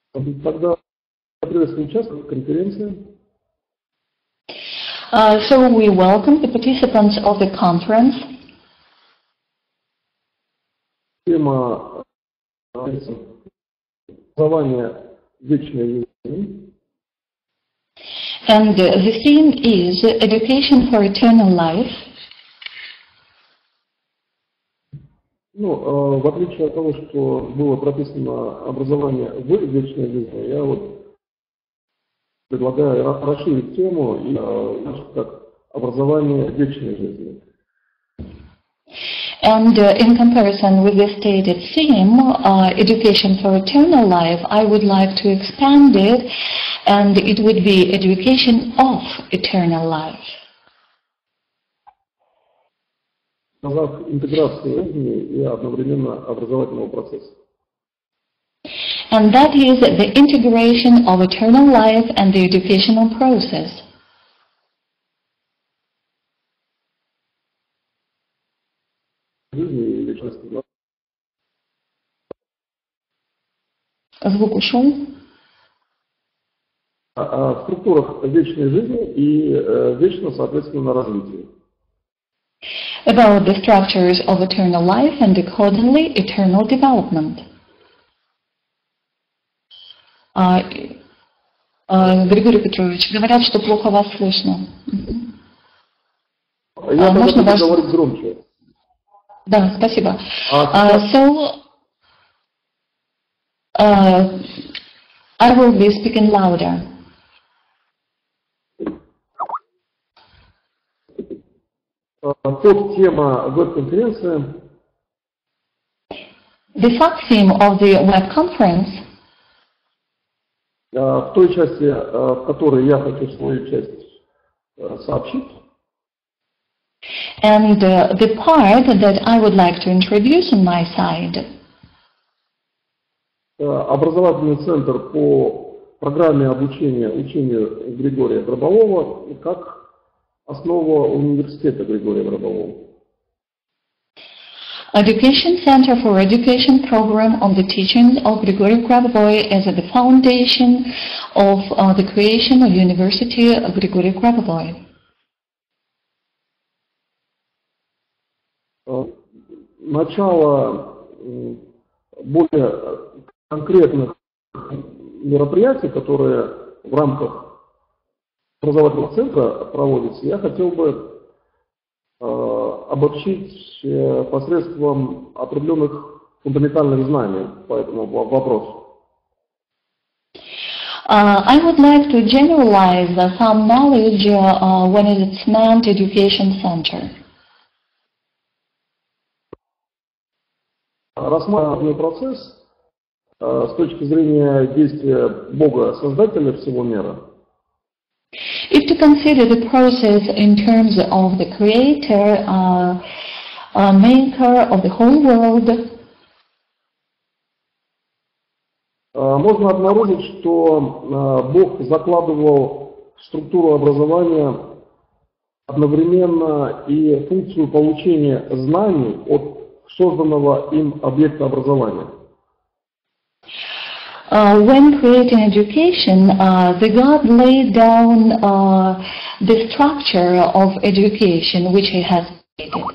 Тогда приветствую участников конференции. So we welcome the participants of the conference. Тема образования вечной жизни. And the theme is Education for Eternal Life. В отличие от того, что было прописано образование в вечной жизни, я предлагаю расширить тему и как образование вечной жизни. And in comparison with the stated theme, Education for Eternal Life, I would like to expand it, and it would be Education of Eternal Life. Сказав интеграцию жизни и одновременно образовательного процесса. And that is the integration of eternal life and the educational process. Звук ушел. О структурах вечной жизни и вечно, соответственно, развития. About the structures of eternal life and accordingly eternal development. Григорий Петрович, говорят, что плохо вас слышно. Я можно буду говорить громче. Да, спасибо. I will be speaking louder. Подтема веб-конференции. The sub-theme of the web conference. В той части, в которой я хочу свою часть сообщить. And the part that I would like to introduce on my side. Образовательный центр по программе обучения учению Григория Гробового как основа университета Григория Гробового. Education Center for Education Program on the teaching of Grigory Grabovoy as the foundation of the creation of University of Grigory Grabovoy. Начало более конкретных мероприятий, которые в рамках образовательного центра проводятся, я хотел бы обобщить посредством определенных фундаментальных знаний по этому вопросу. I would like to generalize some knowledge when it's meant education center. Рассматриваем процесс с точки зрения действия Бога, Создателя всего мира. If to consider the process in terms of the Creator, Maker of the whole world, можно обнаружить, что Бог закладывал в структуру образования одновременно и функцию получения знаний от созданного им объекта образования. When creating education, the God laid down the structure of education which He has created.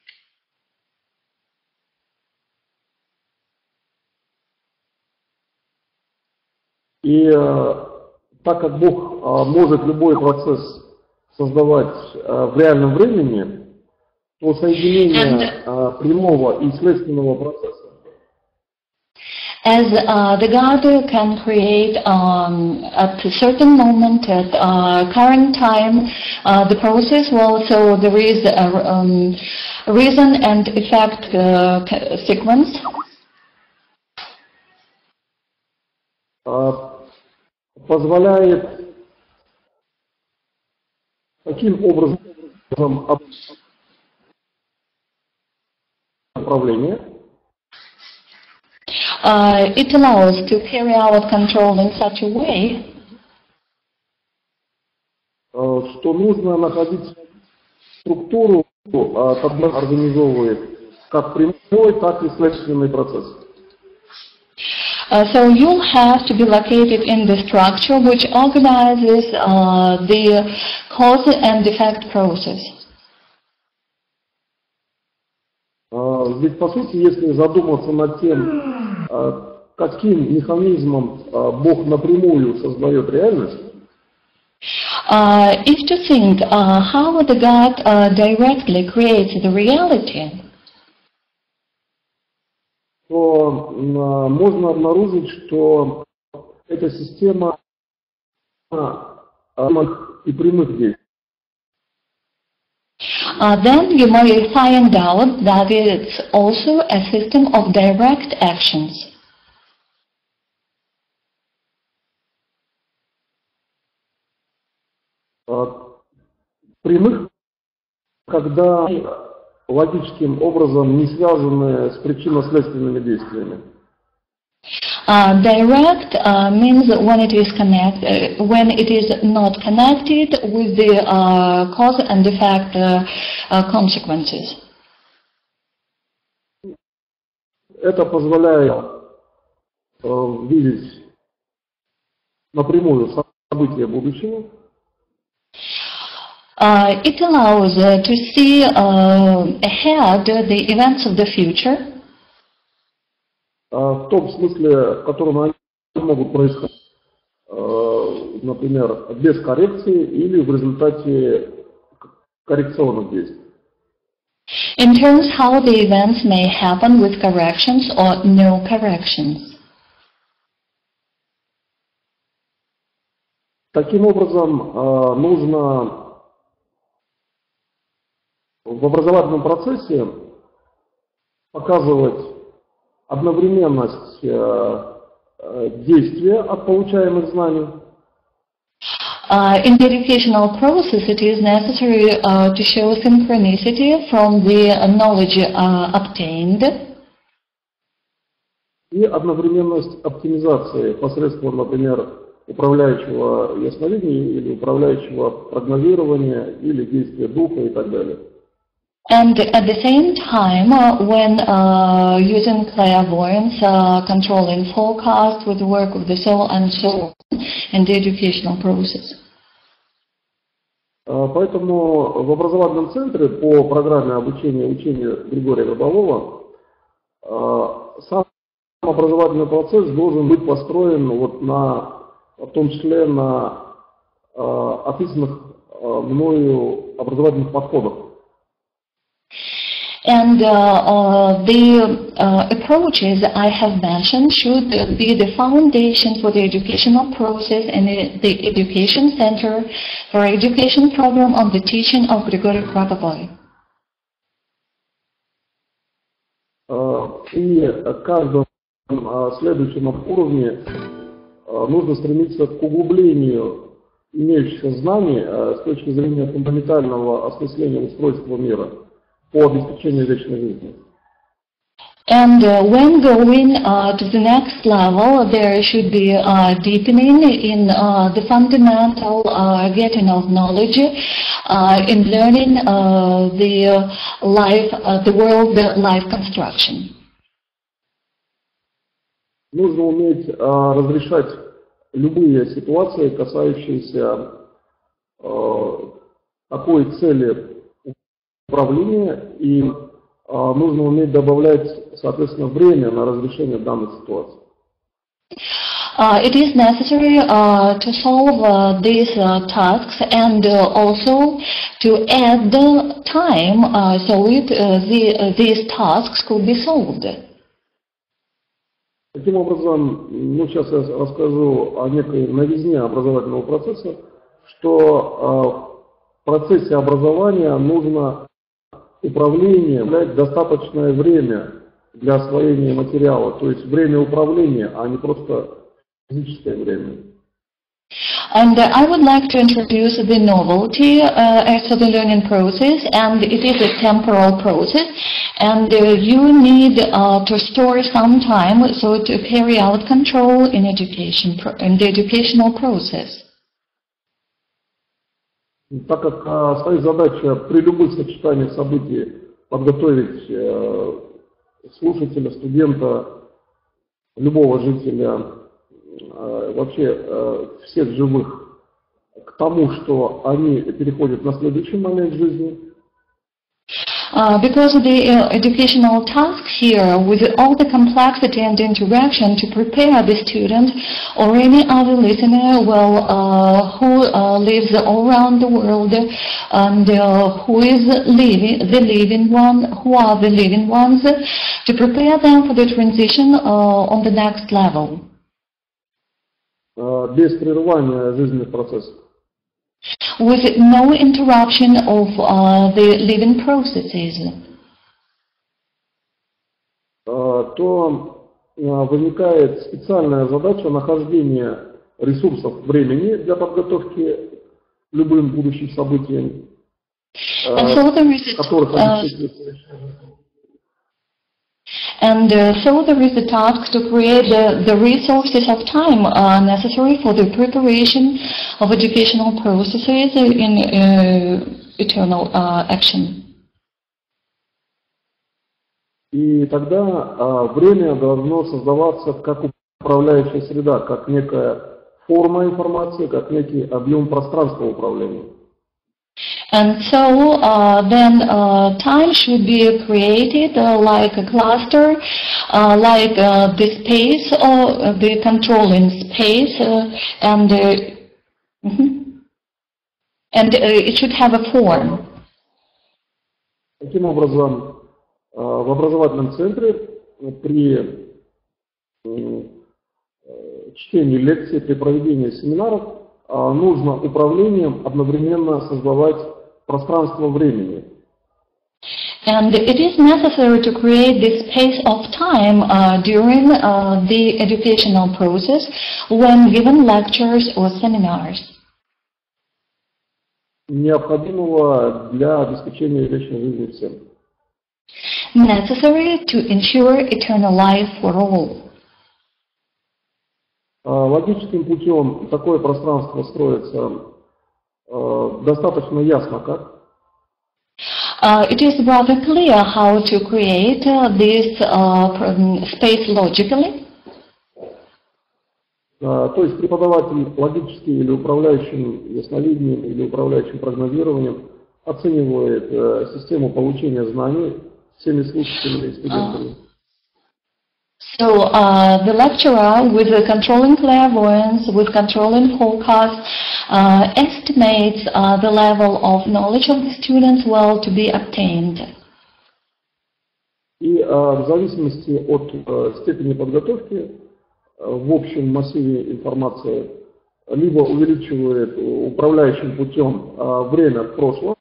И так как Бог может любой процесс создавать в реальном времени, то соединение прямого и следственного процесса. As the God can create at a certain moment, at current time, the process, well, so there is a reason and effect sequence. Позволяет таким образом управление. It allows to carry out control in such a way что нужно находить структуру, которая организовывает как прямой, так и следственный процесс. So you'll have to be located in the structure which organizes the cause and effect process. Ведь по сути, если задуматься над тем, каким механизмом Бог напрямую создает реальность, if to think how the God directly creates the reality, то можно обнаружить, что эта система и прямых действий. Then you may find out that it's also a system of direct actions. Прямых, когда логическим образом не связаны с причинно-следственными действиями. Direct means when it is not connected with the cause and effect consequences. Это позволяет видеть напрямую события будущего. It allows to see ahead the events of the future. В том смысле, в котором они могут происходить, например, без коррекции или в результате коррекционных действий. In terms how the events may happen with corrections or no corrections. Таким образом, нужно в образовательном процессе показывать одновременность действия от получаемых знаний. In the educational process, it is necessary to show synchronicity from the knowledge obtained. И одновременность оптимизации посредством, например, управляющего ясновидения или управляющего прогнозирования или действия духа и так далее. And at the same time, when using clairvoyance, controlling forecast with the work of the soul and so on in the educational process. Поэтому в образовательном центре по программе обучения и учения Григория Гробового сам образовательный процесс должен быть построен вот на, в том числе на описанных мною образовательных подходах. And the approaches I have mentioned should be the foundation for the educational process and the education center for education program on the teaching of Grigory Krabovoi. И каждом следующем уровне нужно стремиться к углублению имеющихся знаний с точки зрения фундаментального осмысления устройства мира по обеспечению вечной жизни. And when going to the next level, there should be deepening in the fundamental getting of knowledge, in learning the life, the world, the life construction. Нужно уметь разрешать любые ситуации, касающиеся такой цели управления, и нужно уметь добавлять, соответственно, время на разрешение данной ситуации. It is necessary to solve these tasks and also to add the time so these tasks could be solved. Таким образом, сейчас я расскажу о некой новизне образовательного процесса, что в процессе образования нужно управление дать достаточное время для освоения материала, то есть время управления, а не просто физическое время. And I would like to introduce the novelty as to the learning process, and it is a temporal process, and you need to store some time so to carry out control in education, in the educational process. Так как стоит задача при любых сочетаниях событий подготовить слушателя, студента любого жителя, вообще всех живых, к тому, что они переходят на следующий момент жизни. Because the educational task here, with all the complexity and interaction to prepare the student or any other listener, who lives all around the world, and who is the living one, who are the living ones, to prepare them for the transition on the next level. Без прерывания жизненных процессов. With no interruption of the living processes. То возникает специальная задача нахождения ресурсов времени для подготовки к любым будущим событиям, которых обеспечивается. And so there is the task to create the resources of time necessary for the preparation of educational processes in eternal action. И тогда время должно создаваться как управляющая среда, как некая форма информации, как некий объем пространства управления. And so then time should be created like a cluster, like the space or the controlling space, and it should have a form. Таким образом, в образовательном центре при чтении лекций, при проведении семинаров нужно управлением одновременно создавать пространство времени. And it is necessary to create this space of time during the educational process when given lectures or seminars. Необходимого для обеспечения вечной жизни всем. Necessary to ensure eternal life for all. Логическим путем такое пространство строится достаточно ясно, как. It is rather clear how to create this space logically. То есть преподаватель логический или управляющим ясновидением или управляющим прогнозированием оценивает систему получения знаний всеми слушателями и студентами. So the lecturer, with the controlling clairvoyance, with controlling forecast, estimates the level of knowledge of the students to be obtained. И в зависимости от степени подготовки в общем массиве информации либо увеличивает управляющим путем время в прошлом.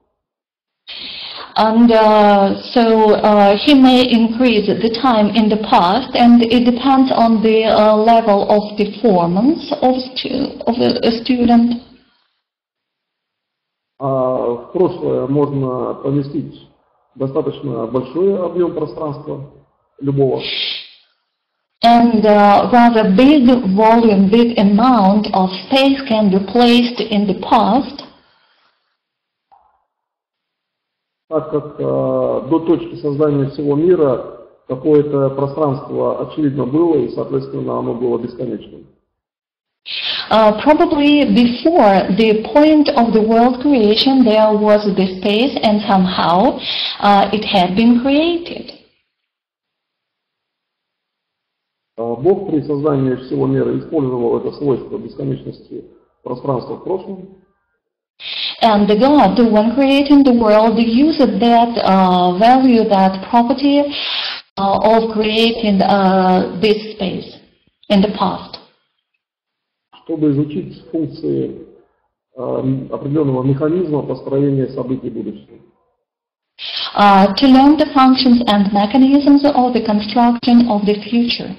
And so he may increase the time in the past, and it depends on the level of performance of a student. В прошлое можно поместить достаточно большой объем пространства любого. And rather big volume, big amount of space can be placed in the past. Так как до точки создания всего мира какое-то пространство очевидно было, и, соответственно, оно было бесконечным. Probably before the point of the world creation there was the space, and somehow it had been created. Бог при создании всего мира использовал это свойство бесконечности пространства в прошлом. And the God, when creating the world, used that value, that property of creating this space in the past. Чтобы изучить функции определенного механизма построения событий будущего. To learn the functions and mechanisms of the construction of the future.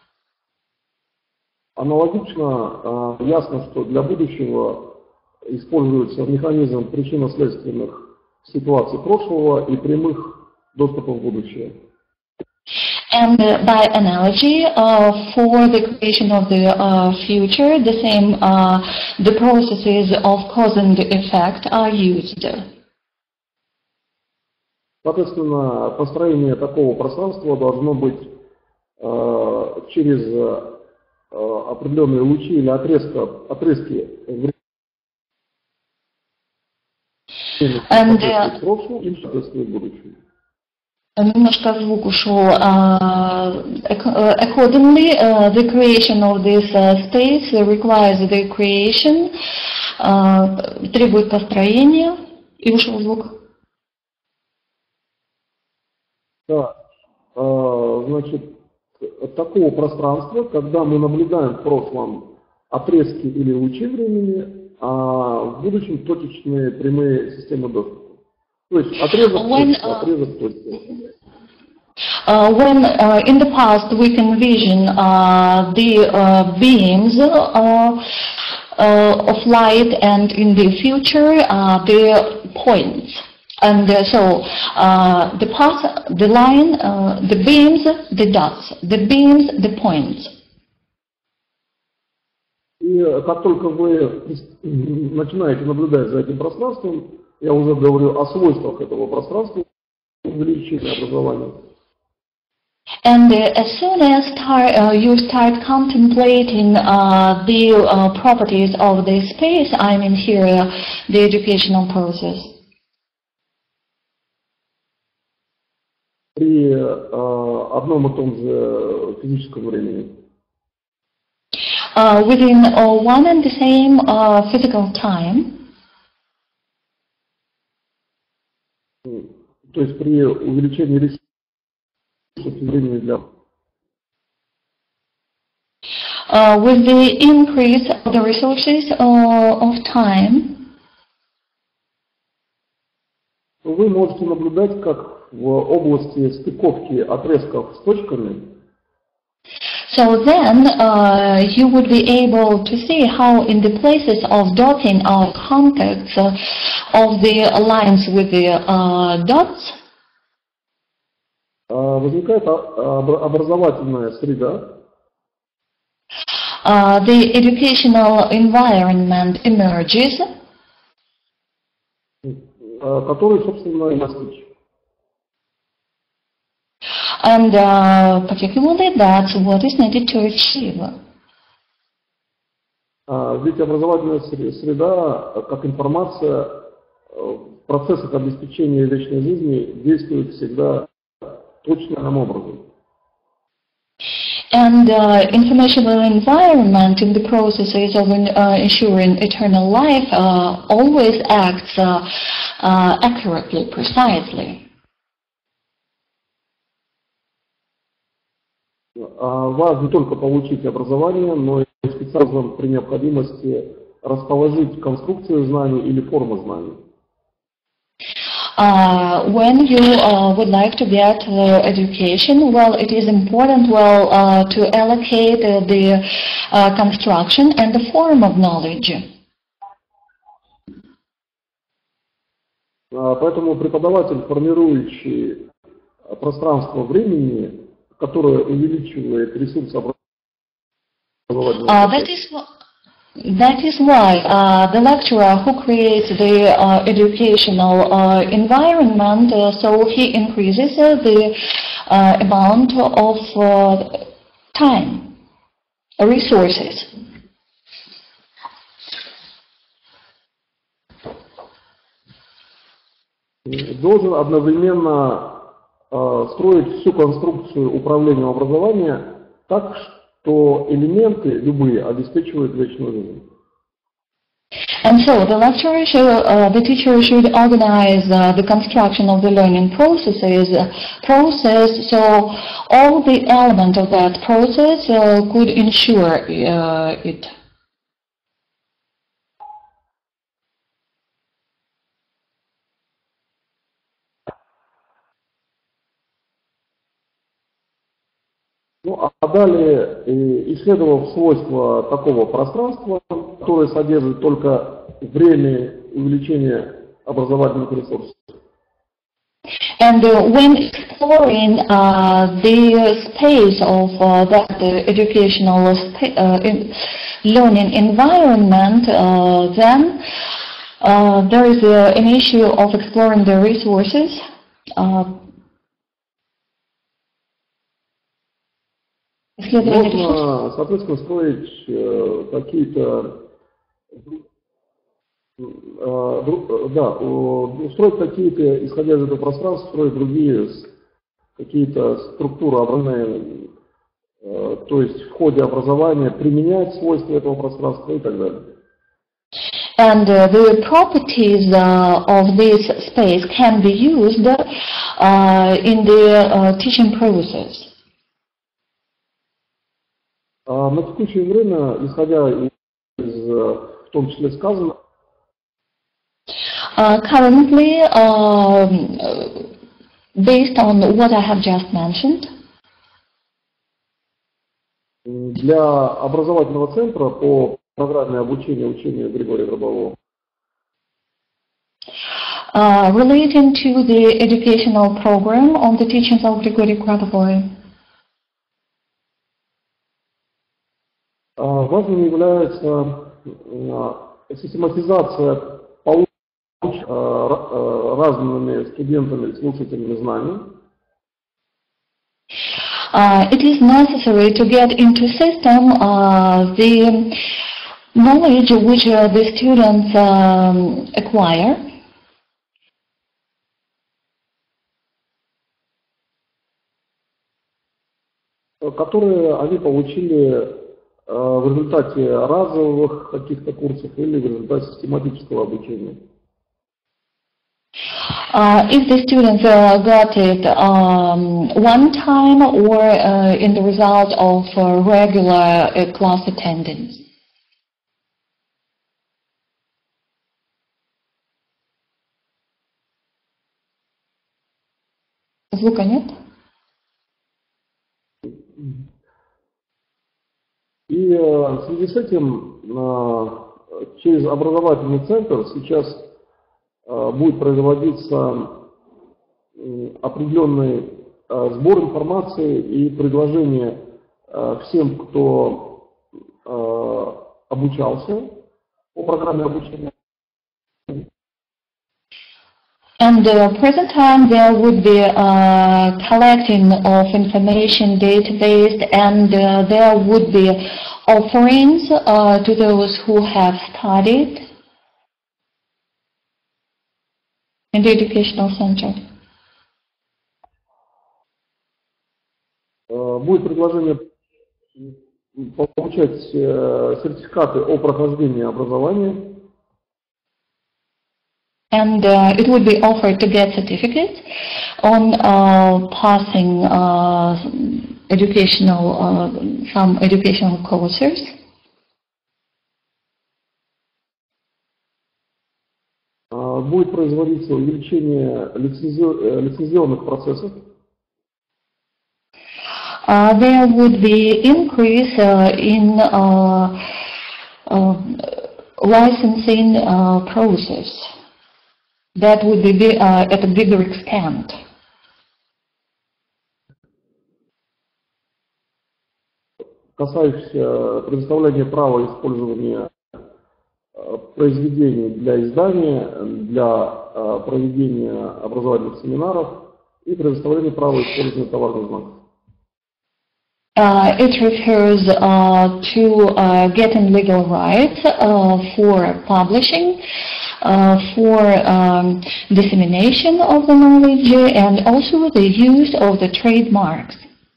Аналогично ясно, что для будущего используется механизм причинно-следственных ситуаций прошлого и прямых доступов в будущее. And by analogy, for the creation of the future, the same the processes of cause and effect are used. Соответственно, построение такого пространства должно быть через определенные лучи или отрезки в прошлом и соответствует будущему. Немножко звук ушел. Accordingly, the creation of this space requires the creation, требует построения, и ушел звук. Да, значит, такого пространства, когда мы наблюдаем в прошлом отрезки или лучи времени, а в будущем точечные прямые системы доступа. То есть отрезок точки. When in the past we can vision the beams of light, and in the future the points. And so the path, the line, the beams, the dots, the beams, the points. И как только вы начинаете наблюдать за этим пространством, я уже говорю о свойствах этого пространства, увеличения образования. And as soon as you start contemplating the properties of the space, I mean here the educational process. При одном и том же физическом времени. Within one and the same physical time. То есть при увеличении ресурсов времени для. With the increase of the resources of time. Вы можете наблюдать, как в области стыковки отрезков с точками. So then you would be able to see how in the places of dotting or contacts of the lines with the dots возникает образовательная среда. The educational environment emerges, который, собственно, и достичь. And particularly that's what is needed to achieve. Ведь образовательная среда, как информация, в процессах обеспечения вечной жизни действует всегда точным образом. And informational environment in the processes of ensuring eternal life always acts accurately, precisely. Важно не только получить образование, но и специально при необходимости расположить конструкцию знаний или форму знаний. When you would like to get education, well, it is important, to allocate the construction and the form of knowledge. Поэтому преподаватель, формирующий пространство времени, которое увеличивает ресурс образовательного процесса. That is why the lecturer who creates the educational environment, so he increases the amount of time, resources. Должен одновременно строить всю конструкцию управления образования так, что элементы любые обеспечивают вечную жизнь. And so the lecturer the teacher should organize the construction of the learning process, so all the elements of that process could ensure it. Ну, а далее, исследовав свойства такого пространства, которое содержит только время увеличения образовательных ресурсов. And when exploring the space of that educational learning environment, then there is an issue of exploring the resources. Исследование ресурсов. Можно, соответственно, строить какие-то, строить какие-то, исходя из этого пространства, строить другие какие-то структуры образования, то есть в ходе образования применять свойства этого пространства и так далее. And the properties of this space can be used in the teaching process. На текущее время, исходя из, в том числе сказано, Currently, based on what I have just mentioned, для образовательного центра по программе обучения Григория Гробового relating to the educational program on the teachings of Grigory Grabovoy, важным является систематизация разными студентами, слушателями знаний. It is necessary to get into system the knowledge which the students acquire, которые они получили в результате разовых каких-то курсов или в результате систематического обучения. If the students got it one time or in the result of regular class attendance. Звука нет? И в связи с этим через образовательный центр сейчас будет производиться определенный сбор информации и предложение всем, кто обучался по программе обучения. And at the present time there would be collecting of information database, and there would be offerings to those who have studied in the educational center. Будет предложение получать сертификаты о прохождении образования. And it would be offered to get certificates on passing some educational courses. Будет производиться увеличение лицензионных процессов. There would be increase in licensing process. That would be at a bigger extent. Касающихся предоставления права использования произведений для издания, для проведения образовательных семинаров и предоставления права использования товарных знаков. It refers to getting legal rights for publishing, for dissemination of the knowledge, and also the use of the trademarks.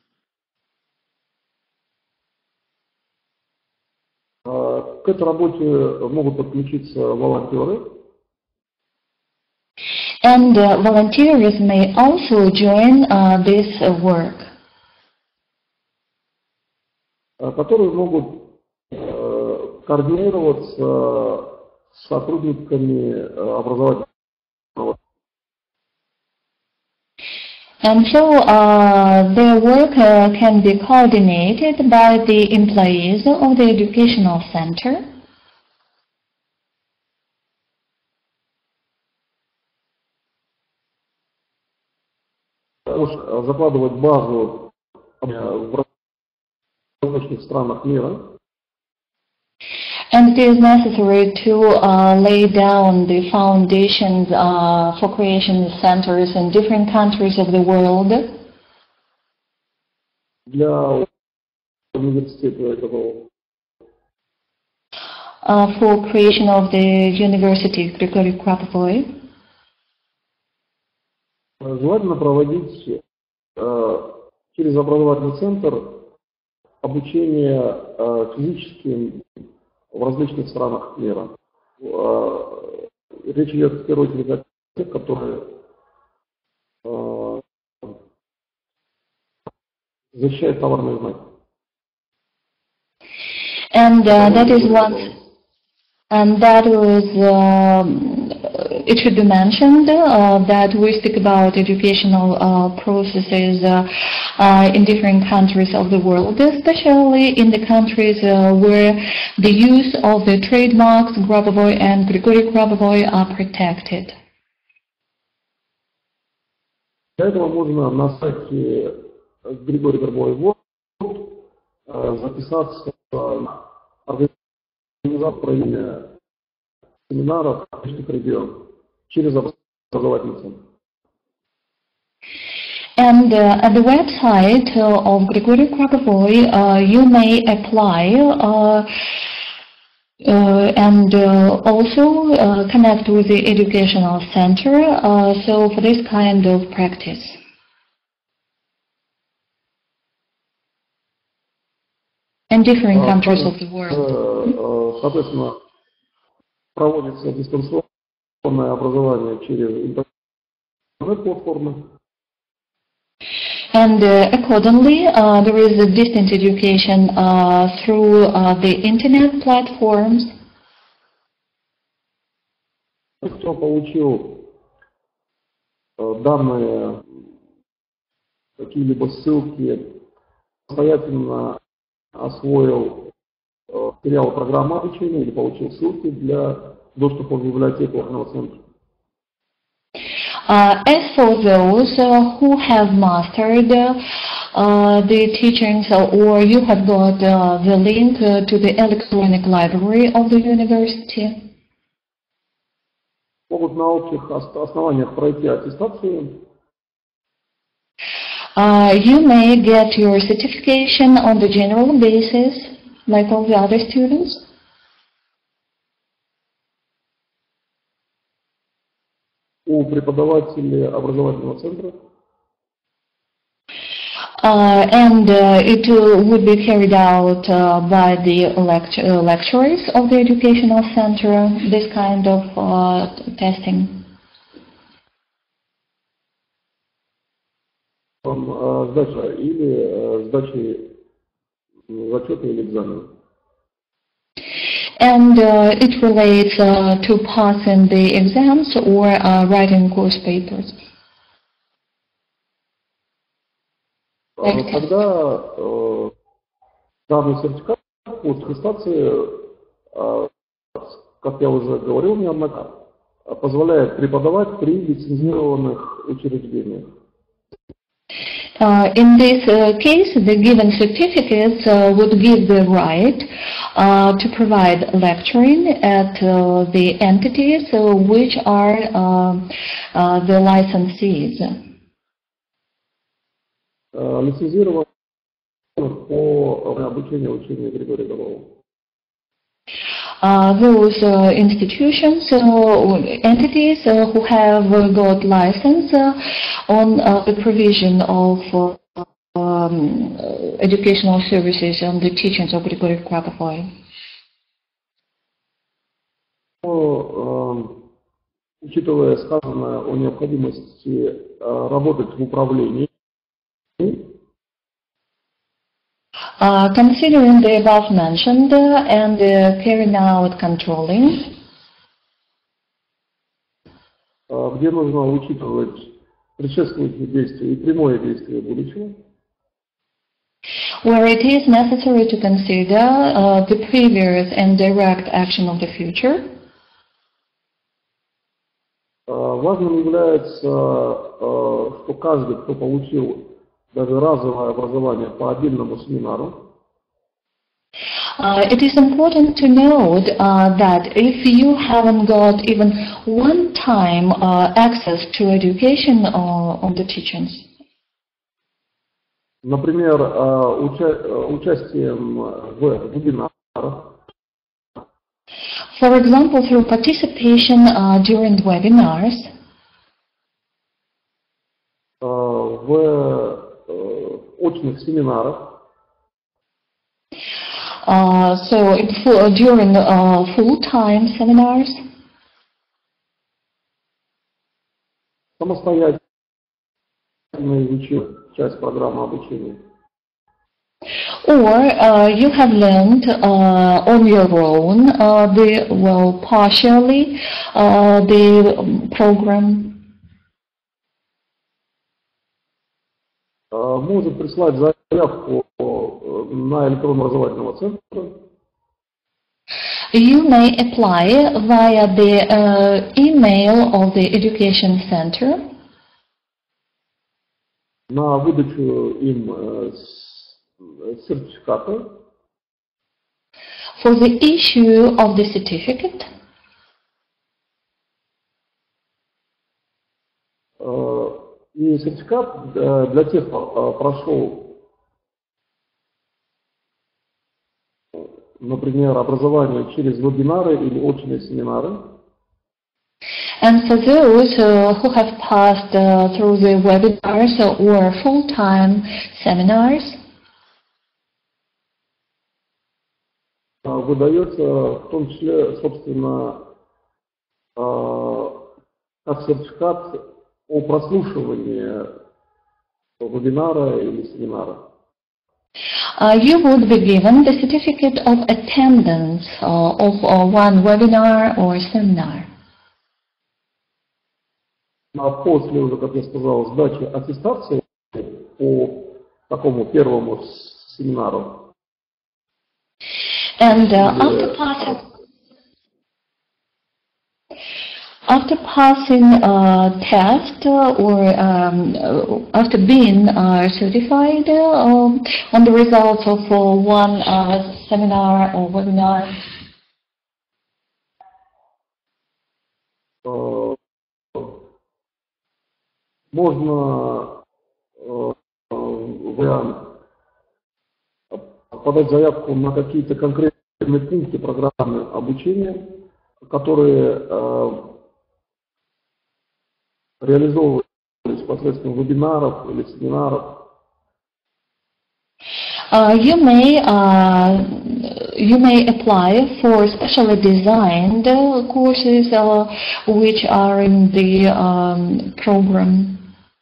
К этой работе могут подключиться волонтеры. And volunteers may also join this work. Которые могут координироваться с сотрудниками образовательного. And so their work can be coordinated by the employees of the educational center. Закладывать базу в различных странах мира. And it is necessary to lay down the foundations for creation centers in different countries of the world. Для университета этого. For creation of the University Grigory Krabovoi. Желательно проводить через образовательный центр обучение физическим в различных странах мира. Речь идет в первую очередь о тех, которые защищают товарные знаки. And that is one. And that was, it should be mentioned that we speak about educational processes in different countries of the world, especially in the countries where the use of the trademarks Grabovoi and Grigory Krabovoi are protected. Для этого можно на сайте Григорий Грабовой записаться на организацию проведения семинаров в различных регионах через образовательный центр. And at the website of Grigory Krabovoi, you may apply and also connect with the educational center. So for this kind of practice. In different countries of the world. Соответственно, проводится дистанционное образование через интернет-платформы. And accordingly, there is a distance education through the internet platforms. Кто получил данные, какие-либо ссылки, самостоятельно освоил материал программы обучения или получил ссылки для доступа в библиотеку органного центра. As for those who have mastered the teachings or you have got the link to the electronic library of the university, могут на общих основаниях пройти аттестацию. You may get your certification on the general basis, like all the other students. У преподавателей образовательного центра. And it would be carried out by the lecturers of the educational center, this kind of testing. Сдача или сдачи зачета или экзамена. And it relates to passing the exams or writing course papers. Когда данный сертификат по аттестации, как я уже говорил неоднократно, позволяет преподавать при лицензированных учреждениях. In this case, the given certificates would give the right to provide lecturing at the entities which are the licensees. Лицензирован по обучению учения Григория Грабового. Those institutions, entities who have got license on the provision of educational services on the teachings of Grigory Krabovoi. Учитывая сказанное о необходимости работать в управлении, considering the above mentioned and carrying out controlling, где нужно учитывать предшествующие действия и прямое действие будущего, where it is necessary to consider the previous and direct action of the future, важным является, что каждый, кто получил даже разовое образование по отдельному семинару, it is important to note that if you haven't got even one time access to education on the teachings, Например, участием в вебинарах, For example, through participation during webinars, в очных семинарах, so during full-time seminars, самостоятельно изучив часть программы обучения. or you have learned on your own partially the program. Может прислать заявку на электронный образовательного центра. You may apply via the email of the Education Center На выдачу им сертификата. for the issue of the certificate. И сертификат для тех, кто прошел, например, образование через вебинары или очные семинары. And for those who have passed through the webinars or full-time seminars, выдается в том числе, собственно, как сертификат о прослушивании вебинара или семинара. You would be given the certificate of attendance of one webinar or seminar. А после уже, как я сказал, сдачи аттестации по такому первому семинару. And after passing a test or after being certified on the results of one seminar or webinar, можно вариант подать заявку на какие-то конкретные пункты программы обучения, которые реализовывались посредством вебинаров или семинаров. You may apply for specially designed courses which are in the program.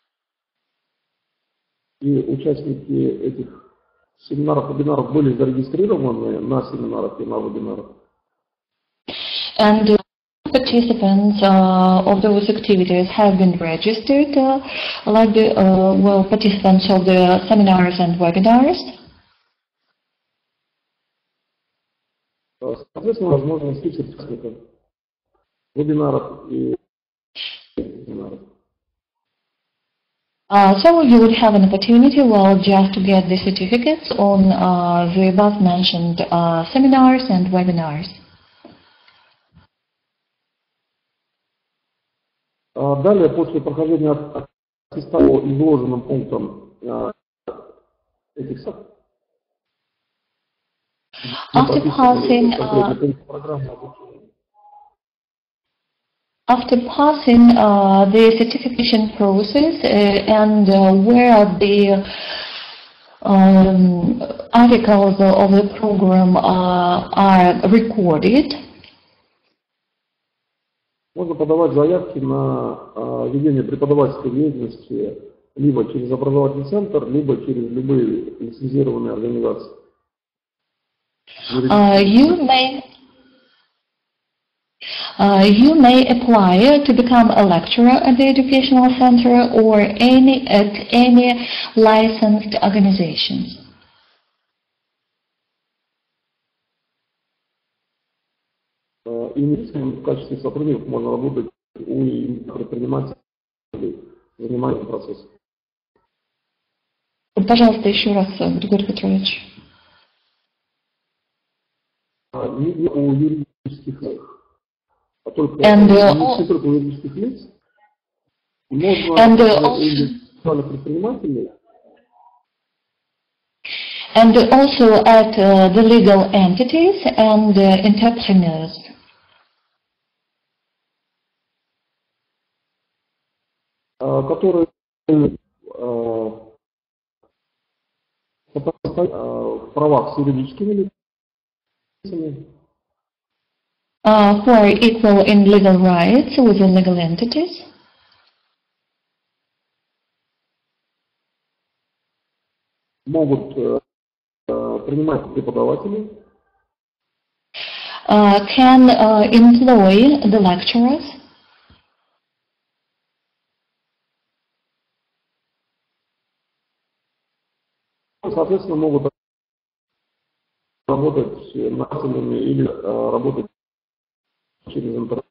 И участники этих семинаров, вебинаров были зарегистрированы на семинарах и на вебинарах. And participants of those activities have been registered, like the participants of the seminars and webinars. Соответственно, возможно встреча участников вебинаров и семинаров. So you would have an opportunity, just to get the certificates on the above mentioned seminars and webinars. Далее, после прохождения аттестата по изложенным пунктам этих After passing the certification process and where the articles of the program are recorded, можно подавать заявки на ведение преподавательской деятельности либо через образовательный центр, либо через любые лицензированные организации. You may apply to become a lecturer at the educational center or at any licensed organizations. И в качестве сотрудников можно работать у предпринимателей, занимаясь процессом. Пожалуйста, еще раз, Григорий Петрович. Не у юридических лиц, а только у юридических лиц. Можно у индивидуальных предпринимателей and also at the legal entities and entrepreneurs. Которые в правах с юридическими лицами. Who are equal in legal rights with the legal entities. Могут принимать преподавателей. Can employ the lecturers. Соответственно, могут работать нациями или работать через интернет.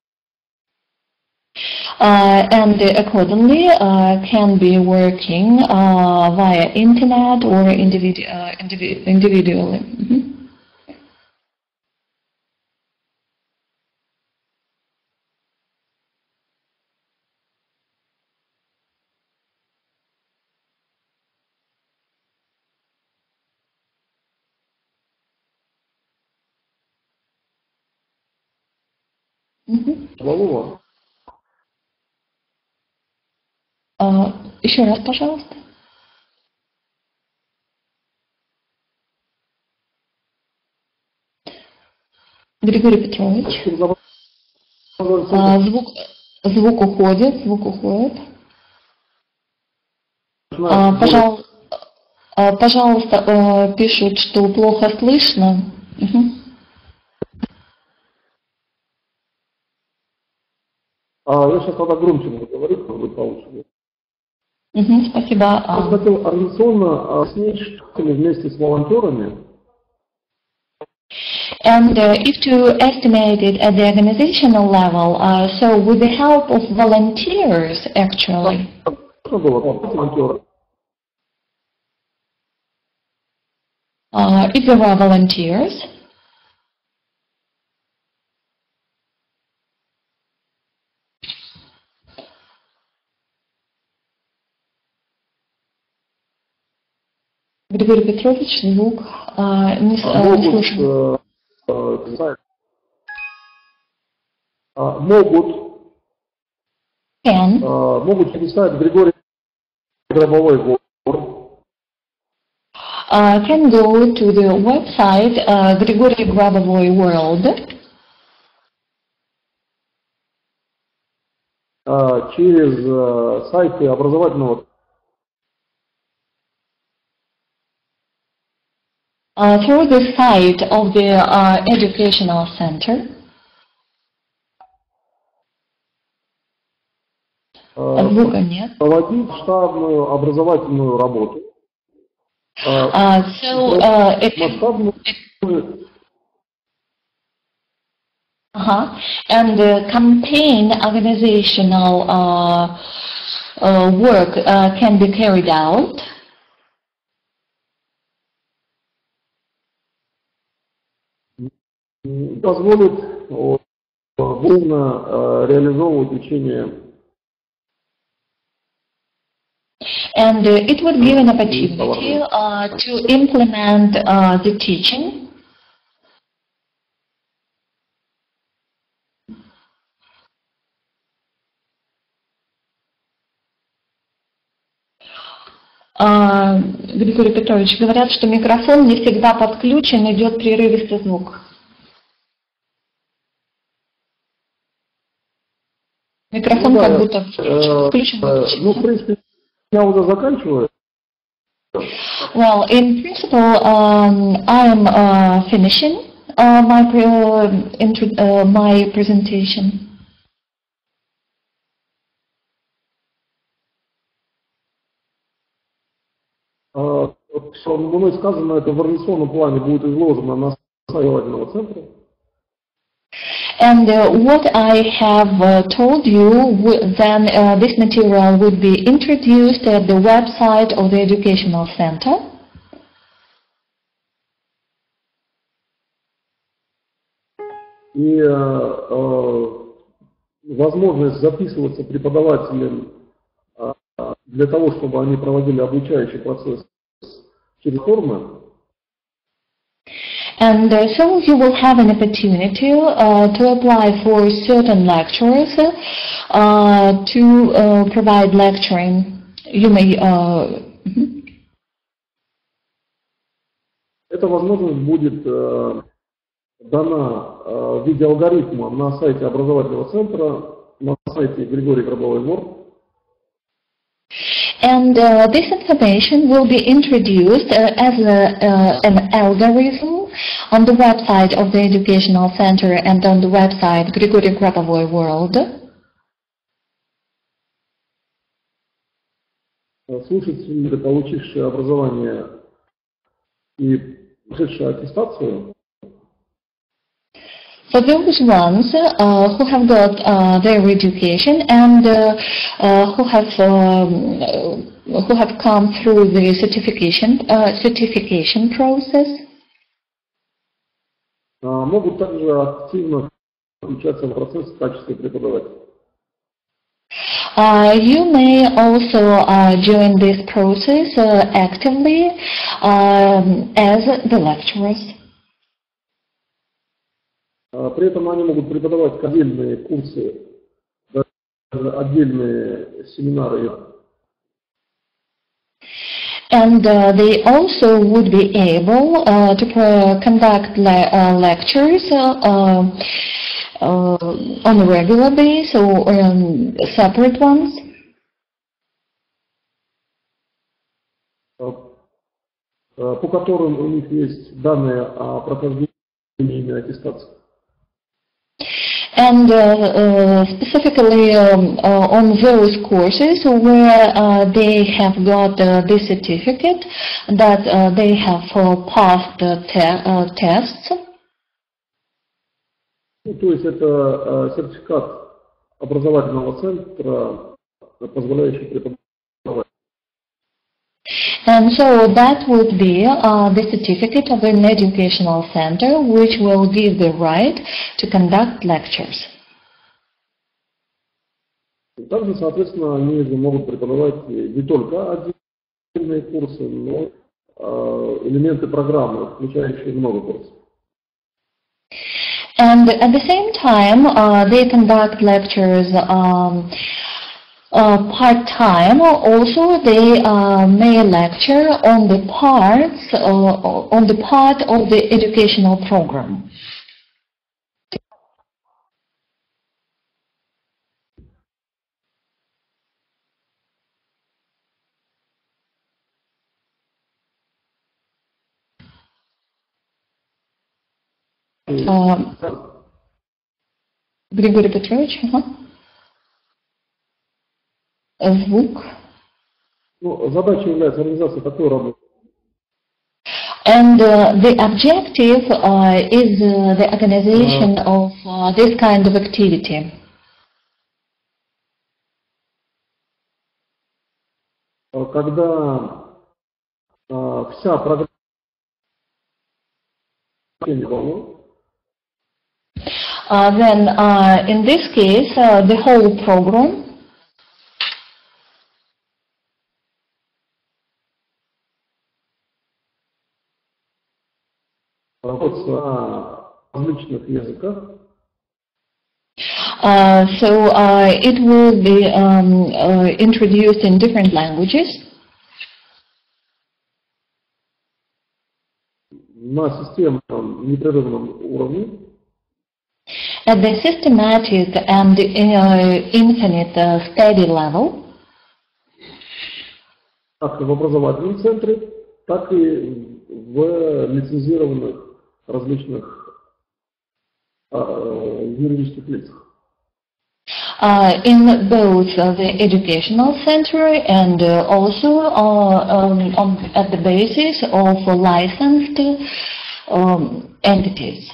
And accordingly can be working via internet or individually. Валова. Еще раз, пожалуйста. Григорий Петрович. Звук уходит. Пожалуйста, пишут, что плохо слышно. Я сейчас тогда громче буду говорить, может быть, получше. Спасибо. Я хотел организационно снять вместе с волонтерами. And if to estimate it at the organizational level, so with the help of volunteers, actually. If there were volunteers. Григорий Петрович, звук не слышно. Могут написать Григорий Гробовой Вор. Can go to the website Григорий Гробовой World. Через сайты образовательного. Through the site of the educational center. Звука нет. Проводить штабную образовательную работу. And campaign organizational work can be carried out. Позволит полно реализовывать учение. And it would give an opportunity to implement the teaching. Григорий Петрович, говорят, что микрофон не всегда подключен, идет прерывистый звук. Микрофон как будто включен. Ну, в принципе, я уже заканчиваю. Well, in principle, I'm finishing my presentation. Что мной сказано, это в организационном плане будет изложено на сайте образовательного центра. And what I have told you, then this material would be introduced at the website of the educational center. И возможность записываться преподавателям для того, чтобы они проводили обучающий процесс через формы. And so you will have an opportunity to apply for certain lecturers to provide lecturing. You may. Эта возможность будет дана в виде алгоритма на сайте образовательного центра, на сайте Григорий Гробовой ВОР. And this information will be introduced as an algorithm on the website of the Educational Center and on the website Grigory Grabovoy World. Слушатели, получившие образование и прошедшие аттестацию, For those ones who have got their education and who have come through the certification process, могут также активно включаться в процесс в качестве преподавателя. You may also join this process actively as the lecturers. При этом они могут преподавать отдельные курсы, даже отдельные семинары. And they also would be able to conduct lectures on a regular basis or separate ones. По которым у них есть данные о прохождении аттестации. And specifically on those courses where they have got this certificate that they have passed the tests. То есть это сертификат образовательного центра, позволяющий преподавать. And so that would be the certificate of an educational center, which will give the right to conduct lectures. Также, соответственно, они могут преподавать не только отдельные курсы, но элементы программы, включающие много курсов. And at the same time, they conduct lectures part-time. Also, they may lecture on the part of the educational program. Григорий Петрович, звук. Задача является организация такой работы. And the objective is the organization of this kind of activity. Когда вся программа then in this case, the whole program работается на различных языках. So it will be introduced in different languages. На системном непрерывном уровне. At the systematic and infinite steady level. Как в образовательном центре, так и в лицензированных различных юридических лицах. In both the educational center and also at the basis of licensed entities.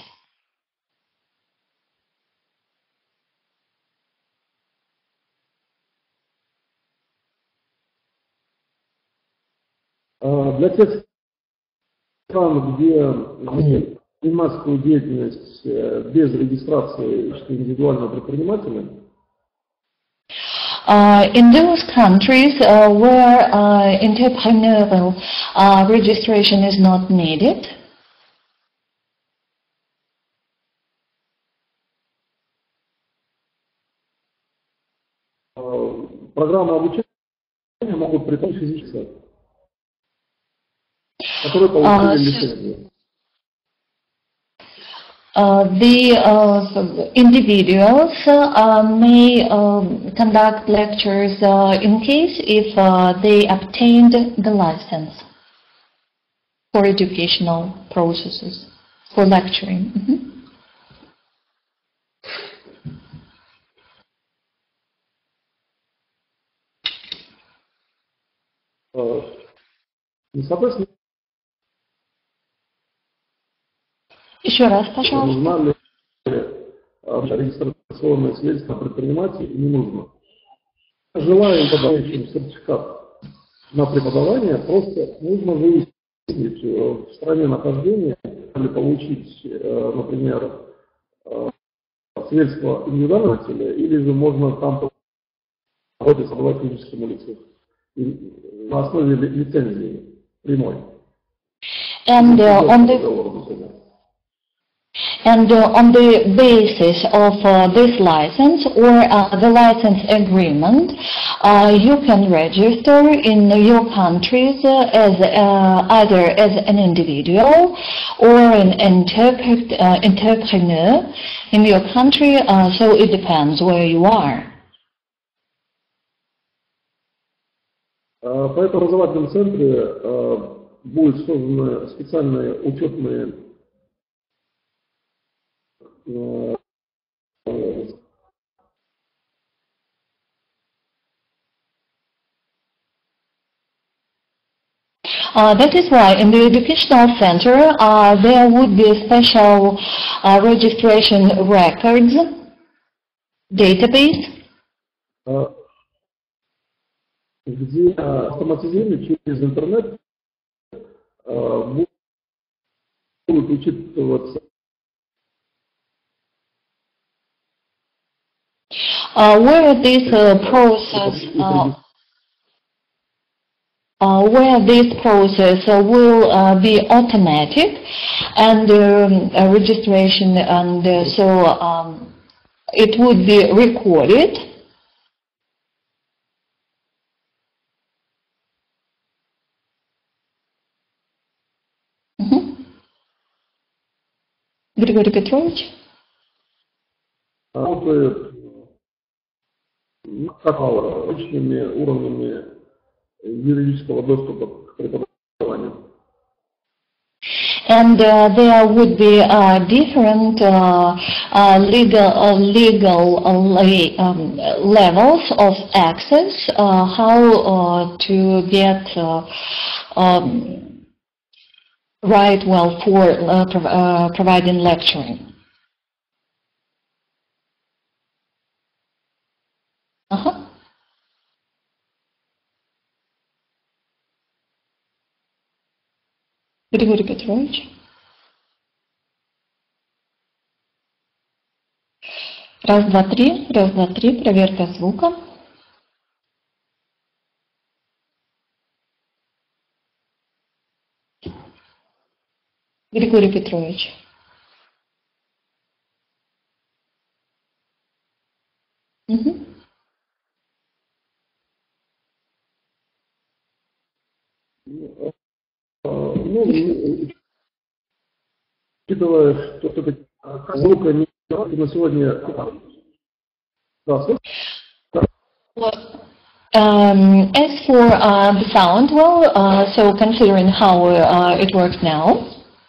Для тех стран, где предпринимательскую деятельность без регистрации индивидуального предпринимателя, in those countries where entrepreneurial registration is not needed, программы обучения могут прийти физически, которые получили лицензию. The individuals may conduct lectures in case if they obtained the license for educational processes, for lecturing. Соответственно, Еще раз, пожалуйста. нужна ли регистрационное свидетельство предпринимателя не нужно. Желаем подающим сертификат на преподавание, просто нужно выяснить в стране нахождения или получить, например, свидетельство индивидуального лица, или же можно там работать с обывательскому лицу на основе лицензии прямой. And on the basis of this license or the license agreement, you can register in your countries as either as an individual or an entrepreneur in your country, so it depends where you are. По этому образовательном центре будут созданы специальные учетные That is why in the educational center there would be a special registration records database. Где автоматизированно через интернет будут учитываться Where this process will be automatic and registration, and so it would be recorded. Григорий Петрович? Различными уровнями юридического доступа к преподаванию. And there would be different legal levels of access, how to get right well for providing lecturing. Григорий Петрович. Раз, два, три, проверка звука. Григорий Петрович. Учитывая, что все-таки звука не на сегодня. As for the sound, well, so considering how it works now.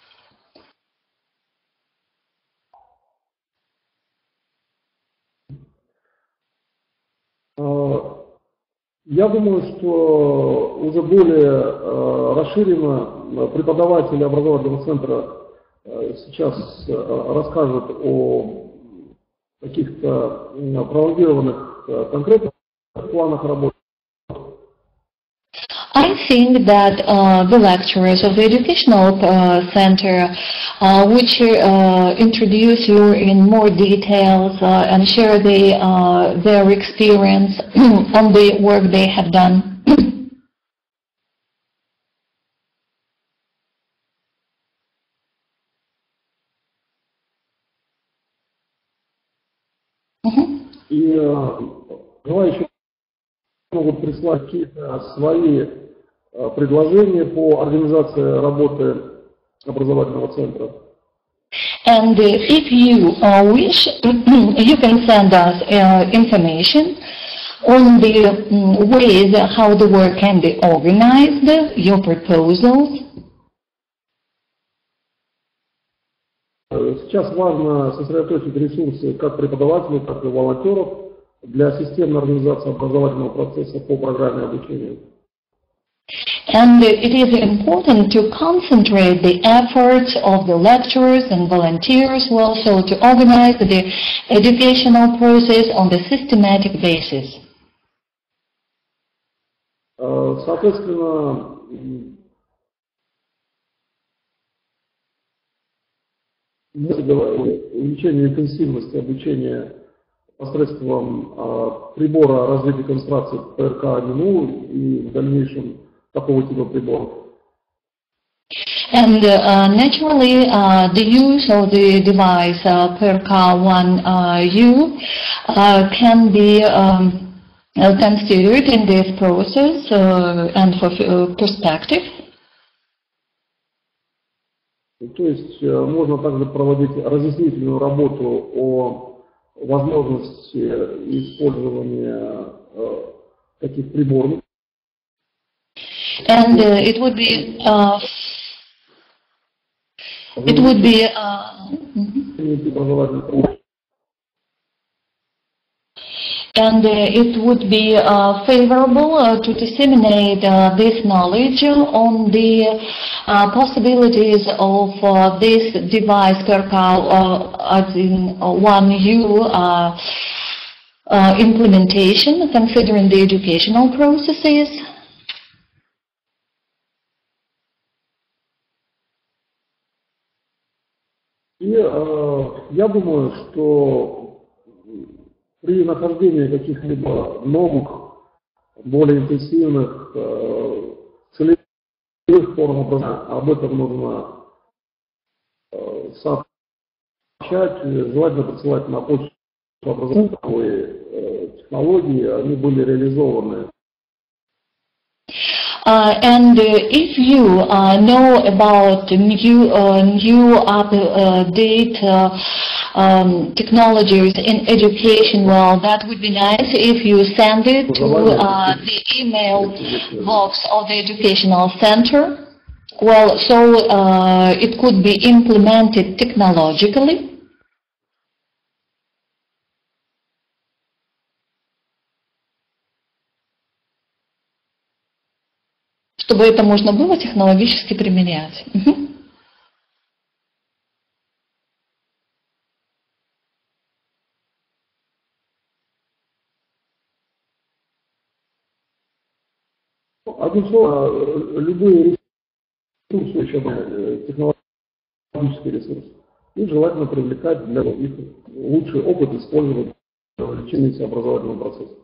Я думаю, что уже более расширенно преподаватели образовательного центра сейчас расскажут о каких-то пролонгированных конкретных планах работы. I think that the lecturers of the educational center, which introduce you in more details and share their experience on the work they have done. И желающих могут прислать какие-то свои предложения по организации работы образовательного центра. And if you wish, you can send us information on the ways how the work can be organized, your proposals. Сейчас важно сосредоточить ресурсы как преподавателей, так и волонтеров для системной организации образовательного процесса по программе обучения. And it is important to concentrate the efforts of the lecturers and volunteers also to organize the educational process on the systematic basis. Соответственно, увеличение интенсивности обучения посредством прибора развития концентрации ПРК-1У и в дальнейшем такого типа приборов. And naturally, the use of the device PRK1U can be considered in this process and for perspective. То есть можно также проводить разъяснительную работу о возможности использования таких приборов. And it would be And it would be favorable to disseminate this knowledge on the possibilities of this device PRK as in 1U implementation, considering the educational processes. И я думаю, что при нахождении каких-либо новых, более интенсивных, целевых форм образования, об этом нужно сообщать, желательно присылать на почту образовательные технологии, они были реализованы. And if you know about new update technologies in education, well, that would be nice if you send it to the email box of the educational center. Well, so it could be implemented technologically. Чтобы это можно было технологически применять. Одним словом, любые ресурсы, технологические ресурсы, их желательно привлекать для их лучший опыт использовать в лечении образовательного процесса.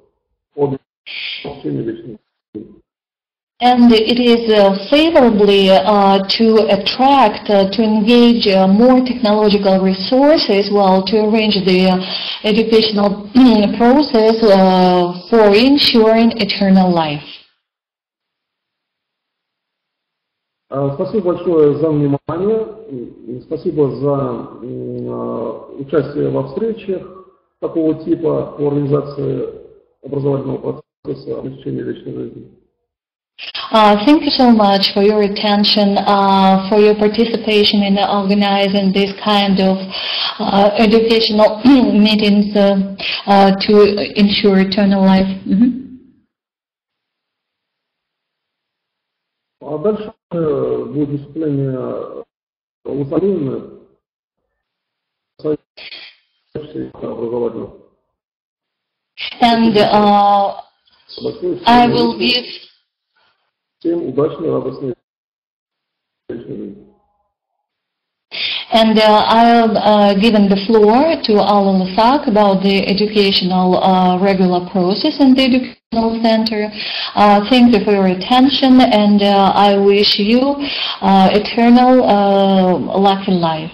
And it is favorably to attract, to engage more technological resources, well, to arrange the educational process for ensuring eternal life. Спасибо большое за внимание, спасибо за участие во встречах такого типа по организации образовательного процесса обеспечения вечной жизни. Thank you so much for your attention, for your participation in organizing this kind of educational meetings to ensure eternal life. А дальше будет выступление Лусарины, образовательного. And I will give. Всем удачной, радостной жизни. And I'll given the floor to Alan Lasak about the educational regular process in the educational center. Thank you for your attention, and I wish you eternal lucky life.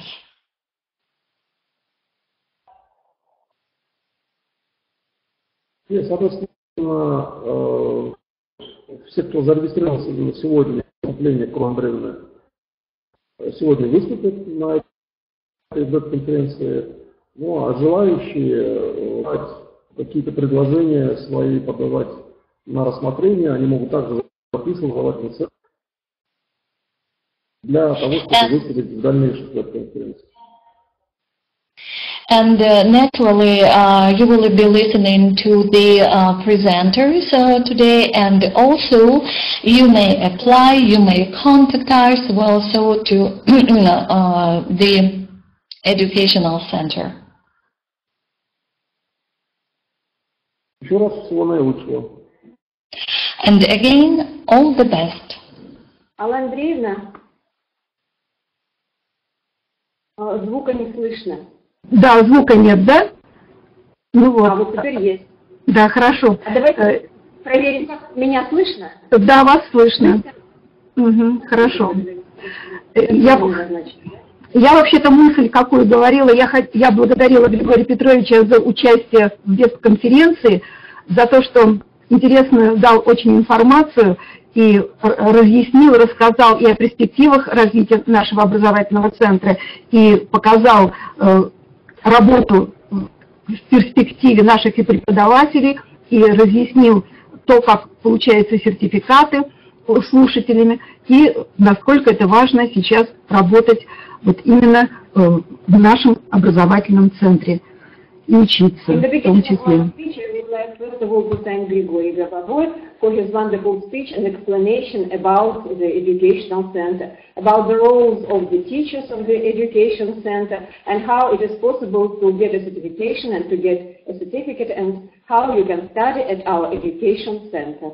Соответственно, все, кто зарегистрировался на сегодня, выступление Кру Андреевны, сегодня выступят на этой веб-конференции. Ну, а желающие какие-то предложения свои подавать на рассмотрение, они могут также записывать желательно для того, чтобы выступить в дальнейших веб-конференциях. And naturally, you will be listening to the presenters today, and also you may apply, you may contact us also to the educational center. Еще раз всего наилучшего. And again, all the best. Алла Андреевна, звука не слышно. Да, звука нет, да? Ну вот. А вот теперь есть. Да, хорошо. А давайте проверим, как меня слышно. Да, вас слышно. Угу, хорошо. Я вообще-то мысль какую говорила, я благодарила Григория Петровича за участие в веб-конференции, за то, что интересно дал очень информацию и разъяснил, рассказал и о перспективах развития нашего образовательного центра, и показал работу в перспективе наших и преподавателей, и разъяснил то, как получаются сертификаты слушателями, и насколько это важно сейчас работать вот именно в нашем образовательном центре и учиться в том числе. First of all, to thank Grigory Grabovoy for his wonderful speech and explanation about the educational center, about the roles of the teachers of the education center, and how it is possible to get a certification and to get a certificate, and how you can study at our education center.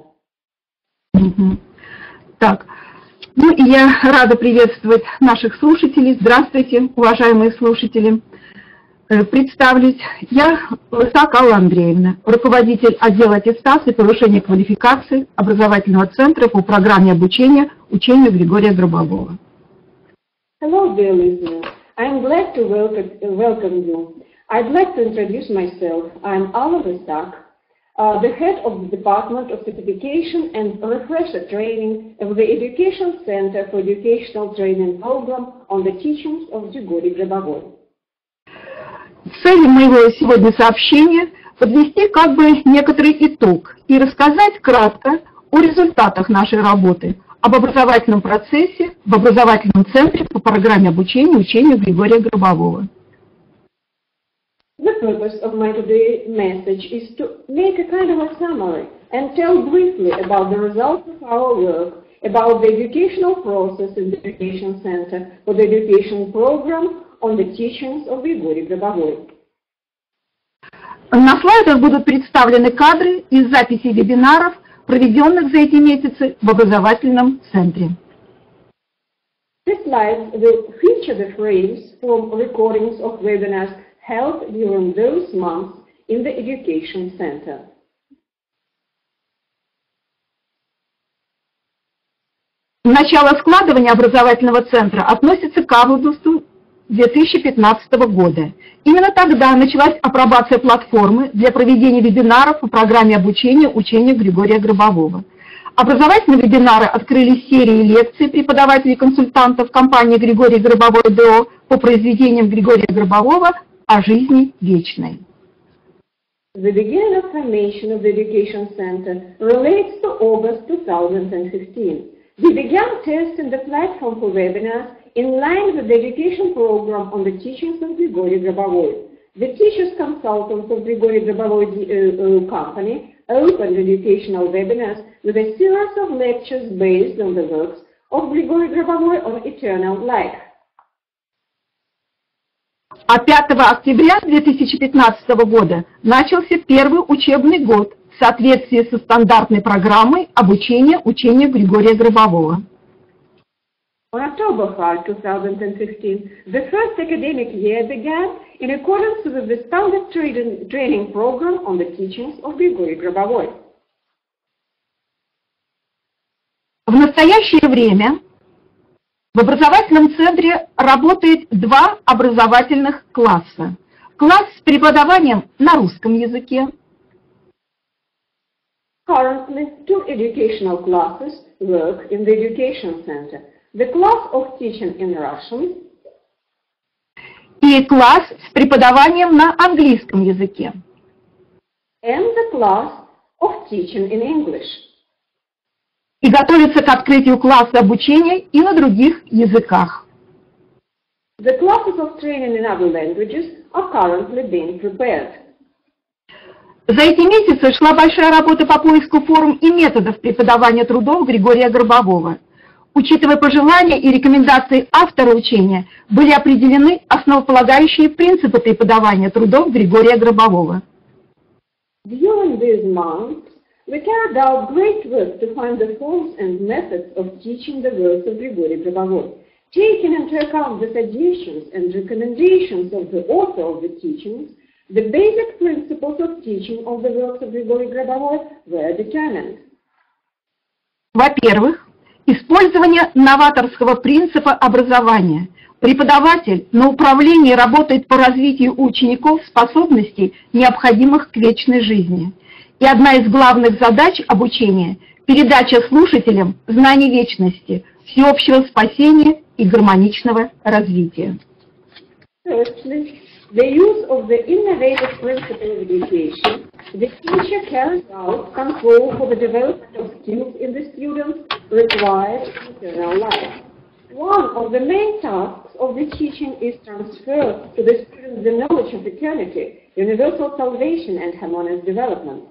Так, ну и я рада приветствовать наших слушателей. Здравствуйте, уважаемые слушатели. Представлюсь, я Лысак Алла Андреевна, руководитель отдела аттестации и повышения квалификации образовательного центра по программе обучения учению Григория Гробового. Hello, dear listeners. I'm glad to welcome you. I'd like to introduce myself. I'm Alla Lysak, the head of the Department of Certification and Refresher Training of the Education Center for Educational Training Program on the Teachings of Grigory Grabovoy. Целью моего сегодня сообщения подвести как бы некоторый итог и рассказать кратко о результатах нашей работы, об образовательном процессе в образовательном центре по программе обучения учению Григория Гробового. The purpose of my today's message is to make a kind of a summary and tell briefly about the results of our work, about the educational process in the Education Center for the Education Program on the Teachings of Grigory Grabovoy. На слайдах будут представлены кадры из записей вебинаров, проведенных за эти месяцы в образовательном центре. This slide will feature the frames from recordings of webinars held during those months in the Education Center. Начало складывания образовательного центра относится к августу 2015 года. Именно тогда началась апробация платформы для проведения вебинаров по программе обучения учению Григория Гробового. Образовательные вебинары открыли серии лекций преподавателей-консультантов компании Григорий Гробовой ДО по произведениям Григория Гробового о жизни вечной. The beginning of formation of the Education Center relates to August 2015. We began testing the platform for webinars in line with the education program on the teachings of Grigory Grabovoy. The teachers consultants of Grigory Grabovoy company opened educational webinars with a series of lectures based on the works of Grigory Grabovoy on eternal life. А 5 октября 2015 года начался первый учебный год в соответствии со стандартной программой обучения учению Григория Гробового. On October 5, 2015, the first academic year began in accordance with the standard training program on the teachings of Grigory Grabovoy. В настоящее время в образовательном центре работает два образовательных класса. Класс с преподаванием на русском языке. Currently, 2 educational classes work in the Education Center. The class of teaching in Russian и класс с преподаванием на английском языке. And the class of teaching in English. И готовится к открытию класса обучения и на других языках. The classes of training in other languages are currently being prepared. За эти месяцы шла большая работа по поиску форм и методов преподавания трудов Григория Гробового. Учитывая пожелания и рекомендации автора учения, были определены основополагающие принципы преподавания трудов Григория Гробового. During these months, we carried out great work to find the forms and methods of teaching the works of Grigory Grabovoi. Taking into account the suggestions and recommendations of the author of the teachings, the basic principles of teaching of the works of Grigory Grabovoi were determined. Во-первых, использование новаторского принципа образования. Преподаватель на управлении работает по развитию у учеников способностей, необходимых к вечной жизни. И одна из главных задач обучения – передача слушателям знаний вечности, всеобщего спасения и гармоничного развития. Firstly, the use of the innovative principle of education, the teacher carries out control for the development of skills in the students required in eternal life. One of the main tasks of the teaching is transfer to the students the knowledge of eternity, universal salvation and harmonious development.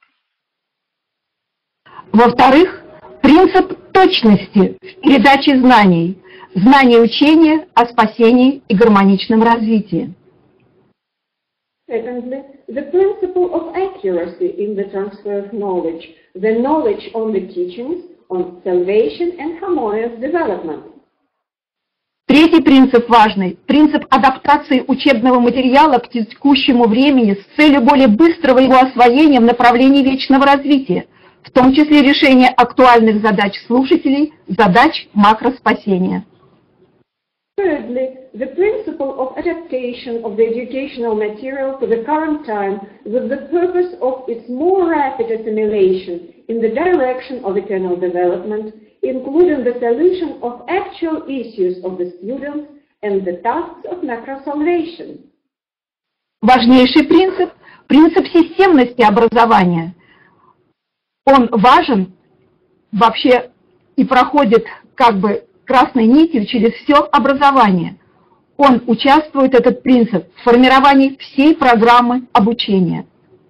Во-вторых, принцип точности в передаче знаний, знание учения о спасении и гармоничном развитии. Secondly, the principle of accuracy in the transfer of knowledge, the knowledge on the teachings, on salvation and harmonious development. Третий принцип важный – принцип адаптации учебного материала к текущему времени с целью более быстрого его освоения в направлении вечного развития, в том числе решения актуальных задач слушателей, задач макроспасения. Thirdly, the principle of adaptation of the educational material to the current time with the purpose of its more rapid assimilation in the direction of eternal development, including the solution of actual issues of the students and the tasks of macro-salvation. Важнейший принцип – принцип системности образования. Он важен вообще и проходит как бы красной нитью через все образование. Он участвует, этот принцип, в формировании всей программы обучения.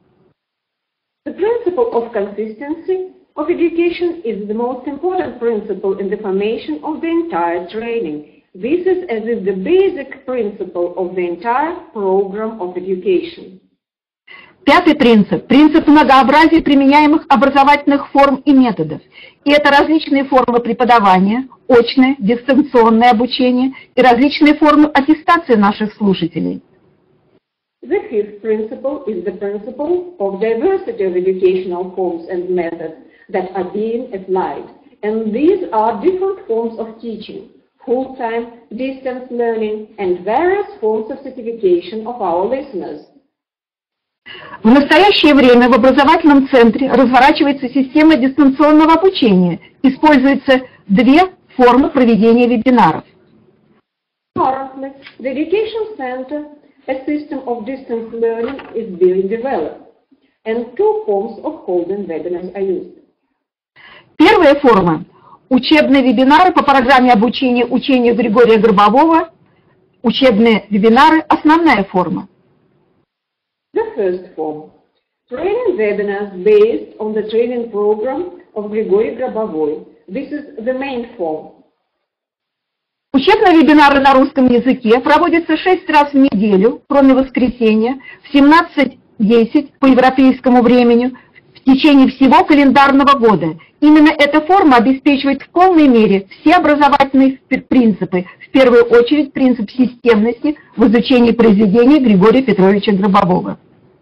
The principle of consistency of education is the most important principle in the formation of the entire training. This is as is the basic principle of the entire program of education. Пятый принцип – принцип многообразия применяемых образовательных форм и методов. И это различные формы преподавания, очное, дистанционное обучение и различные формы аттестации наших слушателей. The fifth principle is the principle of diversity of educational forms and methods that are being applied. And these are different forms of teaching, full-time, distance learning, and various forms of certification of our listeners. В настоящее время в образовательном центре разворачивается система дистанционного обучения. Используются две формы проведения вебинаров. Currently, the Education Center, a system of distance learning, is being developed, and 2 forms of holding webinars are used. Первая форма – учебные вебинары по программе обучения учению Григория Гробового. Учебные вебинары – основная форма. The first form, training webinars based on the training program of Grigory Grabovoi. This is the main form. Учебные вебинары на русском языке проводятся 6 раз в неделю, кроме воскресенья, в 17:10 по европейскому времени, в течение всего календарного года. Именно эта форма обеспечивает в полной мере все образовательные принципы, в первую очередь принцип системности в изучении произведений Григория Петровича Гробового.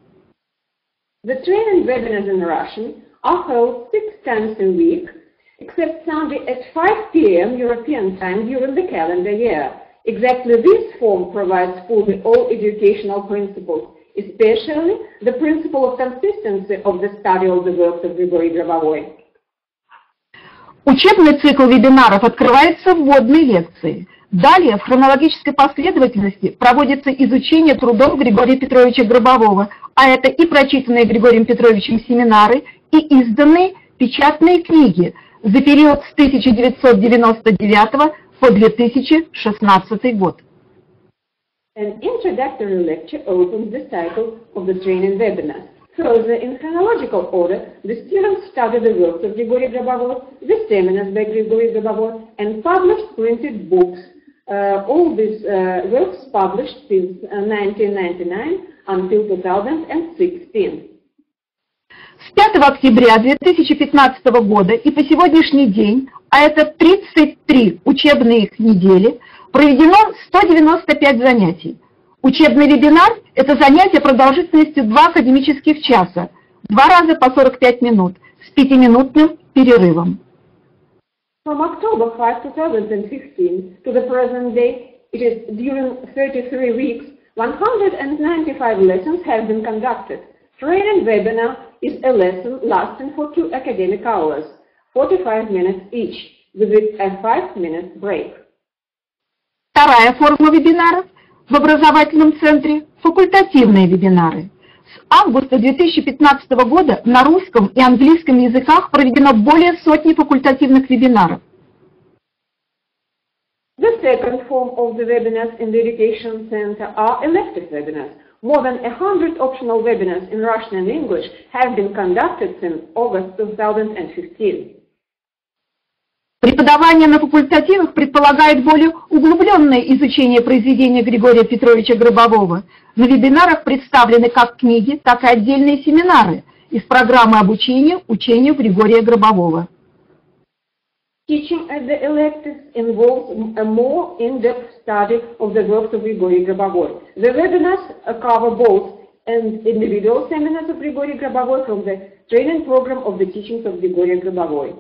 The training webinars in Russian are held 6 times a week, except Sunday at 5 p.m. European time during the calendar year. Exactly this form provides fully all educational principles, especially the principle of consistency of the study of the works of Grigory Grabovoi. Учебный цикл вебинаров открывается вводной лекцией. Далее в хронологической последовательности проводится изучение трудов Григория Петровича Гробового, а это и прочитанные Григорием Петровичем семинары, и изданные печатные книги за период с 1999 по 2016 год. An introductory lecture opens the cycle of the training webinars. Further, in chronological order, the students study the works of Grigory Grabovoi, the seminars by Grigory Grabovoi, and published printed books. All these works published since 1999 until 2016. С 5 октября 2015 года и по сегодняшний день, а это 33 учебные недели, проведено 195 занятий. Учебный вебинар – это занятие продолжительностью 2 академических часа, 2 раза по 45 минут, с 5-минутным перерывом. From October 5, 2016 to the present day, it is during 33 weeks, 195 lessons have been conducted. Training webinar is a lesson lasting for 2 academic hours, 45 minutes each, with a 5-minute break. Вторая форма вебинаров в образовательном центре – факультативные вебинары. С августа 2015 года на русском и английском языках проведено более сотни факультативных вебинаров. The second form of the webinars in the Education Center are elective webinars. More than 100 optional webinars in Russian and English have been conducted since August 2015. Преподавание на факультативах предполагает более углубленное изучение произведения Григория Петровича Гробового. На вебинарах представлены как книги, так и отдельные семинары из программы обучения учению Григория Гробового. Teaching at the electives involves a more in-depth study of the works of Grigory Grabovoi. The webinars cover both individual seminars of Grigory Grabovoi from the training program of the teachings of Grigory Grabovoi.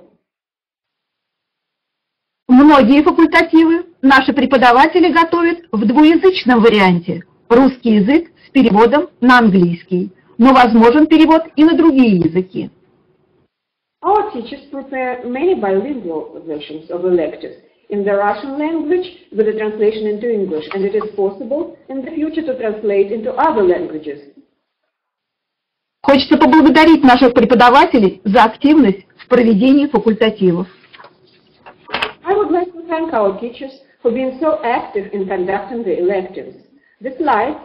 Многие факультативы наши преподаватели готовят в двуязычном варианте. Русский язык с переводом на английский, но возможен перевод и на другие языки. Our teachers prepare many bilingual versions of electives in the Russian language with a translation into English, and it is possible in the future to translate into other languages. Хочется поблагодарить наших преподавателей за активность в проведении факультативов. I would like to thank our teachers for being so active in conducting the electives. The slide.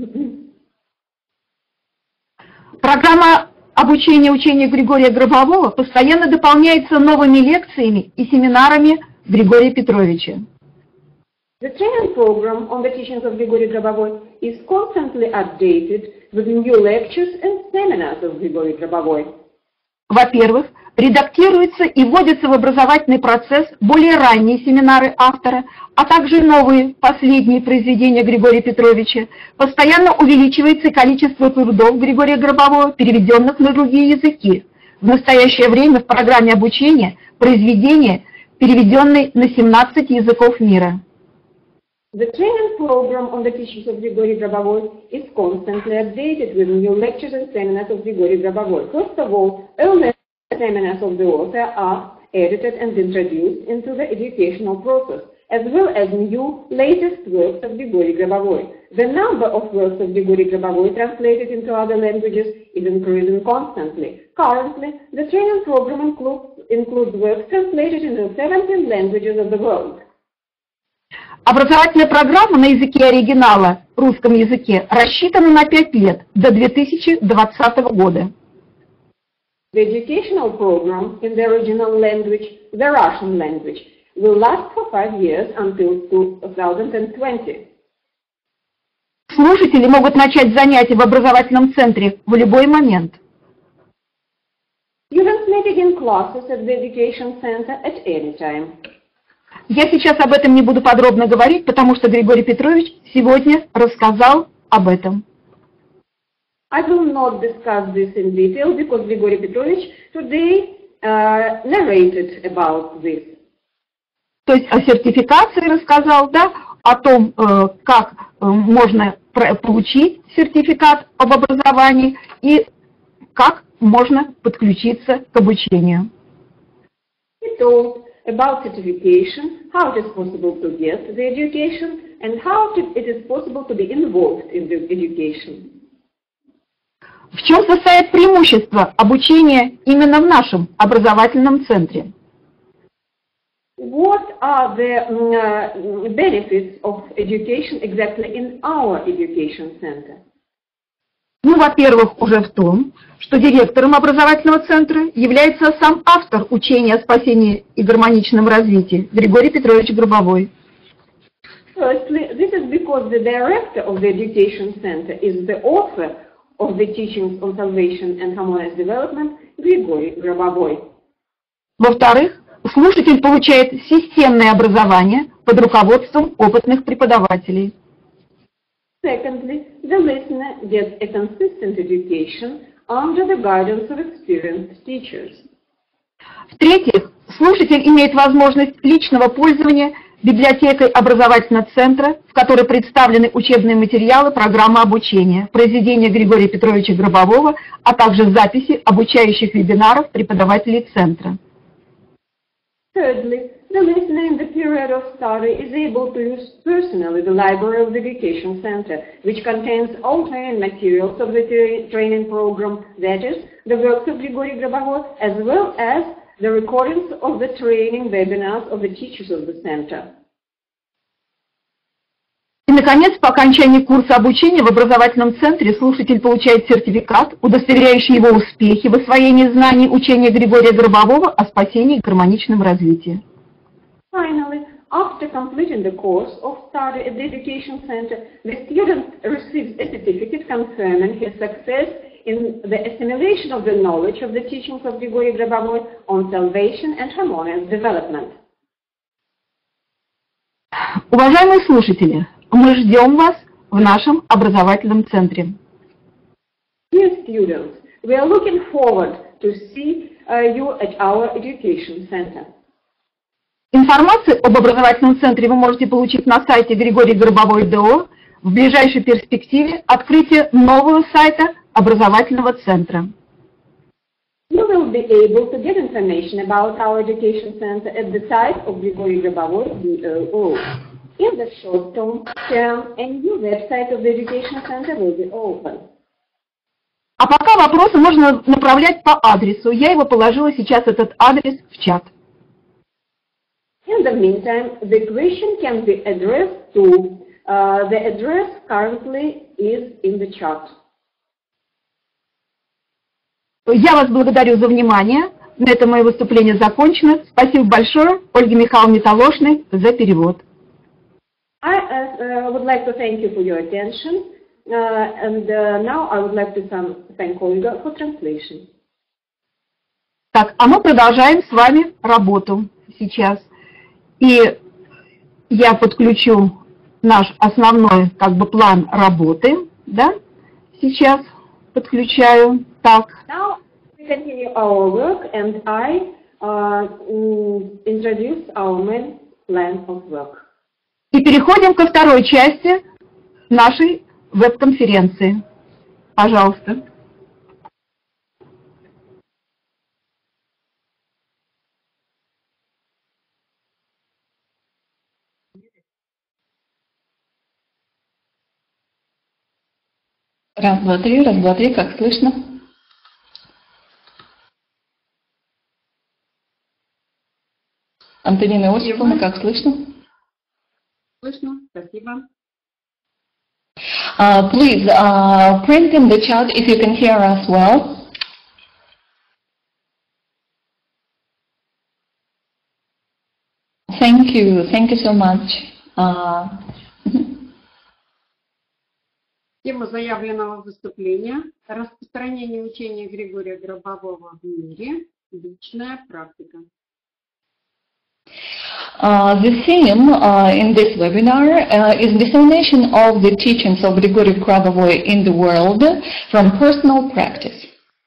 Программа обучения учению Григория Гробового постоянно дополняется новыми лекциями и семинарами Григория Петровича. The training program on the teachings of Grigory Grabovoi is constantly updated with new lectures and seminars of Grigory Grabovoi. Во-первых, редактируются и вводятся в образовательный процесс более ранние семинары автора, а также новые, последние произведения Григория Петровича. Постоянно увеличивается количество трудов Григория Гробового, переведенных на другие языки. В настоящее время в программе обучения произведения, переведенные на 17 языков мира. The training program on the teachings of Grigory Grabovoi is constantly updated with new lectures and seminars of Grigory Grabovoi. First of all, earlier seminars of the author are edited and introduced into the educational process, as well as new, latest works of Grigory Grabovoi. The number of works of Grigory Grabovoi translated into other languages is increasing constantly. Currently, the training program includes works translated into 17 languages of the world. Образовательная программа на языке оригинала, русском языке, рассчитана на 5 лет, до 2020 года. The educational program in the original language, the Russian language, will last for 5 years until 2020. Слушатели могут начать занятия в образовательном центре в любой момент. Students may begin classes at the Education Center at any time. Я сейчас об этом не буду подробно говорить, потому что Григорий Петрович сегодня рассказал об этом. I will not discuss this in detail because Grigory Petrovich today narrated about this. То есть о сертификации рассказал, да, о том, как можно получить сертификат об образовании и как можно подключиться к обучению. We talked about certification, how it is possible to get the education, and how it is possible to be involved in the education. В чем состоит преимущество обучения именно в нашем образовательном центре? What are the benefits of education exactly in our education center? Ну, во-первых, уже в том, что директором образовательного центра является сам автор учения о спасении и гармоничном развитии Григорий Петрович Гробовой. Firstly, this is because the director of the education center is the author of the teachings on salvation and harmonious development, Григорий Гробовой. Во-вторых, слушатель получает системное образование под руководством опытных преподавателей. Secondly, the listener gets a consistent education under the guidance of experienced teachers. В-третьих, слушатель имеет возможность личного пользования библиотекой образовательного центра, в которой представлены учебные материалы программы обучения, произведения Григория Петровича Гробового, а также записи обучающих вебинаров преподавателей центра. Thirdly, the listener in the period of study is able to use personally the library of the education center, which contains all training materials of the training program, that is, the works of Grigory Grabovoi, as well as the recordings of the training webinars of the teachers of the center. И, наконец, по окончании курса обучения в образовательном центре слушатель получает сертификат, удостоверяющий его успехи в освоении знаний учения Григория Гробового о спасении и гармоничном развитии. Finally, after completing the course of study at the education center, the student receives a certificate confirming his success in the assimilation of the knowledge of the teachings of Grigory Grabovoi on salvation and harmonious development. Уважаемые слушатели, мы ждем вас в нашем образовательном центре. Dear students, we are looking forward to see you at our education center. Информацию об образовательном центре вы можете получить на сайте Григорий Гробовой ДО, в ближайшей перспективе открытие нового сайта образовательного центра. You will be able to get information about our education center at the site of Grigory Grabovoi DOO. In the short term, a new website of the education center will be open. А пока вопросы можно направлять по адресу. Я его положила сейчас этот адрес в чат. In the meantime, the question can be addressed to the address currently is in the chat. Я вас благодарю за внимание. На этом мое выступление закончено. Спасибо большое Ольге Михайловне Толошной за перевод. I would like to thank you for your attention, and now I would like to thank Olga for translation. Так, а мы продолжаем с вами работу сейчас. И я подключу наш основной план работы, да? Сейчас подключаю. Так. Now we continue our work, and I introduce our main plan of work. И переходим ко второй части нашей веб-конференции. Пожалуйста. Раз, два, три, как слышно? Антонина Иосифовна, как слышно? Слышно, спасибо. Please print in the chat if you can hear us well. Thank you so much. Тема заявленного выступления – распространение учения Григория Гробового в мире, личная практика. The theme in this webinar is dissemination of the teachings of Grigory Grabovoi in the world from personal practice.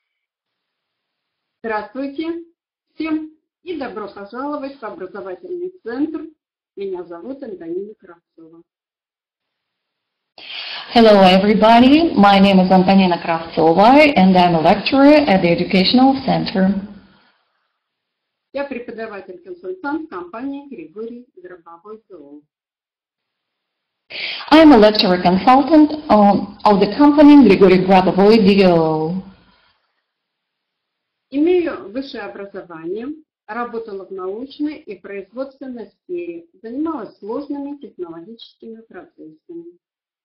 Здравствуйте всем и добро пожаловать в образовательный центр. Меня зовут Антонина Кравцова. Hello everybody, my name is Antonina Kravtsova and I'm a lecturer at the Educational Center. Я преподаватель-консультант компании Григорий Гробовой ТО. I am a lecturer consultant of the company Grigory Grabovoi DO. Имею высшее образование, работала в научной и производственной сфере, занималась сложными технологическими процессами.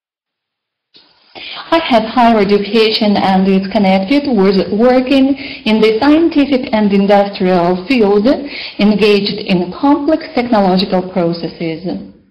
I have higher education and is connected with working in the scientific and industrial field, engaged in complex technological processes.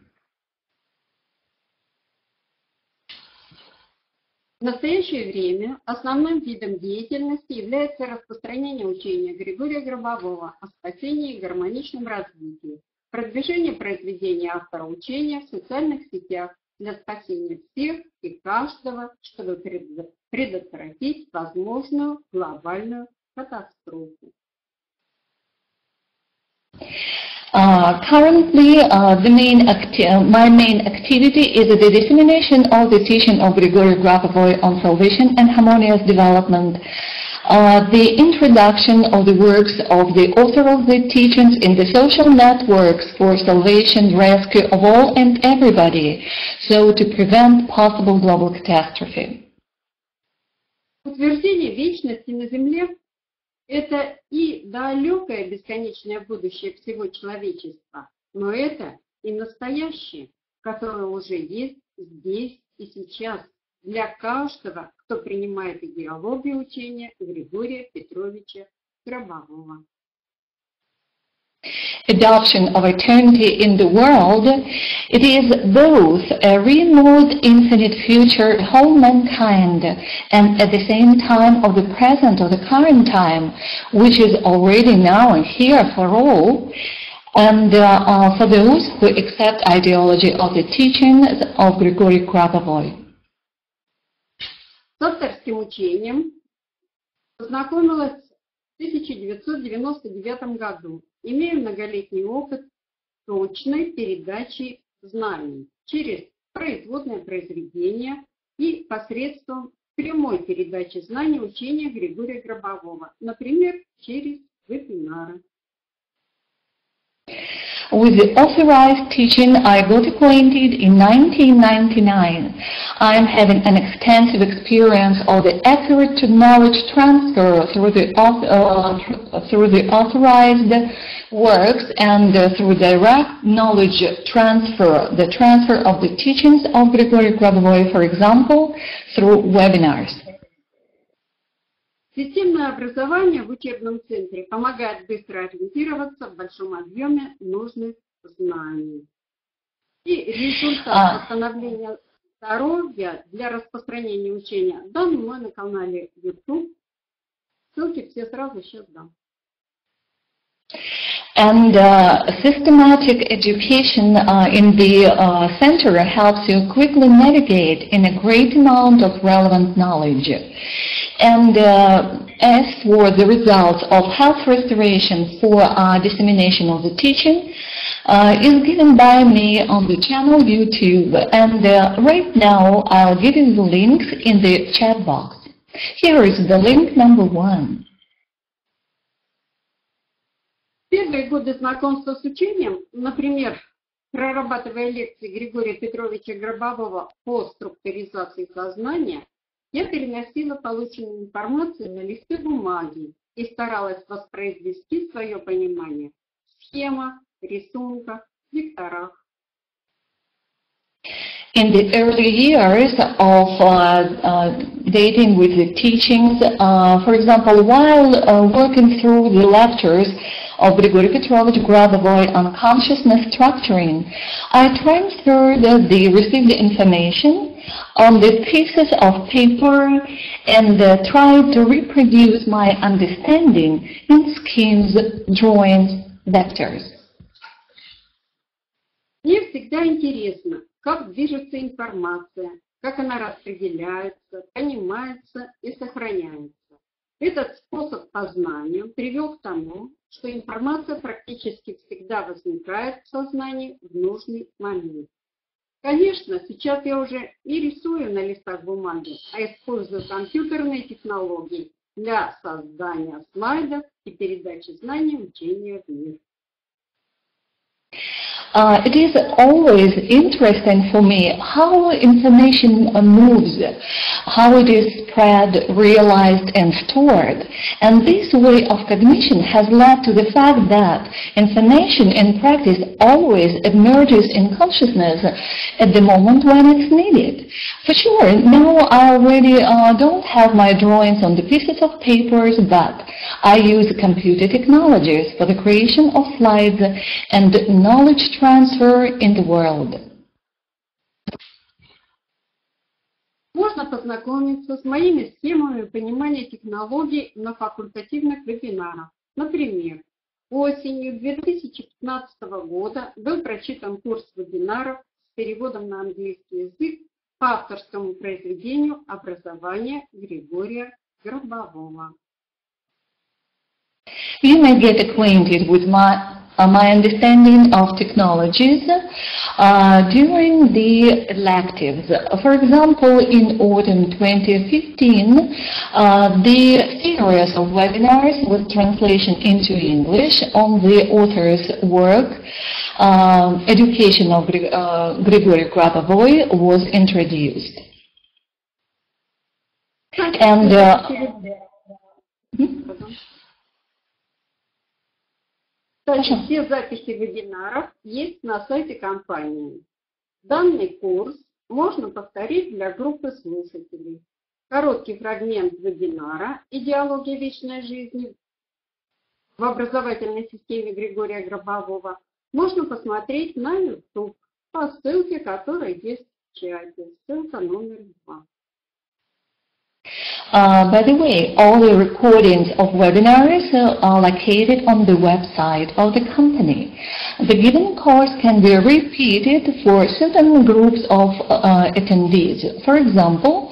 В настоящее время основным видом деятельности является распространение учения Григория Гробового о спасении и гармоничном развитии, продвижение произведений автора учения в социальных сетях для спасения всех и каждого, чтобы предотвратить возможную глобальную катастрофу. Currently, my main activity is the dissemination of the teaching of Grigory Grabovoi on salvation and harmonious development, the introduction of the works of the author of the teachings in the social networks for salvation, rescue of all and everybody, so to prevent possible global catastrophe. Утверждение вечности на Земле – это и далекое бесконечное будущее всего человечества, но это и настоящее, которое уже есть здесь и сейчас для каждого, кто принимает идеологию учения Григория Петровича Гробового. Adoption of eternity in the world, it is both a remote infinite future of whole mankind and at the same time of the present or the current time, which is already now and here for all, and for those who accept ideology of the teachings of Grigory Grabovoi. С авторским учением познакомилась в 1999 году, имея многолетний опыт точной передачи знаний через производное произведение и посредством прямой передачи знаний учения Григория Гробового, например, через вебинары. With the authorized teaching, I got acquainted in 1999. I am having an extensive experience of the accurate knowledge transfer through the authorized works and through direct knowledge transfer, the transfer of the teachings of Grigory Grabovoi, for example, through webinars. Системное образование в учебном центре помогает быстро ориентироваться в большом объеме нужных знаний. И результат восстановления здоровья для распространения учения дан мной на канале YouTube. Ссылки все сразу сейчас дам. And systematic education in the center helps you quickly navigate in a great amount of relevant knowledge. And as for the results of health restoration for dissemination of the teaching, is given by me on the channel YouTube. And right now I'll give you the links in the chat box. Here is the link number 1. Первые годы знакомства с учением, например, прорабатывая лекции Григория Петровича Гробового по структуризации сознания, я переносила полученную информацию на листы бумаги и старалась воспроизвести свое понимание в схемах, рисунках, векторах. In the early years of dating with the teachings, for example, while working through the lectures of Grigory Petrovich Grabovoi on consciousness structuring, I transferred the received information on the pieces of paper and tried to reproduce my understanding in schemes, drawings, vectors. Мне всегда интересно, как движется информация, как она распределяется, понимается и сохраняется. Этот способ познания привел к тому, что информация практически всегда возникает в сознании в нужный момент. Конечно, сейчас я уже не рисую на листах бумаги, а использую компьютерные технологии для создания слайдов и передачи знаний учения в мир. It is always interesting for me how information moves, how it is spread, realized, and stored. And this way of cognition has led to the fact that information in practice always emerges in consciousness at the moment when it's needed. For sure, now I already don't have my drawings on the pieces of papers, but I use computer technologies for the creation of slides and knowledge transfer in the world. Можно познакомиться с моими схемами понимания технологий на факультативных вебинарах. Например, осенью 2015 года был прочитан курс вебинаров с переводом на английский язык по авторскому произведению «Образование» Григория Гробового. You may get acquainted with my understanding of technologies during the electives. For example, in autumn 2015, the series of webinars with translation into English on the author's work, Education of Grigory Grabovoi, was introduced. And Кстати, все записи вебинаров есть на сайте компании. Данный курс можно повторить для группы слушателей. Короткий фрагмент вебинара «Идеология вечной жизни» в образовательной системе Григория Гробового можно посмотреть на YouTube по ссылке, которая есть в чате. Ссылка номер 2. By the way, all the recordings of webinars are located on the website of the company. The given course can be repeated for certain groups of attendees. For example,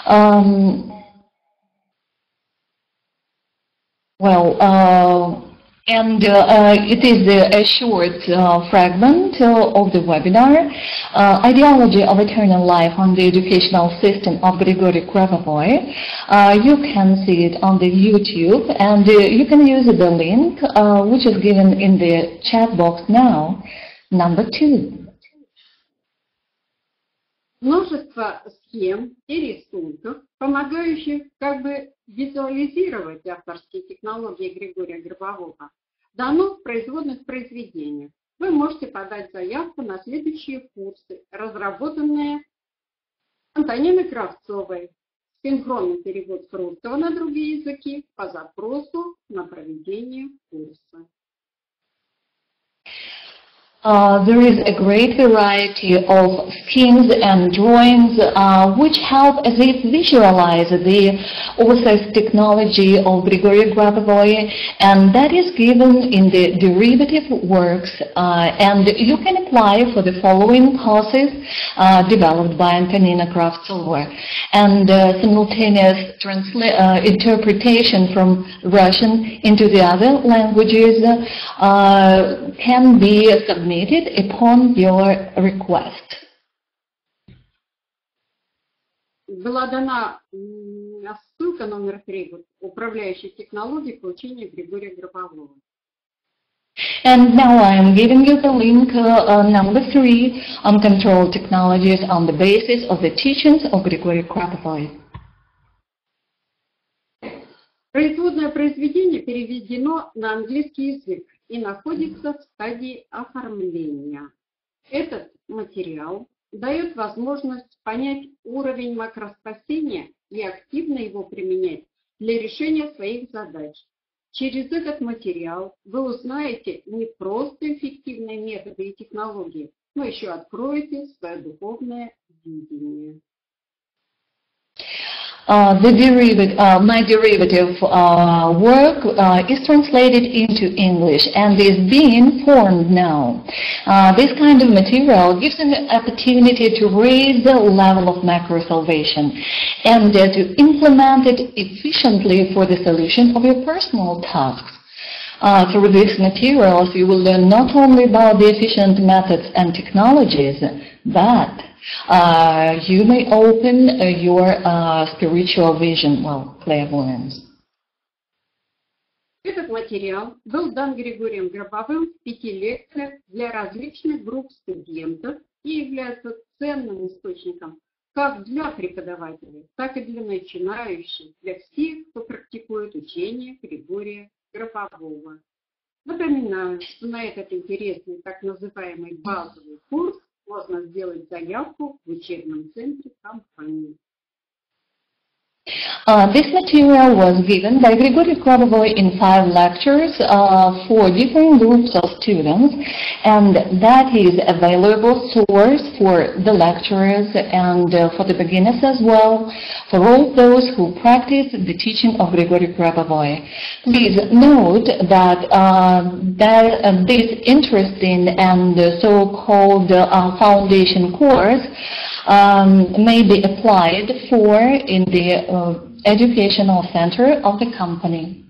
it is a short fragment of the webinar, Ideology of Eternal Life on the Educational System of Grigory Grabovoi. You can see it on the YouTube, and you can use the link which is given in the chat box now, number 2. Множество схем и рисунков, помогающих визуализировать авторские технологии Григория Гробового, дано в производных произведениях. Вы можете подать заявку на следующие курсы, разработанные Антониной Кравцовой. Синхронный перевод с русского на другие языки по запросу на проведение курса. There is a great variety of schemes and drawings which help as if visualize the author's technology of Grigory Grabovoi, and that is given in the derivative works, and you can apply for the following courses developed by Antonina Kravtsova, and simultaneous interpretation from Russian into the other languages can be submitted upon your request. Была дана ссылка номер 3, управляющих технологий получения Григория Гробового. And now I am giving you the link number 3 on control technologies on the basis of the teachings of Grigory Grabovoi. Производное произведение переведено на английский язык и находится в стадии оформления. Этот материал дает возможность понять уровень макроспасения и активно его применять для решения своих задач. Через этот материал вы узнаете не просто эффективные методы и технологии, но еще откроете свое духовное видение. My derivative work is translated into English and is being formed now. This kind of material gives an opportunity to raise the level of macro salvation and to implement it efficiently for the solution of your personal tasks. Through these materials, you will learn not only about the efficient methods and technologies, but you may open your spiritual vision, well, clairvoyance. Этот материал был дан Григорием Гробовым в 5 лекциях для различных групп студентов и является ценным источником как для преподавателей, так и для начинающих, для всех, кто практикует учение Григория Гробового. Напоминаю, что на этот интересный так называемый базовый курс можно сделать заявку в учебном центре компании. This material was given by Grigory Grabovoi in 5 lectures for different groups of students, and that is a valuable source for the lecturers and for the beginners as well, for all those who practice the teaching of Grigory Grabovoi. Please note that, this interesting and so-called foundation course may be applied for in the educational center of the company.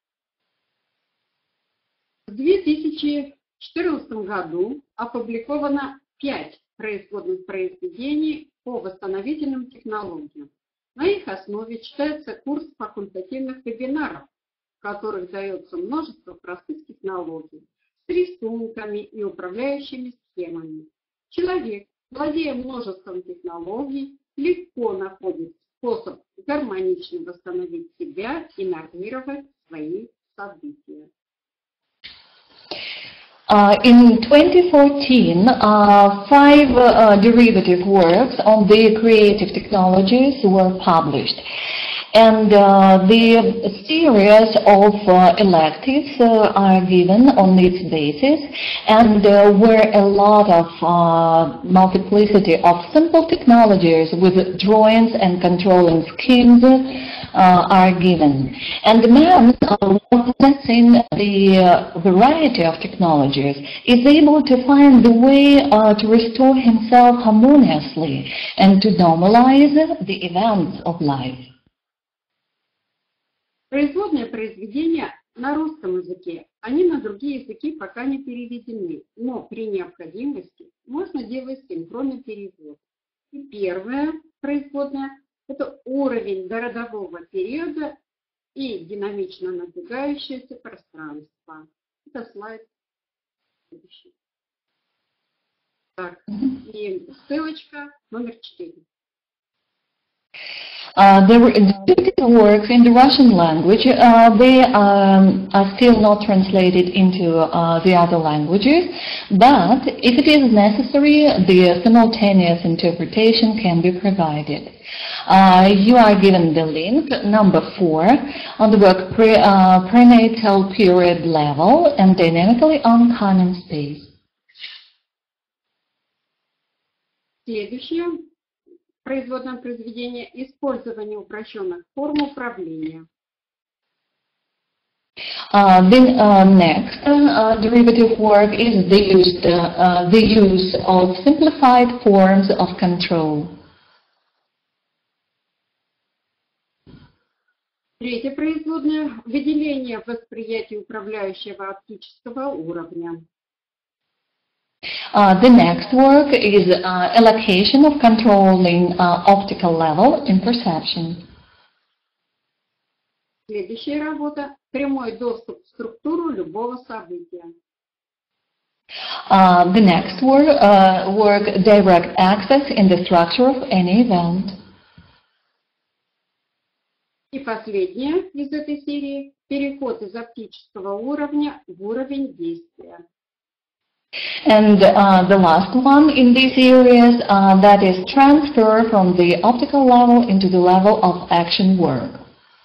В 2014 году опубликовано 5 производных произведений по восстановительным технологиям. На их основе читается курс факультативных вебинаров, в которых дается множество простых технологий с рисунками и управляющими схемами. Человек, владея множеством технологий, легко находит способ гармонично восстановить себя и нормировать свои события. In 2014, 5 derivative works on the creative technologies were published. And the series of electives are given on its basis, and where a lot of multiplicity of simple technologies with drawings and controlling schemes are given. And the man, possessing the variety of technologies, is able to find the way to restore himself harmoniously and to normalize the events of life. Производные произведения на русском языке, они на другие языки пока не переведены, но при необходимости можно делать синхронный перевод. И первое производное – это уровень дородового периода и динамично надвигающееся пространство. Это слайд следующий. Так, и ссылочка номер 4. The works in the Russian language, they are still not translated into the other languages, but if it is necessary, the simultaneous interpretation can be provided. You are given the link, number 4, on the work prenatal period level and dynamically oncoming space. Следующее. Производное произведение использования упрощенных форм управления. The next derivative work is the use of simplified forms of control. Третье производное – выделение восприятия управляющего оптического уровня. The next work is allocation of controlling optical level in perception. Следующая работа – прямой доступ в структуру любого события. The next work direct access in the structure of any event. И последнее из этой серии – переход из оптического уровня в уровень действия. And the last one in these areas, that is transfer from the optical level into the level of action work.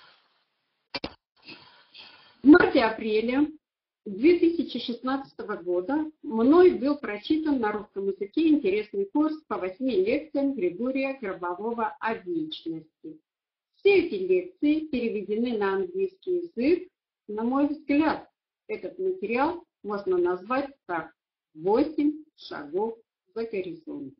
В марте-апреле 2016 года мной был прочитан на русском языке интересный курс по 8 лекциям Григория Гробового о вечности. Все эти лекции переведены на английский язык. На мой взгляд, этот материал можно назвать так: 8 шагов за горизонт.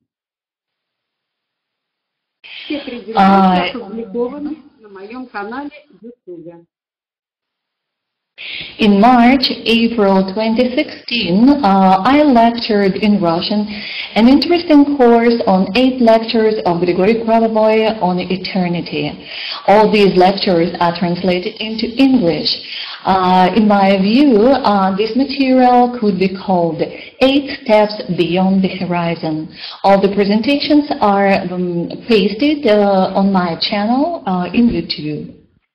Все презентации опубликованы на моем канале YouTube. In March, April 2016, I lectured in Russian an interesting course on 8 lectures of Grigory Grabovoy on eternity. All these lectures are translated into English. In my view, this material could be called 8 Steps Beyond the Horizon. All the presentations are pasted on my channel in YouTube.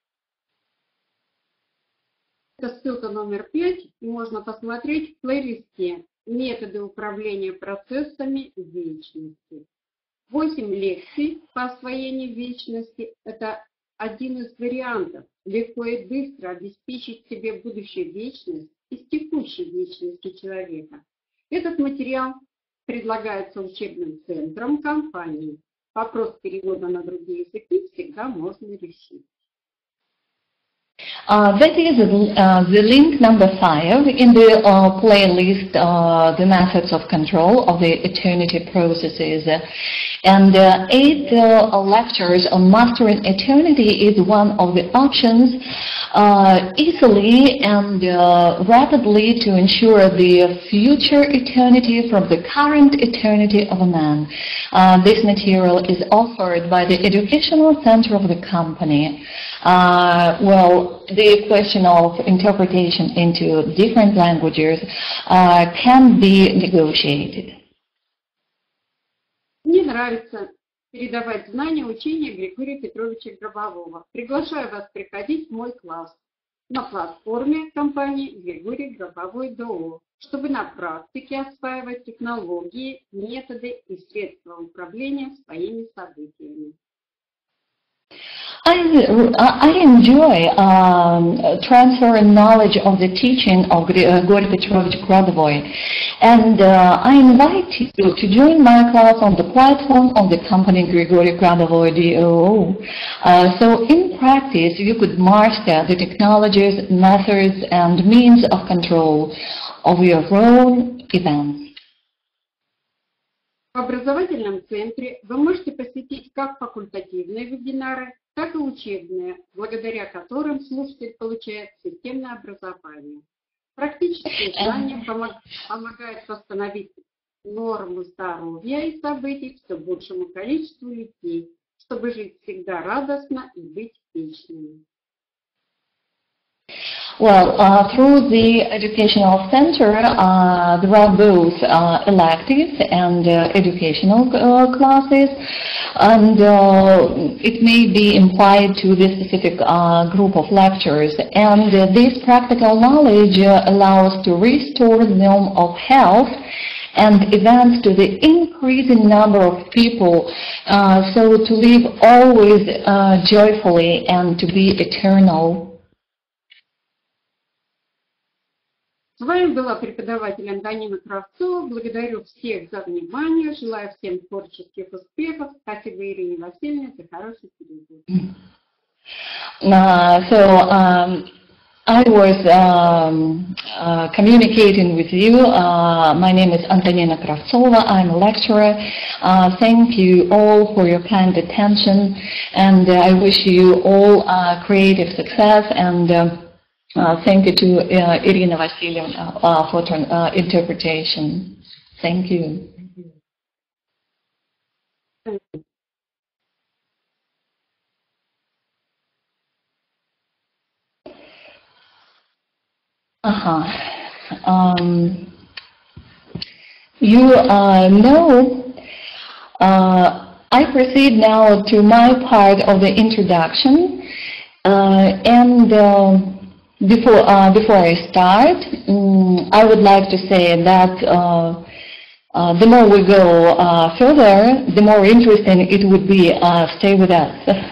Это ссылка номер 5, и можно посмотреть в плейлисте «Методы управления процессами вечности». 8 лекций по освоению вечности – это один из вариантов легко и быстро обеспечить себе будущую вечность из текущей вечности человека. Этот материал предлагается учебным центром компании. Вопрос перевода на другие языки всегда можно решить. That is the link number 5 in the playlist, the methods of control of the eternity processes. And 8 lectures on mastering eternity is one of the options easily and rapidly to ensure the future eternity from the current eternity of a man. This material is offered by the Educational Center of the company. Well, the question of interpretation into different languages can be negotiated. Мне нравится передавать знания учения Григория Петровича Гробового. Приглашаю вас приходить в мой класс на платформе компании Григорий Гробовой ДОО, чтобы на практике осваивать технологии, методы и средства управления своими событиями. I enjoy transferring knowledge of the teaching of Grigory Petrovich Grabovoy, and I invite you to join my class on the platform of the company Grigory Grabovoy DOO. So in practice, you could master the technologies, methods, and means of control of your own events. В образовательном центре вы можете посетить как факультативные вебинары, так и учебные, благодаря которым слушатель получает системное образование. Практические знания помогают восстановить норму здоровья и событий все большему количеству людей, чтобы жить всегда радостно и быть вечными. Well, through the Educational Center, there are both elective and educational classes, and it may be implied to this specific group of lectures. And this practical knowledge allows to restore the norm of health and events to the increasing number of people, so to live always joyfully and to be eternal. С вами была преподаватель Антонина Кравцова. Благодарю всех за внимание. Желаю всем творческих успехов. Спасибо Ирине Васильевне за хороший перевод. I was communicating with you. My name is Antonina Kravtsova. I'm a lecturer. Thank you all for your kind attention, and I wish you all creative success, and thank you to Irina Vasilyevna for interpretation. Thank you. You know, I proceed now to my part of the introduction, and before I start, I would like to say that the more we go further, the more interesting it would be. Stay with us.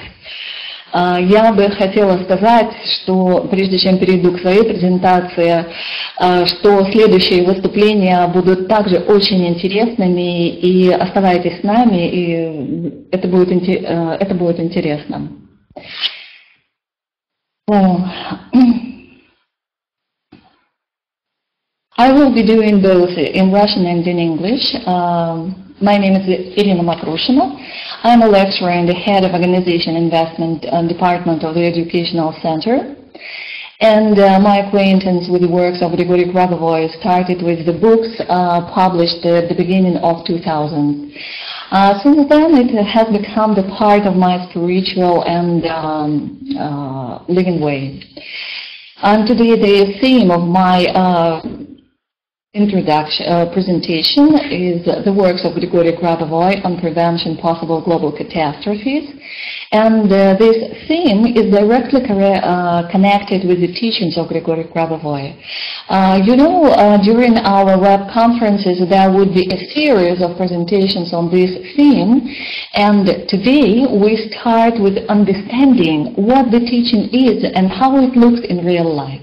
Я бы хотела сказать, что прежде чем перейду к своей презентации, что следующие выступления будут также очень интересными, и оставайтесь с нами, и это будет интересно. I will be doing both in Russian and in English. My name is Irina Makrushina. I'm a lecturer and the head of Organization Investment Department of the Educational Center. And my acquaintance with the works of Grigory Grabovoi started with the books published at the beginning of 2000. Since then, it has become the part of my spiritual and living way. And today, the theme of my presentation is the works of Grigory Grabovoi on prevention possible global catastrophes. And this theme is directly connected with the teachings of Grigory Grabovoi. During our web conferences, there would be a series of presentations on this theme. And today, we start with understanding what the teaching is and how it looks in real life.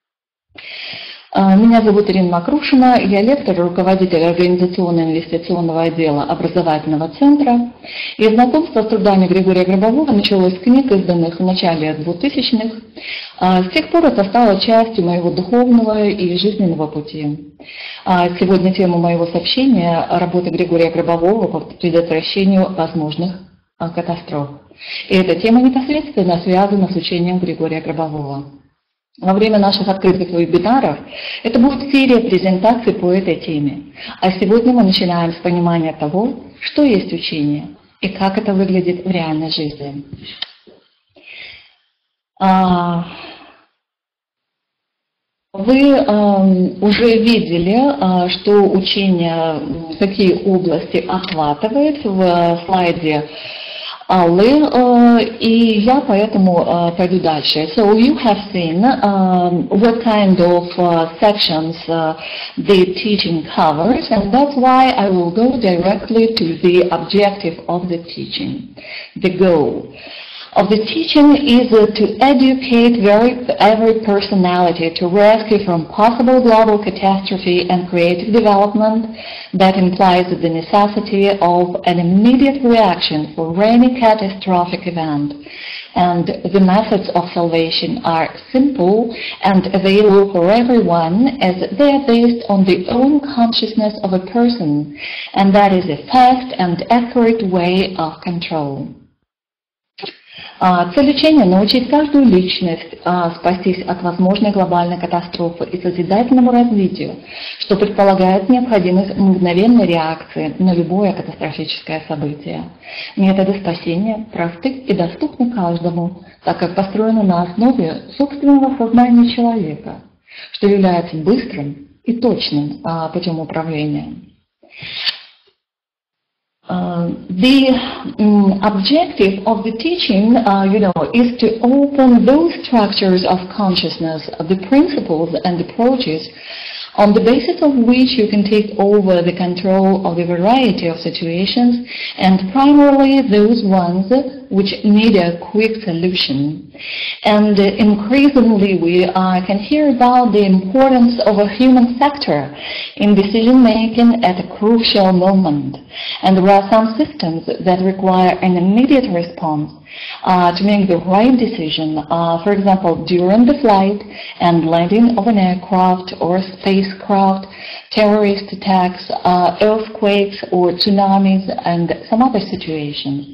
Меня зовут Ирина Макрушина, я лектор, руководитель организационно-инвестиционного отдела образовательного центра. И знакомство с трудами Григория Грабового началось с книг, изданных в начале 2000-х. С тех пор это стало частью моего духовного и жизненного пути. Сегодня тема моего сообщения – работа Григория Грабового по предотвращению возможных катастроф. И эта тема непосредственно связана с учением Григория Грабового. Во время наших открытых вебинаров это будет серия презентаций по этой теме. А сегодня мы начинаем с понимания того, что есть учение и как это выглядит в реальной жизни. Вы уже видели, что учение какие области охватывает в слайде Аллы, и я поэтому пойду дальше. So you have seen what kind of sections the teaching covers, and that's why I will go directly to the objective of the teaching. The goal of the teaching is to educate every personality to rescue from possible global catastrophe and creative development that implies the necessity of an immediate reaction for any catastrophic event. And the methods of salvation are simple and available for everyone as they are based on the own consciousness of a person, and that is a fast and accurate way of control. Цель учения – научить каждую личность спастись от возможной глобальной катастрофы и созидательному развитию, что предполагает необходимость мгновенной реакции на любое катастрофическое событие. Методы спасения просты и доступны каждому, так как построены на основе собственного сознания человека, что является быстрым и точным путем управления. The objective of the teaching, is to open those structures of consciousness, the principles and approaches on the basis of which you can take over the control of a variety of situations, and primarily those ones which need a quick solution. And increasingly we can hear about the importance of a human factor in decision making at a crucial moment. And there are some systems that require an immediate response to make the right decision, for example, during the flight and landing of an aircraft or spacecraft, terrorist attacks, earthquakes or tsunamis, and some other situations.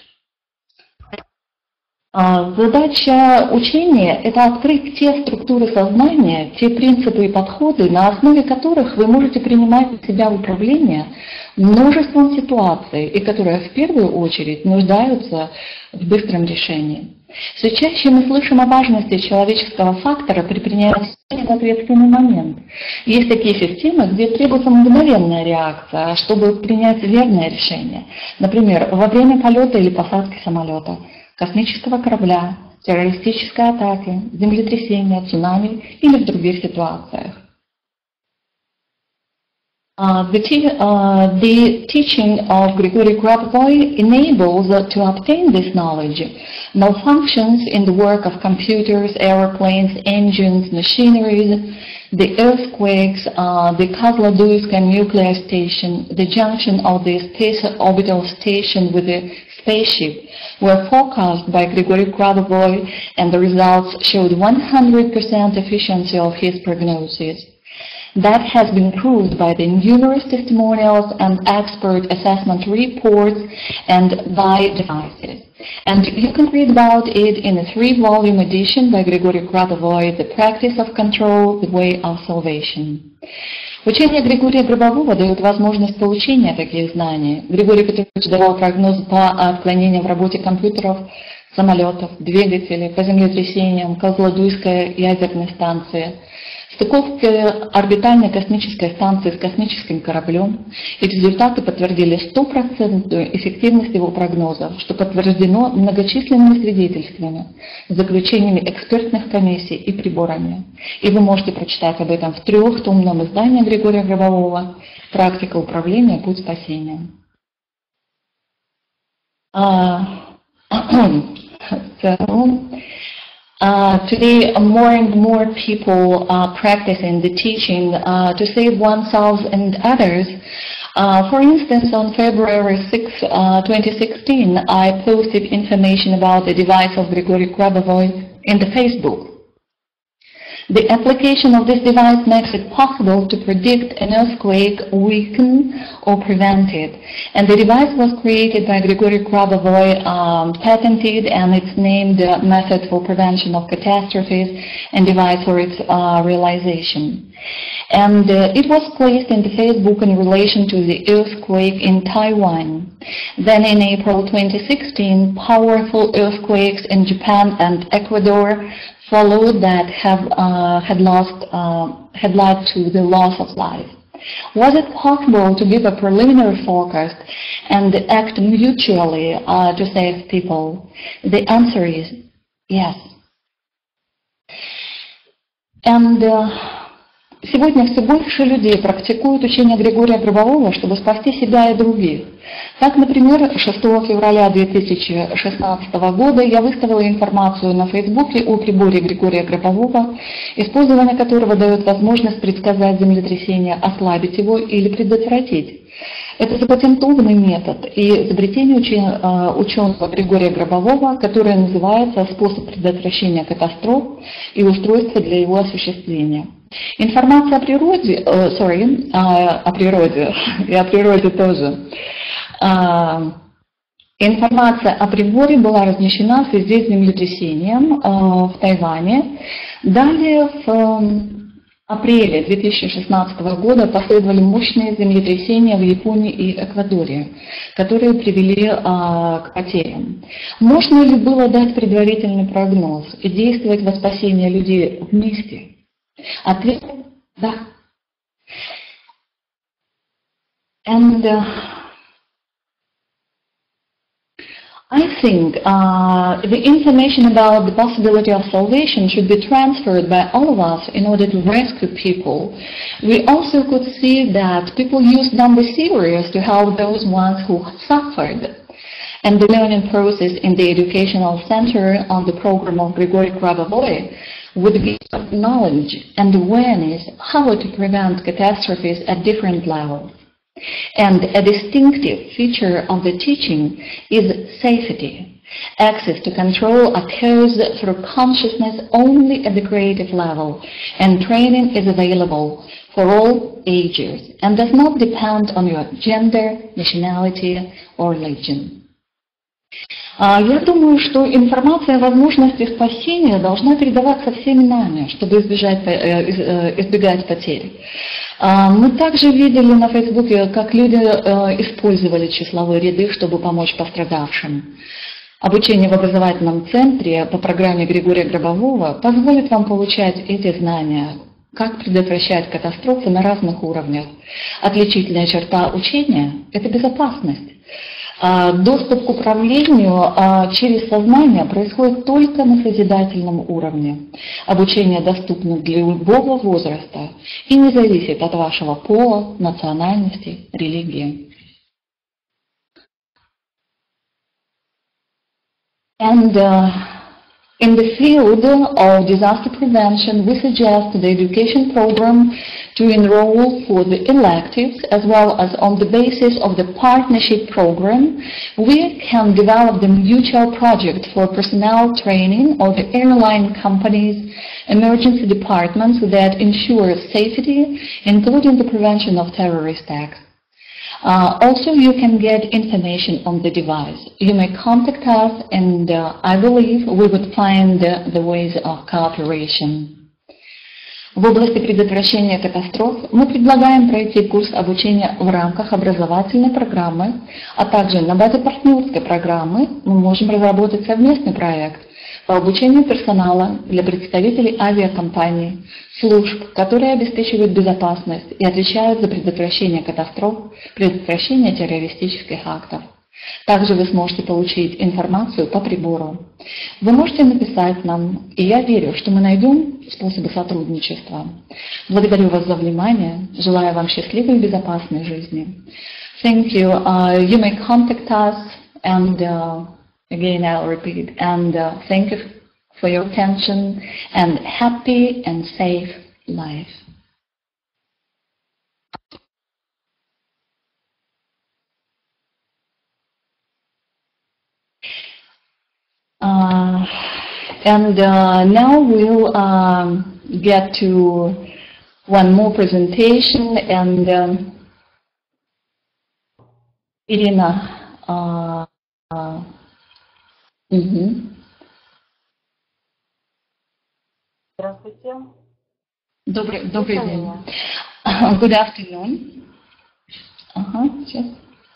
Задача учения – это открыть те структуры сознания, те принципы и подходы, на основе которых вы можете принимать на себя управление множеством ситуаций, и которые в первую очередь нуждаются в быстром решении. Все чаще мы слышим о важности человеческого фактора при принятии в ответственный момент. Есть такие системы, где требуется мгновенная реакция, чтобы принять верное решение. Например, во время полета или посадки самолета, космического корабля, террористической атаки, землетрясения, цунами или в других ситуациях. The teaching of Grigory Grabovoi enables to obtain this knowledge. Malfunctions in the work of computers, airplanes, engines, machineries, the earthquakes, the Kozloduy nuclear station, the junction of the space orbital station with the spaceship were forecast by Grigory Grabovoi, and the results showed 100% efficiency of his prognosis. That has been proved by the numerous testimonials and expert assessment reports and by devices. And you can read about it in a 3-volume edition by Grigory Grabovoi, The Practice of Control, The Way of Salvation. Учение Григория Гробового дает возможность получения таких знаний. Григорий Петрович давал прогноз по отклонениям в работе компьютеров, самолетов, двигателей, по землетрясениям, Козлодуйской ядерной станции, стыковки орбитальной космической станции с космическим кораблем, и результаты подтвердили 100% эффективность его прогнозов, что подтверждено многочисленными свидетельствами, заключениями экспертных комиссий и приборами. И вы можете прочитать об этом в 3-томном издании Григория Гробового «Практика управления. Путь спасения». Today, more and more people are practicing the teaching to save oneself and others. For instance, on February 6, 2016, I posted information about the device of Grigory Grabovoi in the Facebook. The application of this device makes it possible to predict an earthquake, weaken or prevent it. And the device was created by Grigory Grabovoi, patented, and it's named Method for Prevention of Catastrophes and Device for its realization. And it was placed in the Facebook in relation to the earthquake in Taiwan. Then in April 2016, powerful earthquakes in Japan and Ecuador followed that had led to the loss of life. Was it possible to give a preliminary forecast and act mutually to save people? The answer is yes. And сегодня все больше людей практикуют учение Григория Гробового, чтобы спасти себя и других. Так, например, 6 февраля 2016 года я выставила информацию на Фейсбуке о приборе Григория Гробового, использование которого дает возможность предсказать землетрясение, ослабить его или предотвратить. Это запатентованный метод и изобретение ученого Григория Гробового, которое называется «Способ предотвращения катастроф и устройство для его осуществления». Информация о природе, о природе, и о природе тоже. Информация о приборе была размещена в связи с землетрясением в Тайване. Далее в апреле 2016 года последовали мощные землетрясения в Японии и Эквадоре, которые привели к потерям. Можно ли было дать предварительный прогноз и действовать во спасение людей вместе? Ответ – да. And I think the information about the possibility of salvation should be transferred by all of us in order to rescue people. We also could see that people use number series to help those ones who suffered. And the learning process in the educational center on the program of Grigory Grabovoi would give knowledge and awareness how to prevent catastrophes at different levels. And a distinctive feature of the teaching is safety. Access to control occurs through consciousness only at the creative level, and training is available for all ages and does not depend on your gender, nationality, or religion. Я думаю, что информация о возможности спасения должна передаваться всеми нами, чтобы избегать потерь. Мы также видели на Фейсбуке, как люди использовали числовые ряды, чтобы помочь пострадавшим. Обучение в образовательном центре по программе Григория Гробового позволит вам получать эти знания, как предотвращать катастрофы на разных уровнях. Отличительная черта учения – это безопасность. Доступ к управлению через сознание происходит только на созидательном уровне. Обучение доступно для любого возраста и не зависит от вашего пола, национальности, религии. And in the field of disaster prevention, we suggest the education program to enroll for the electives as well as on the basis of the partnership program, we can develop the mutual project for personnel training of the airline companies, emergency departments that ensure safety, including the prevention of terrorist acts. Also, you can get information on the device. You may contact us, and I believe we would find the ways of cooperation. В области предотвращения катастроф мы предлагаем пройти курс обучения в рамках образовательной программы, а также на базе партнерской программы мы можем разработать совместный проект по обучению персонала для представителей авиакомпаний, служб, которые обеспечивают безопасность и отвечают за предотвращение катастроф, предотвращение террористических актов. Также вы сможете получить информацию по прибору. Вы можете написать нам, и я верю, что мы найдем способы сотрудничества. Благодарю вас за внимание. Желаю вам счастливой и безопасной жизни. Thank you. You may contact us, and again I'll repeat, and thank you for your attention, and happy and safe life. And now we'll get to one more presentation, and Irina. Здравствуйте. Добрый день. Good afternoon. Сейчас.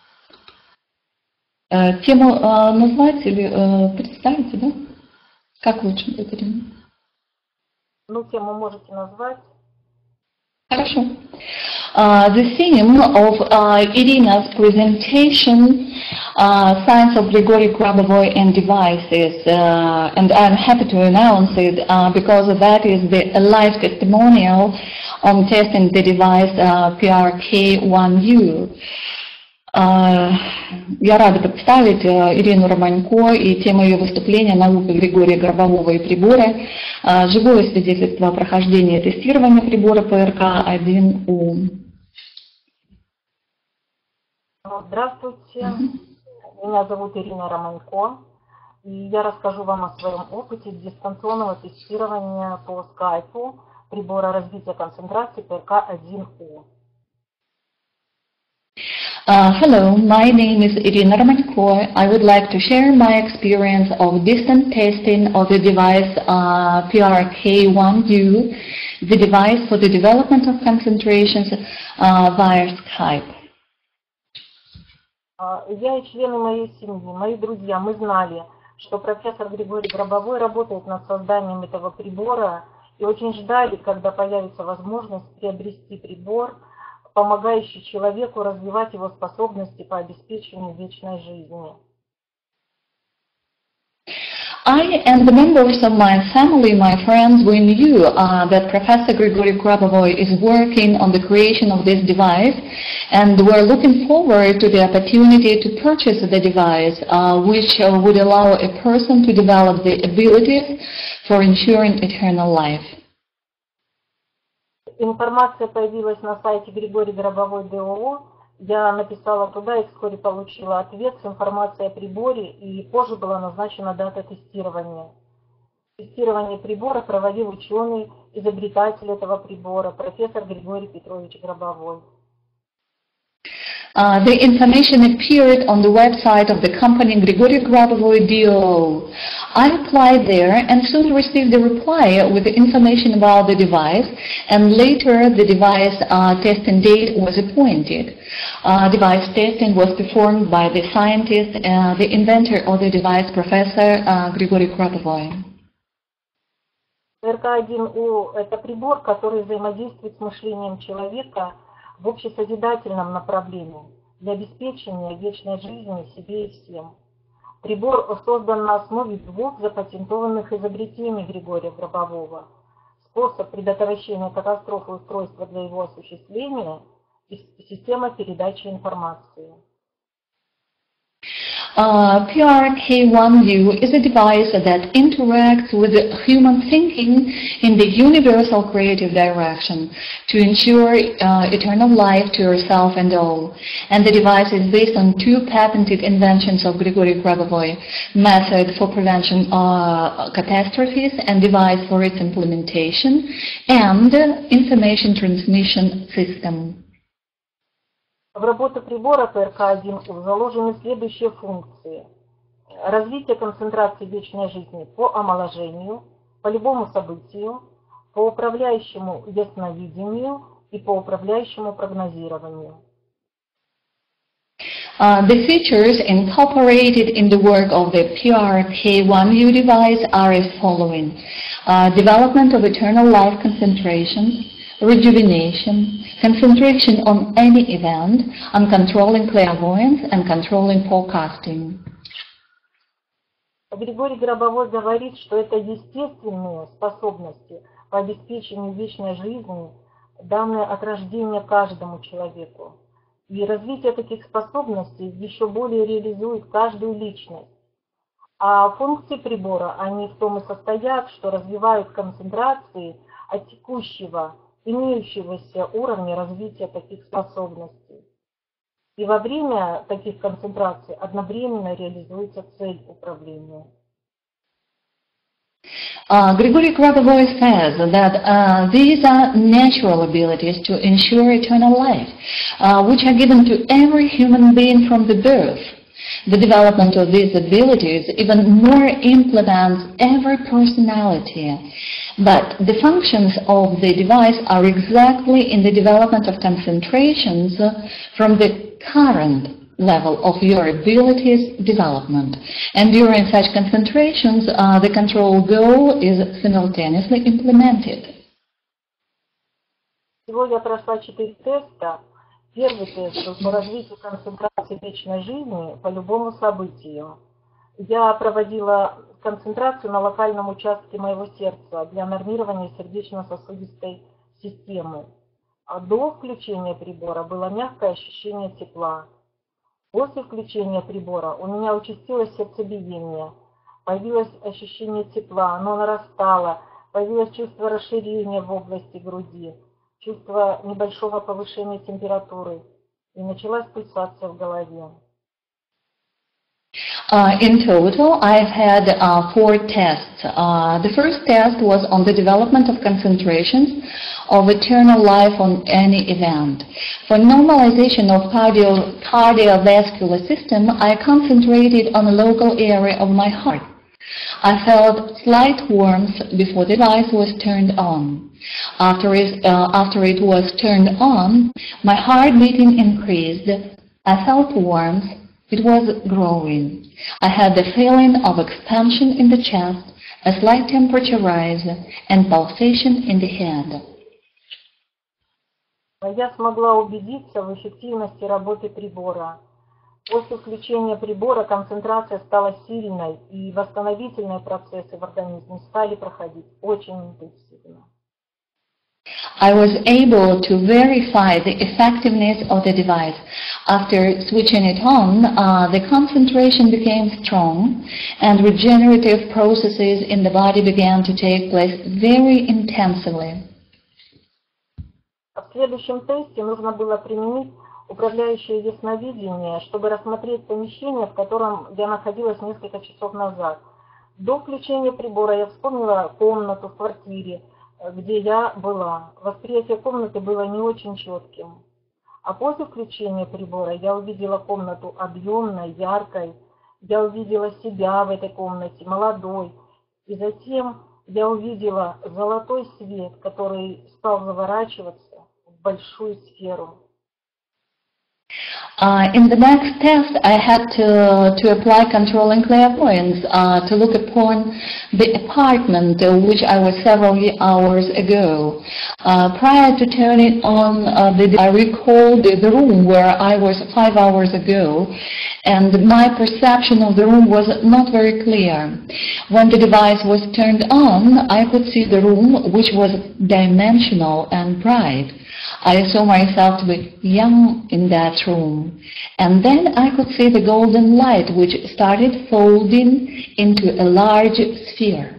Тему назвать или представите, да? Как лучше, Ирина? Ну, тему можете назвать. Хорошо. The theme of Irina's presentation, Science of Grigory Grabovoi and Devices, and I'm happy to announce it because that is the live testimonial on testing the device PRK1U. Я рада представить Ирину Романько и тему ее выступления «Наука Григория Гробового и приборы. Живое свидетельство о прохождении тестирования прибора ПРК-1У». Здравствуйте, меня зовут Ирина Романько, и я расскажу вам о своем опыте дистанционного тестирования по скайпу прибора развития концентрации ПРК-1У. Hello, my name is Irina Romanько. I would like to share my experience of distant testing of the device PRK1U, the device for the development of concentrations via Skype. Я и члены моей семьи, мои друзья, мы знали, что профессор Григорий Гробовой работает над созданием этого прибора и очень ждали, когда появится возможность приобрести прибор, помогающий человеку развивать его способности по обеспечению вечной жизни. I and the members of my family, my friends, we knew that Professor Grigory Grabovoi is working on the creation of this device, and we're looking forward to the opportunity to purchase the device, which would allow a person to develop the abilities for ensuring eternal life. Информация появилась на сайте Григорий Гробовой ДОО. Я написала туда и вскоре получила ответ с информацией о приборе, и позже была назначена дата тестирования. Тестирование прибора проводил ученый, изобретатель этого прибора, профессор Григорий Петрович Гробовой. The information appeared on the website of the company Grigory Grabovoi DOO. I applied there and soon received a reply with the information about the device, and later the device testing date was appointed. Device testing was performed by the scientist, the inventor of the device, Professor Grigory Grabovoi. ПРК-1У – это прибор, который взаимодействует с мышлением человека в общесозидательном направлении для обеспечения вечной жизни себе и всем. Прибор создан на основе двух запатентованных изобретений Григория Гробового: способ предотвращения катастрофы устройства для его осуществления и система передачи информации. PRK1U is a device that interacts with human thinking in the universal creative direction to ensure eternal life to yourself and all. And the device is based on 2 patented inventions of Grigory Grabovoi: method for prevention of catastrophes and device for its implementation, and information transmission system. В работу прибора ПРК1У заложены следующие функции. Развитие концентрации вечной жизни по омоложению, по любому событию, по управляющему ясновидению и по управляющему прогнозированию. The features incorporated in the work of the PRK1U device are as following: development of eternal life concentration, rejuvenation, concentration on any event, on controlling clairvoyance and controlling forecasting. Григорий Гробовой говорит, что это естественные способности по обеспечению вечной жизни, данные от рождения каждому человеку. И развитие таких способностей еще более реализует каждую личность. А функции прибора, они в том и состоят, что развивают концентрации от текущего, имеющегося уровня развития таких способностей. И во время таких концентраций одновременно реализуется цель управления. Grigory Grabovoi says that these are natural abilities to ensure eternal life, which are given to every human being from the birth. The development of these abilities even more implements every personality. But the functions of the device are exactly in the development of concentrations from the current level of your abilities development. And during such concentrations, the control goal is simultaneously implemented. Сегодня я прошла 4 теста. Первый тест по развитию концентрации вечной жизни по любому событию. Я проводила концентрацию на локальном участке моего сердца для нормирования сердечно-сосудистой системы. До включения прибора было мягкое ощущение тепла. После включения прибора у меня участилось сердцебиение, появилось ощущение тепла, оно нарастало, появилось чувство расширения в области груди, чувство небольшого повышения температуры, и началась пульсация в голове. In total, I've had 4 tests. The first test was on the development of concentrations of eternal life on any event. For normalization of cardiovascular system, I concentrated on a local area of my heart. I felt slight warmth before the device was turned on. After it was turned on, my heart beating increased. I felt warmth. It was growing. I had the feeling of expansion in the chest, a slight temperature rise, and pulsation in the head. Я смогла убедиться в эффективности работы прибора. После включения прибора концентрация стала сильной, и восстановительные процессы в организме стали проходить очень интенсивно. I was able to verify the effectiveness of the device. After switching it on, the concentration became strong, and regenerative processes in the body began to take place very intensively. В следующем тесте нужно было применить управляющее ясновидение, чтобы рассмотреть помещение, в котором я находилась несколько часов назад. До включения прибора я вспомнила комнату в квартире, где я была. Восприятие комнаты было не очень четким. А после включения прибора я увидела комнату объемной, яркой. Я увидела себя в этой комнате, молодой. И затем я увидела золотой свет, который стал заворачиваться в большую сферу. In the next test, I had to apply controlling clairvoyance to look upon the apartment which I was several hours ago. Prior to turning on, I recalled the room where I was 5 hours ago, and my perception of the room was not very clear. When the device was turned on, I could see the room, which was dimensional and bright. I saw myself to be young in that that room, and then I could see the golden light which started folding into a large sphere.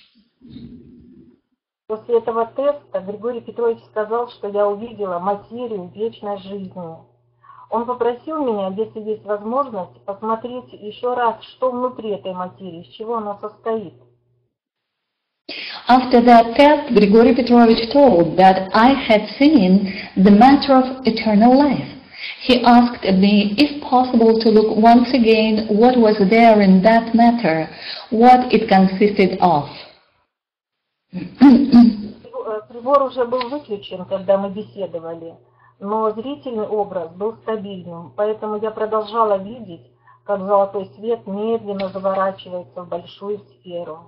После этого теста Григорий Петрович сказал, что я увидела материю вечной жизни. Он попросил меня, если есть возможность, посмотреть еще раз, что внутри этой материи, из чего она состоит. After that test, Grigory Petrovich told that I had seen the matter of eternal life. He asked me, if possible, to look once again what was there in that matter, what it consisted of. Прибор уже был выключен, когда мы беседовали, но зрительный образ был стабильным, поэтому я продолжала видеть, как золотой свет медленно заворачивается в большую сферу.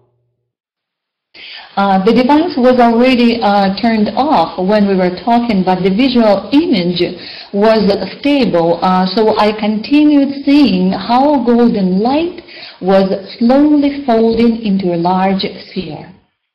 The device was already turned off when we were talking, but the visual image was stable, so I continued seeing how golden light was slowly folding into a large sphere.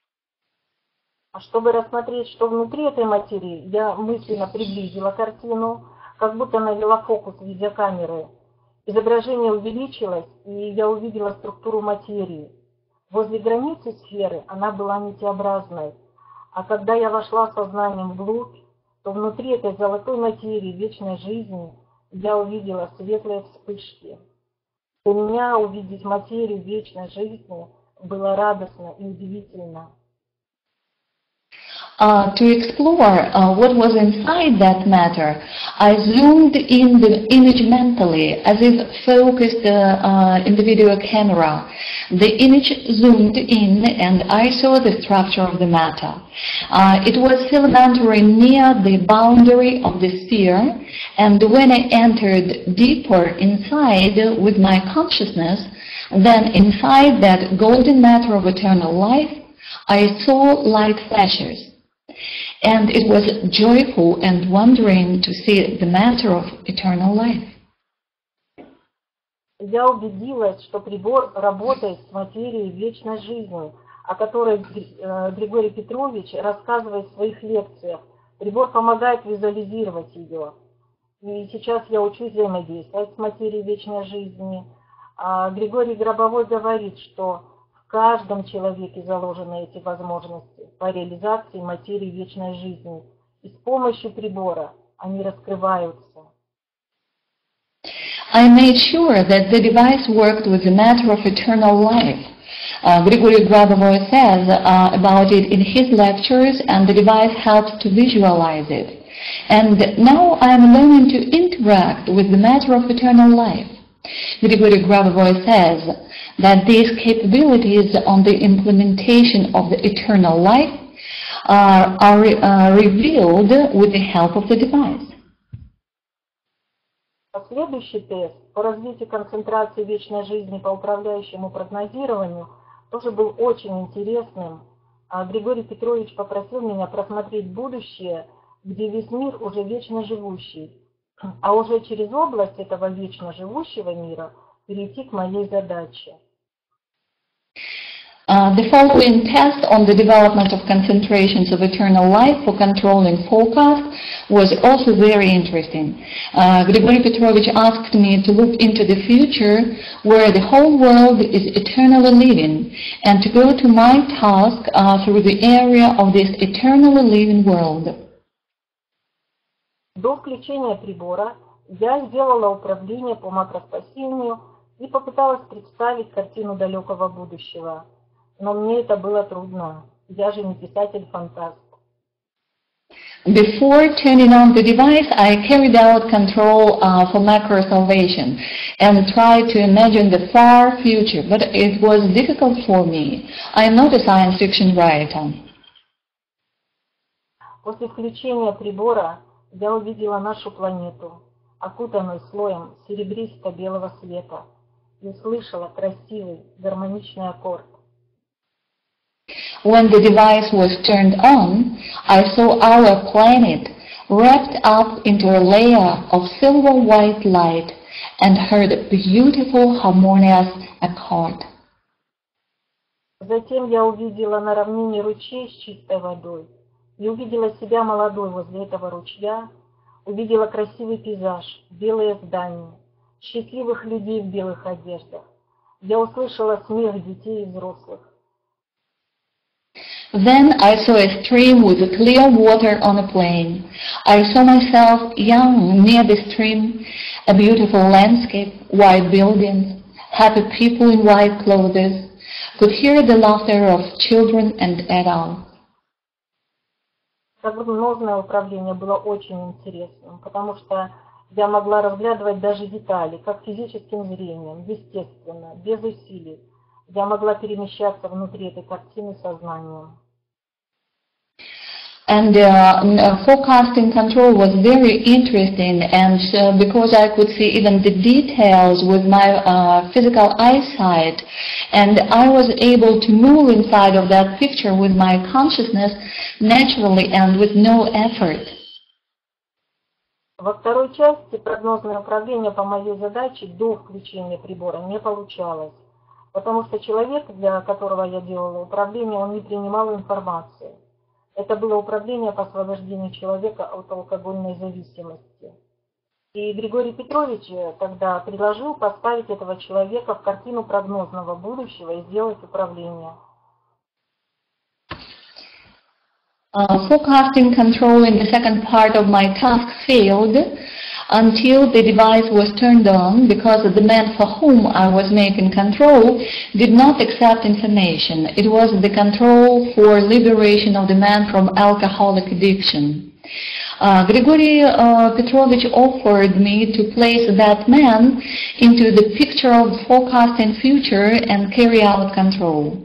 А чтобы рассмотреть, что внутри этой материи, я мысленно приблизила картину, как будто навела фокус видеокамеры. Изображение увеличилось, и я увидела структуру материи. Возле границы сферы она была нитеобразной, а когда я вошла сознанием вглубь, то внутри этой золотой материи вечной жизни я увидела светлые вспышки. Для меня увидеть материю вечной жизни было радостно и удивительно. To explore what was inside that matter, I zoomed in the image mentally, as if focused in the video camera. The image zoomed in, and I saw the structure of the matter. It was filamentary near the boundary of the sphere, and when I entered deeper inside with my consciousness, then inside that golden matter of eternal life, I saw light flashes. And it was joyful and wondering to see the matter of eternal life. Я убедилась, что прибор работает с материей вечной жизни, о которой Григорий Петрович рассказывает в своих лекциях. Прибор помогает визуализировать ее. И сейчас я учусь взаимодействовать с материей вечной жизни. А Григорий Гробовой говорит, что в каждом человеке заложены эти возможности по реализации материи вечной жизни. И с помощью прибора они раскрываются. I made sure that the device worked with the matter of eternal life. Grigory Grabovoy says about it in his lectures, and the device helps to visualize it. And now I am learning to interact with the matter of eternal life. Grigory Grabovoy says that these capabilities on the implementation of the eternal life are revealed with the help of the device. Следующий тест по развитию концентрации вечной жизни по управляющему прогнозированию тоже был очень интересным. Григорий Петрович попросил меня просмотреть будущее, где весь мир уже вечно живущий, а уже через область этого вечно живущего мира перейти к моей задаче. The following test on the development of concentrations of eternal life for controlling forecast was also very interesting. Grigory Petrovich asked me to look into the future where the whole world is eternally living and to go to my task through the area of this eternally living world. До включения прибора я сделала упражнение по макроспасению и попыталась представить картину далекого будущего. Но мне это было трудно. Я же не писатель-фантаст. Before turning on the device, I carried out control for macro salvation and tried to imagine the far future, but it was difficult for me. I am not a science fiction writer. После включения прибора я увидела нашу планету, окутанную слоем серебристо-белого света, и услышала красивый гармоничный аккорд. When the device was turned on, I saw our planet wrapped up into a layer of silver white light and heard a beautiful harmonious accord. Затем я увидела на равнине ручей с чистой водой и увидела себя молодой возле этого ручья, увидела красивый пейзаж, белые здания, счастливых людей в белых одеждах. Я услышала смех детей и взрослых. Then I saw a stream with clear water on a plain. I saw myself young near the stream, a beautiful landscape, white buildings, happy people in white clothes, could hear the laughter of children and adults. Прогнозное управление было очень интересным, потому что я могла разглядывать даже детали, как физическим зрением, естественно, без усилий. Я могла перемещаться внутри этой картины сознанием. And forecasting control was very interesting, and because I could see even the details with my physical eyesight, and I was able to move inside of that picture with my consciousness naturally and with no effort. Во второй части прогнозное управление по моей задаче до включения прибора не получалось, потому что человек, для которого я делала управление, он не принимал информацию. Это было управление по освобождению человека от алкогольной зависимости. И Григорий Петрович тогда предложил поставить этого человека в картину прогнозного будущего и сделать управление. Forecasting control in the second part of my task failed until the device was turned on because the man for whom I was making control did not accept information. It was the control for liberation of the man from alcoholic addiction. Grigory Petrovich offered me to place that man into the picture of forecasting future and carry out control.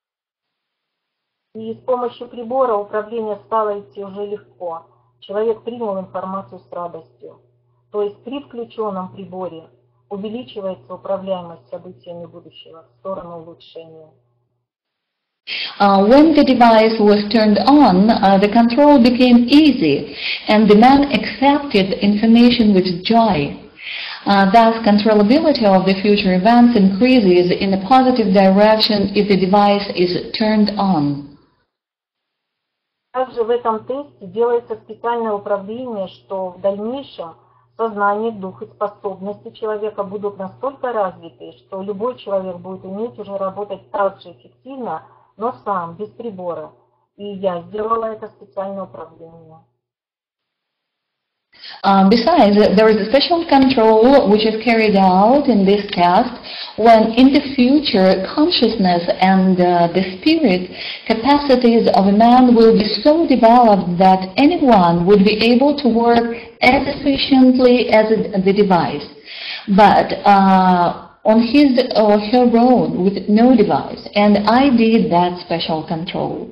И с помощью прибора управление стало идти уже легко. Человек принял информацию с радостью. То есть при включенном приборе увеличивается управляемость событиями будущего в сторону улучшения. When the device was turned on, the control became easy, and the man accepted information with joy. Thus, controllability of the future events increases in a positive direction if the device is turned on. Также в этом тесте делается специальное управление, что в дальнейшем сознание, дух и способности человека будут настолько развиты, что любой человек будет уметь уже работать так же эффективно, но сам, без прибора. И я сделала это специальное управление. Besides, there is a special control which is carried out in this task when in the future consciousness and the spirit capacities of a man will be so developed that anyone would be able to work as efficiently as the device, but on his or her own with no device, and I did that special control.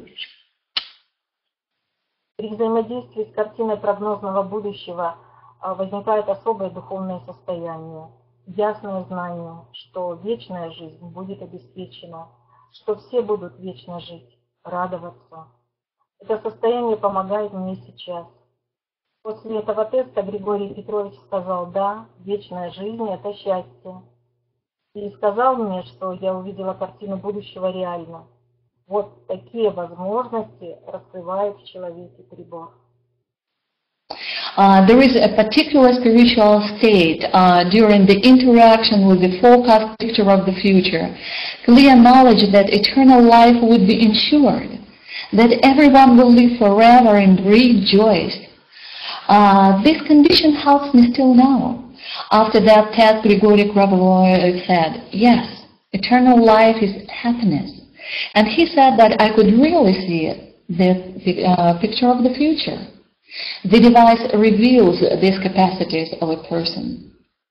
При взаимодействии с картиной прогнозного будущего возникает особое духовное состояние, ясное знание, что вечная жизнь будет обеспечена, что все будут вечно жить, радоваться. Это состояние помогает мне сейчас. После этого теста Григорий Петрович сказал: да, вечная жизнь – это счастье. И сказал мне, что я увидела картину будущего реально. Вот такие возможности раскрывает в человеке прибор. There is a particular spiritual state during the interaction with the forecast picture of the future. Clear knowledge that eternal life would be ensured, that everyone will live forever and rejoice. This condition helps me still now. After that test, Grigory Grabovoy said, yes, eternal life is happiness. And he said that I could really see the picture of the future. The device reveals these capacities of a person.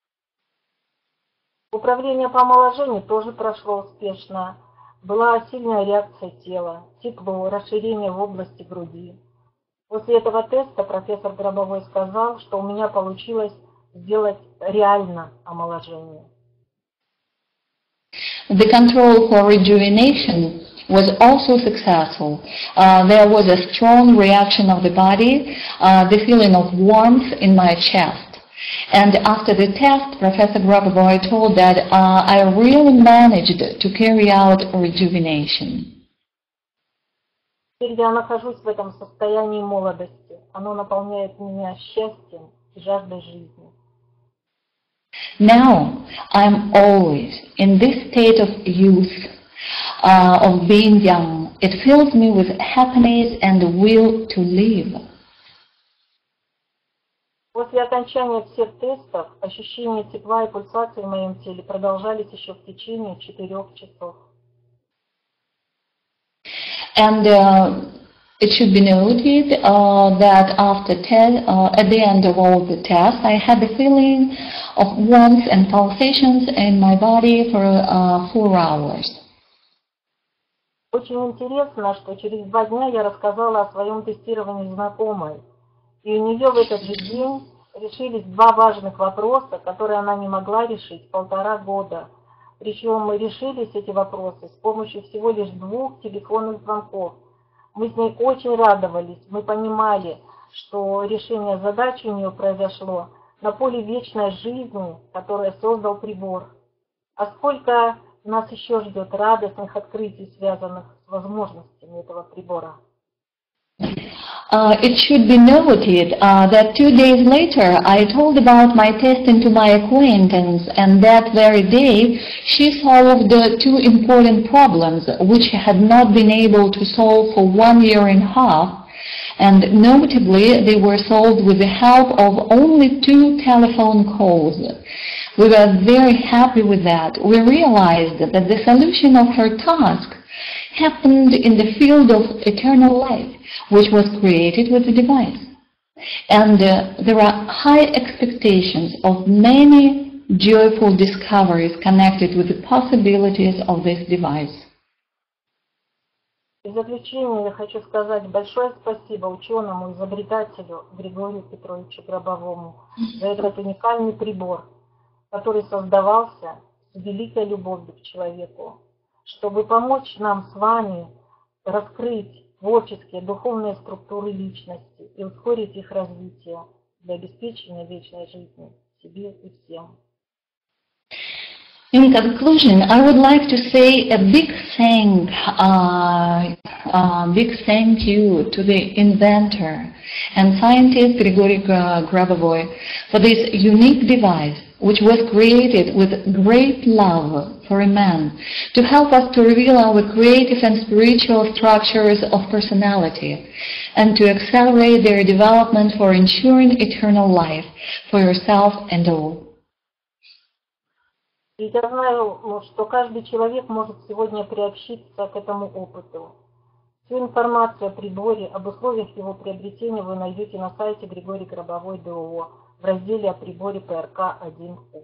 Управление по омоложению тоже прошло успешно. Была сильная реакция тела, тепло, расширение в области груди. После этого теста профессор Гробовой сказал, что у меня получилось сделать реально омоложение. The control for rejuvenation was also successful. There was a strong reaction of the body, the feeling of warmth in my chest. And after the test, Professor Grabovoy told that I really managed to carry out rejuvenation. Теперь я нахожусь в этом состоянии молодости, Оно наполняет меня счастьем и жаждой жизни. Now, I'm always in this state of youth, of being young. It fills me with happiness and the will to live. После окончания всех тестов ощущения тепла и пульсации в моем теле продолжались еще в течение 4 часов. And it should be noted that at the end of all the tests, I had the feeling of warmth and pulsations in my body for 4 hours. Очень интересно, что через 2 дня я рассказала о своем тестировании знакомой, и у нее в этот же день решились 2 важных вопроса, которые она не могла решить 1,5 года. Причем мы решились эти вопросы с помощью всего лишь 2 телефонных звонков. Мы с ней очень радовались, мы понимали, что решение задачи у нее произошло на поле вечной жизни, которое создал прибор. А сколько нас еще ждет радостных открытий, связанных с возможностями этого прибора. It should be noted that 2 days later I told about my testing to my acquaintance, and that very day she solved 2 important problems which she had not been able to solve for 1.5 years, and notably they were solved with the help of only 2 telephone calls. We were very happy with that. We realized that the solution of her task happened in the field of eternal life, which was created with the device. And there are high expectations of many joyful discoveries connected with the possibilities of this device. В заключение я хочу сказать большое спасибо ученому, изобретателю Григорию Петровичу Гробовому за этот уникальный прибор, который создавался с великой любовью к человеку, чтобы помочь нам с вами раскрыть творческие, духовные структуры личности и ускорить их развитие для обеспечения вечной жизни себе и всем. In conclusion, I would like to say a big thank you to the inventor and scientist Grigory Grabovoi for this unique device, which was created with great love for a man to help us to reveal our creative and spiritual structures of personality and to accelerate their development for ensuring eternal life for yourself and all. И я знаю, что каждый человек может сегодня приобщиться к этому опыту. Всю информацию о приборе, об условиях его приобретения вы найдете на сайте Григорий Гробовой ДОО в разделе о приборе ПРК-1У.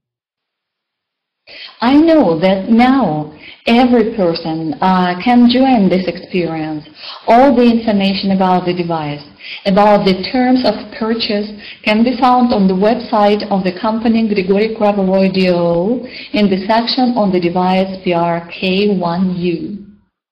I know that now every person can join this experience. All the information about the device, about the terms of purchase, can be found on the website of the company Grigory Grabovoi DOO in the section on the device PRK1U.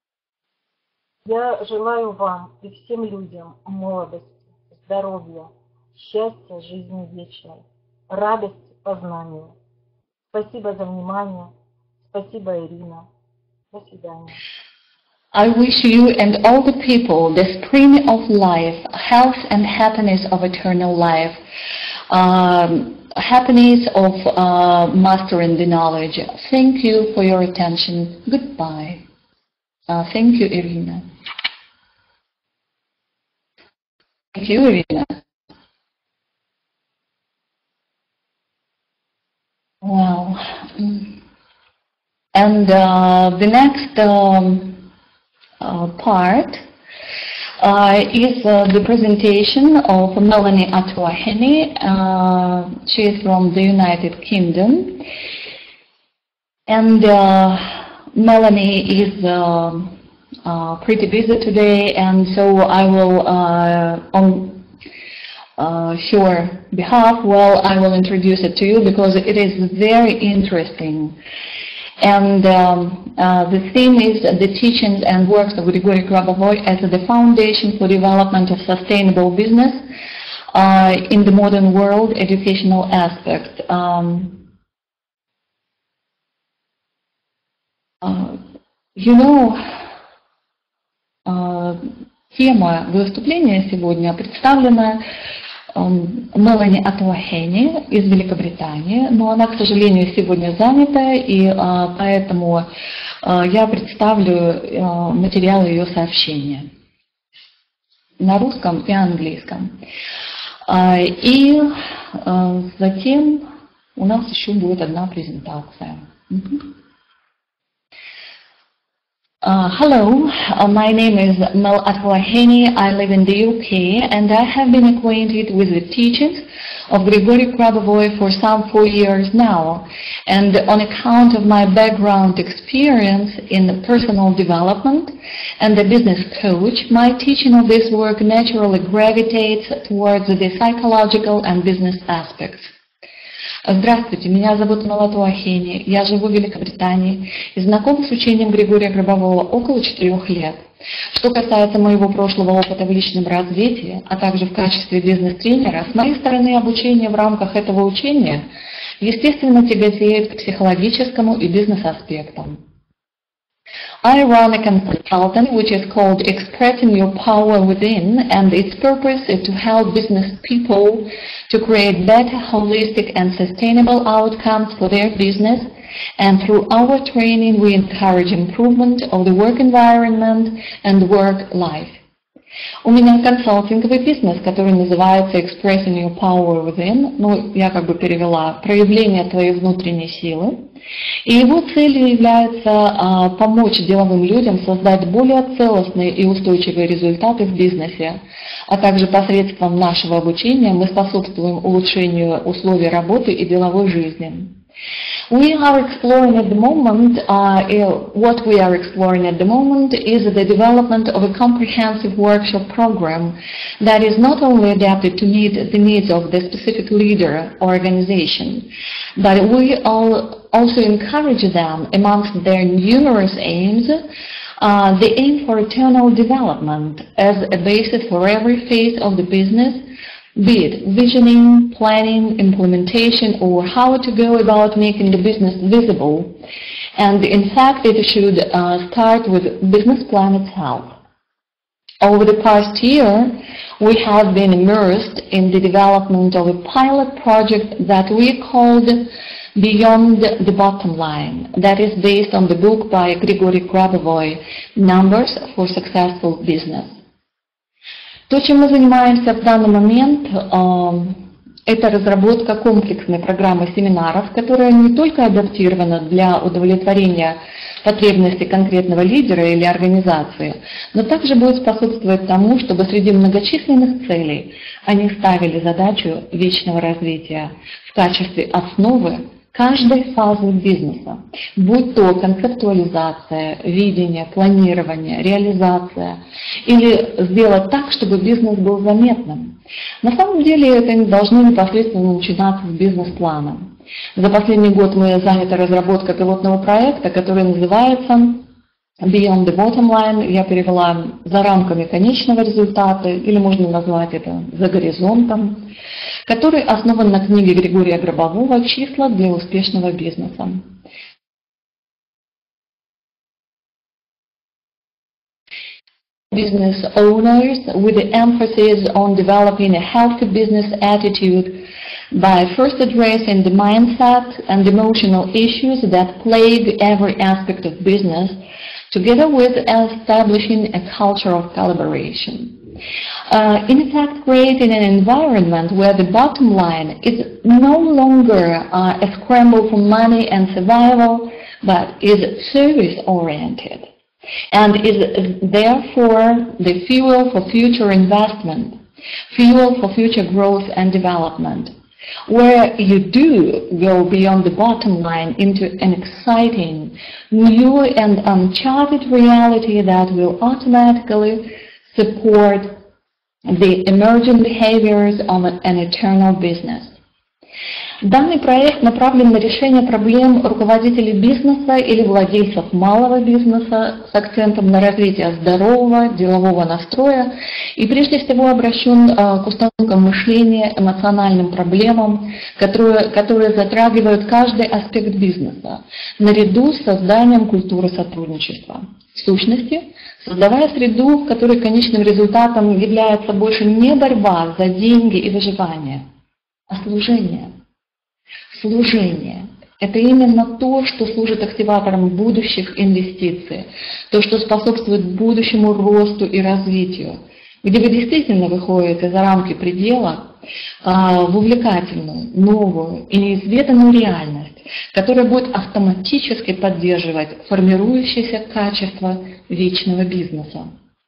Я желаю вам и всем людям молодости, здоровья, счастья, жизни вечной, радости познания. Спасибо за внимание. Спасибо, Ирина. До свидания. I wish you and all the people the spring of life, health and happiness of eternal life, happiness of mastering the knowledge. Thank you for your attention. Goodbye. Thank you, Irina. Thank you, Irina. Wow. And the next part is the presentation of Melanie Atuahene. She is from the United Kingdom. And Melanie is pretty busy today, and so I will, on her behalf, I will introduce it to you because it is very interesting. And the theme is the teachings and works of Grigory Grabovoi as the foundation for development of sustainable business in the modern world, educational aspect. Тема выступления сегодня представлена Мелани Атуахени из Великобритании, но она, к сожалению, сегодня занята, и поэтому я представлю материалы ее сообщения на русском и английском. И затем у нас еще будет одна презентация. Hello, my name is Mel Atwaheni. I live in the UK and I have been acquainted with the teachings of Grigory Grabovoi for some 4 years now. And on account of my background experience in personal development and a business coach, my teaching of this work naturally gravitates towards the psychological and business aspects. Здравствуйте, меня зовут Мел Атуахени, я живу в Великобритании и знакома с учением Григория Гробового около 4 лет. Что касается моего прошлого опыта в личном развитии, а также в качестве бизнес-тренера, с моей стороны обучение в рамках этого учения, естественно, тяготеет к психологическому и бизнес-аспектам. I run a consultant which is called Expressing Your Power Within, and its purpose is to help business people to create better, holistic and sustainable outcomes for their business, and through our training we encourage improvement of the work environment and work life. У меня консалтинговый бизнес, который называется Expressing Your Power Within, ну, я как бы перевела «Проявление твоей внутренней силы». И его целью является помочь деловым людям создать более целостные и устойчивые результаты в бизнесе, а также посредством нашего обучения мы способствуем улучшению условий работы и деловой жизни. What we are exploring at the moment is the development of a comprehensive workshop program that is not only adapted to meet the needs of the specific leader or organization, but we also encourage them, amongst their numerous aims, the aim for eternal development as a basis for every phase of the business, be it visioning, planning, implementation, or how to go about making the business visible. And in fact, it should start with business plan itself. Over the past year, we have been immersed in the development of a pilot project that we called Beyond the Bottom Line, that is based on the book by Grigory Grabovoi, Numbers for Successful Business. То, чем мы занимаемся в данный момент, это разработка комплексной программы семинаров, которая не только адаптирована для удовлетворения потребностей конкретного лидера или организации, но также будет способствовать тому, чтобы среди многочисленных целей они ставили задачу вечного развития в качестве основы каждой фазы бизнеса, будь то концептуализация, видение, планирование, реализация, или сделать так, чтобы бизнес был заметным. На самом деле это не должно непосредственно начинаться с бизнес-плана. За последний год мы заняты разработкой пилотного проекта, который называется Beyond the Bottom Line, я перевела «За рамками конечного результата», или можно назвать это «За горизонтом», который основан на книге Григория Гробового «Числа для успешного бизнеса». Business owners with the emphasis on developing a healthy business attitude by first addressing the mindset and emotional issues that plague every aspect of business, together with establishing a culture of collaboration. In fact, creating an environment where the bottom line is no longer a scramble for money and survival, but is service-oriented, and is therefore the fuel for future investment, fuel for future growth and development, where you do go beyond the bottom line into an exciting, new and uncharted reality that will automatically support the emerging behaviors of an eternal business. Данный проект направлен на решение проблем руководителей бизнеса или владельцев малого бизнеса с акцентом на развитие здорового делового настроя и прежде всего обращен к установкам мышления, эмоциональным проблемам, которые затрагивают каждый аспект бизнеса, наряду с созданием культуры сотрудничества. В сущности, создавая среду, в которой конечным результатом является больше не борьба за деньги и выживание, а служение. Служение. Это именно то, что служит активатором будущих инвестиций, то, что способствует будущему росту и развитию, где вы действительно выходите за рамки предела в увлекательную, новую и неизведанную реальность, которая будет автоматически поддерживать формирующиеся качества вечного бизнеса.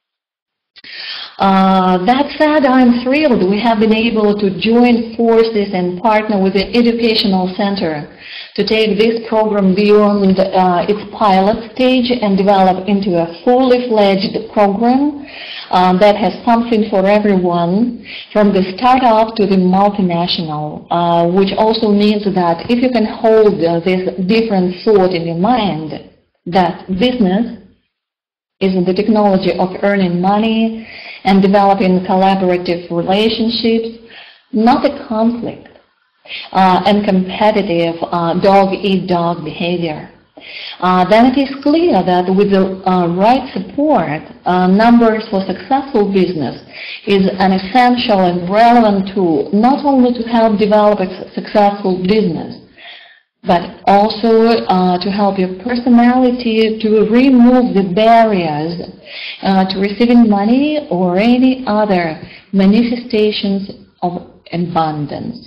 That said, I'm thrilled we have been able to join forces and partner with the Educational Center to take this program beyond its pilot stage and develop into a fully fledged program that has something for everyone, from the startup to the multinational, which also means that if you can hold this different thought in your mind, that business is the technology of earning money and developing collaborative relationships, not a conflict and competitive dog-eat-dog behavior. Then it is clear that with the right support, Numbers for Successful Business is an essential and relevant tool not only to help develop a successful business, but also to help your personality to remove the barriers to receiving money or any other manifestations of abundance.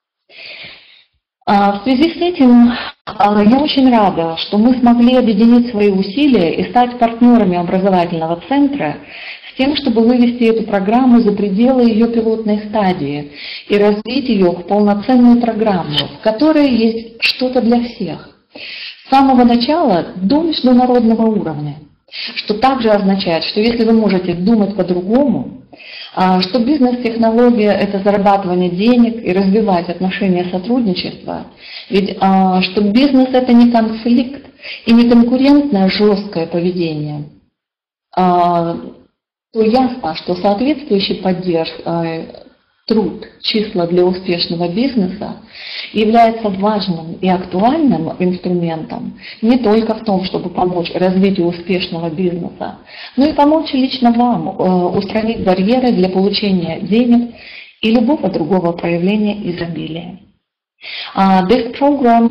В связи с этим я очень рада, что мы смогли объединить свои усилия и стать партнерами образовательного центра с тем, чтобы вывести эту программу за пределы ее пилотной стадии и развить ее в полноценную программу, в которой есть что-то для всех. С самого начала до международного уровня, что также означает, что если вы можете думать по-другому, что бизнес-технология – это зарабатывание денег и развивать отношения сотрудничества, ведь что бизнес – это не конфликт и не конкурентное жесткое поведение, то ясно, что соответствующий труд, числа для успешного бизнеса является важным и актуальным инструментом не только в том, чтобы помочь развитию успешного бизнеса, но и помочь лично вам устранить барьеры для получения денег и любого другого проявления изобилия. This program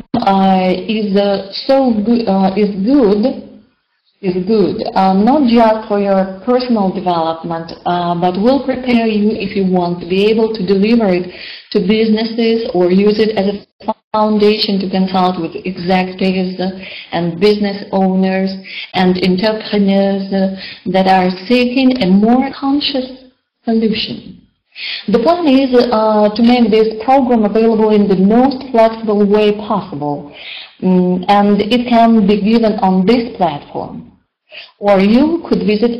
is good, not just for your personal development, but will prepare you if you want to be able to deliver it to businesses or use it as a foundation to consult with executives and business owners and entrepreneurs that are seeking a more conscious solution. The plan is to make this program available in the most flexible way possible, and it can be given on this platform. Or you could visit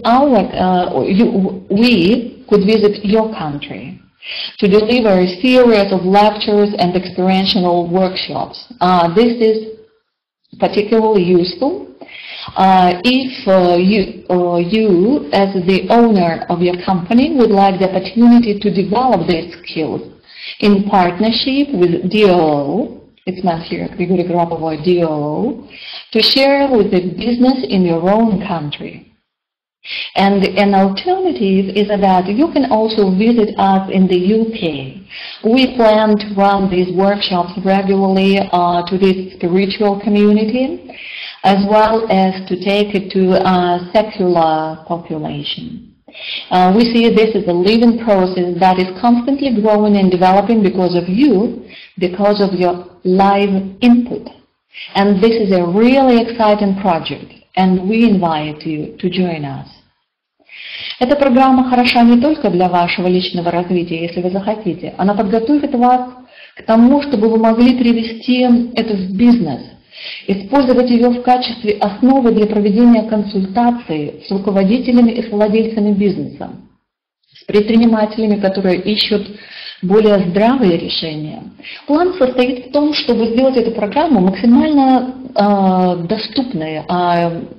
we could visit your country to deliver a series of lectures and experiential workshops. This is particularly useful if you, as the owner of your company, would like the opportunity to develop these skills in partnership with DOO. It's meant here, Grigory Grabovoy, DOO, to share with the business in your own country. And an alternative is that you can also visit us in the UK. We plan to run these workshops regularly to this spiritual community, as well as to take it to a secular population. We see this as a living process that is constantly growing and developing because of you, because of your live input. And this is a really exciting project, and we invite you to join us. Эта программа хороша не только для вашего личного развития, если вы захотите. Она подготовит вас к тому, чтобы вы могли привести это в бизнес, использовать ее в качестве основы для проведения консультаций с руководителями и с владельцами бизнеса, с предпринимателями, которые ищут более здравые решения. План состоит в том, чтобы сделать эту программу максимально доступной,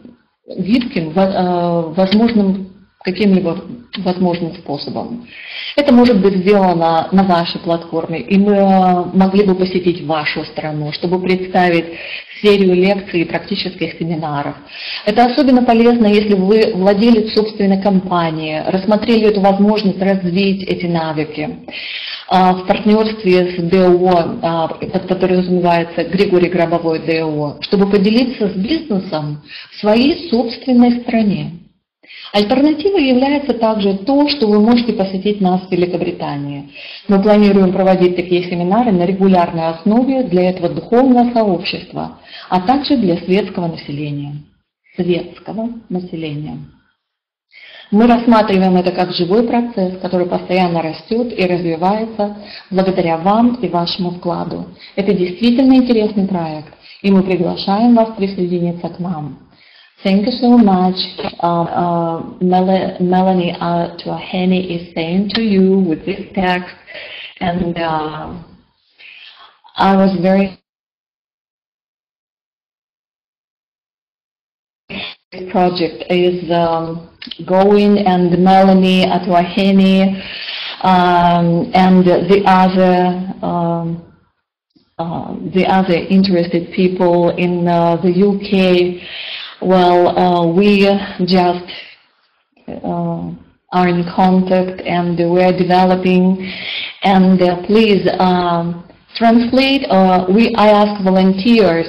гибким, возможным каким-либо возможным способом. Это может быть сделано на вашей платформе, и мы могли бы посетить вашу страну, чтобы представить серию лекций и практических семинаров. Это особенно полезно, если вы владелец собственной компании, рассмотрели эту возможность развить эти навыки в партнерстве с ДО, под которое называется Григорий Гробовой ДО, чтобы поделиться с бизнесом в своей собственной стране. Альтернативой является также то, что вы можете посетить нас в Великобритании. Мы планируем проводить такие семинары на регулярной основе для этого духовного сообщества, а также для светского населения. Мы рассматриваем это как живой процесс, который постоянно растет и развивается благодаря вам и вашему вкладу. Это действительно интересный проект, и мы приглашаем вас присоединиться к нам. Thank you so much. Melanie Atuahene is saying to you with this text, and I was very this project is going, and Melanie Atuahene and the other interested people in the UK. Well, we just are in contact, and we are developing. And please translate. I ask volunteers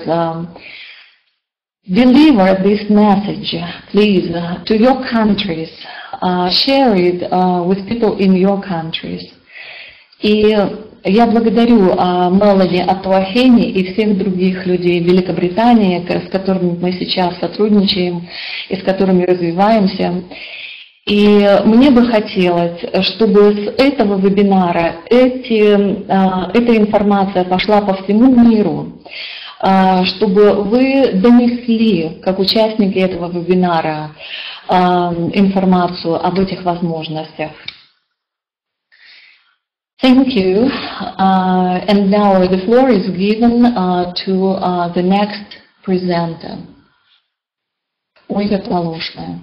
deliver this message, please, to your countries. Share it with people in your countries. И я благодарю Мелани Атуахени и всех других людей в Великобритании, с которыми мы сейчас сотрудничаем и с которыми развиваемся. И мне бы хотелось, чтобы с этого вебинара эта информация пошла по всему миру, чтобы вы донесли, как участники этого вебинара, информацию об этих возможностях. Thank you. And now the floor is given to the next presenter, Ольга Толошная.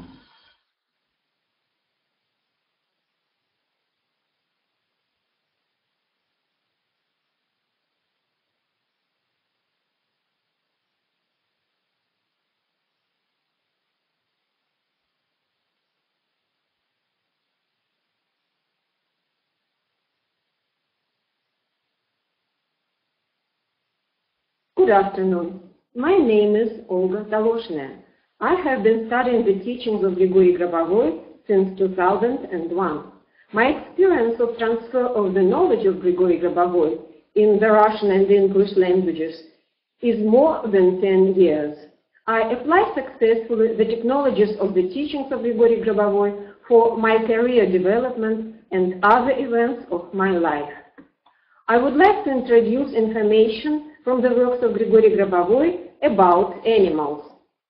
Good afternoon. My name is Olga Toloshная. I have been studying the teachings of Grigory Grabovoi since 2001. My experience of transfer of the knowledge of Grigory Grabovoi in the Russian and English languages is more than 10 years. I applied successfully the technologies of the teachings of Grigory Grabovoi for my career development and other events of my life. I would like to introduce information from the works of Grigory Grabovoi about animals.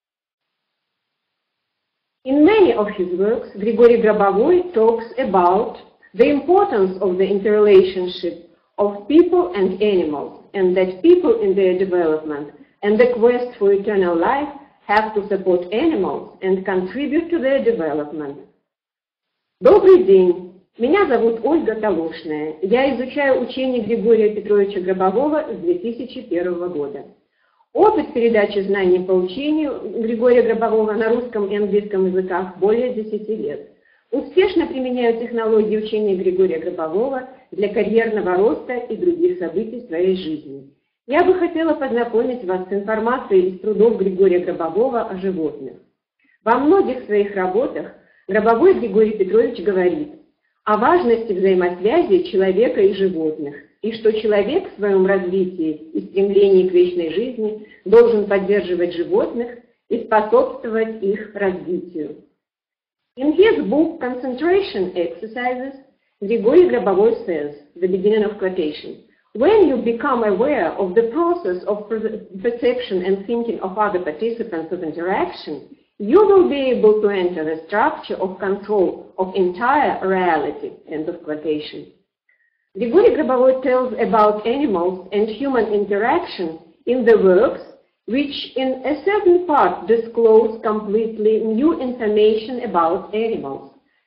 In many of his works, Grigory Grabovoi talks about the importance of the interrelationship of people and animals, and that people in their development and the quest for eternal life have to support animals and contribute to their development. Добрый день! Меня зовут Ольга Толошная. Я изучаю учение Григория Петровича Гробового с 2001 года. Опыт передачи знаний по учению Григория Гробового на русском и английском языках более 10 лет. Успешно применяю технологии учения Григория Гробового для карьерного роста и других событий в своей жизни. Я бы хотела познакомить вас с информацией из трудов Григория Гробового о животных. Во многих своих работах Гробовой Григорий Петрович говорит о важности взаимосвязи человека и животных, и что человек в своем развитии и стремлении к вечной жизни должен поддерживать животных и способствовать их развитию. In his book Concentration Exercises, Grigory Grabovoi says, the beginning of quotation, when you become aware of the process of perception and thinking of other participants of interaction, you will be able to enter the structure of control of entire reality. End of quotation. Grigory Grabovoi tells about animals and human interaction in the works which in a certain part disclose completely new information about animals.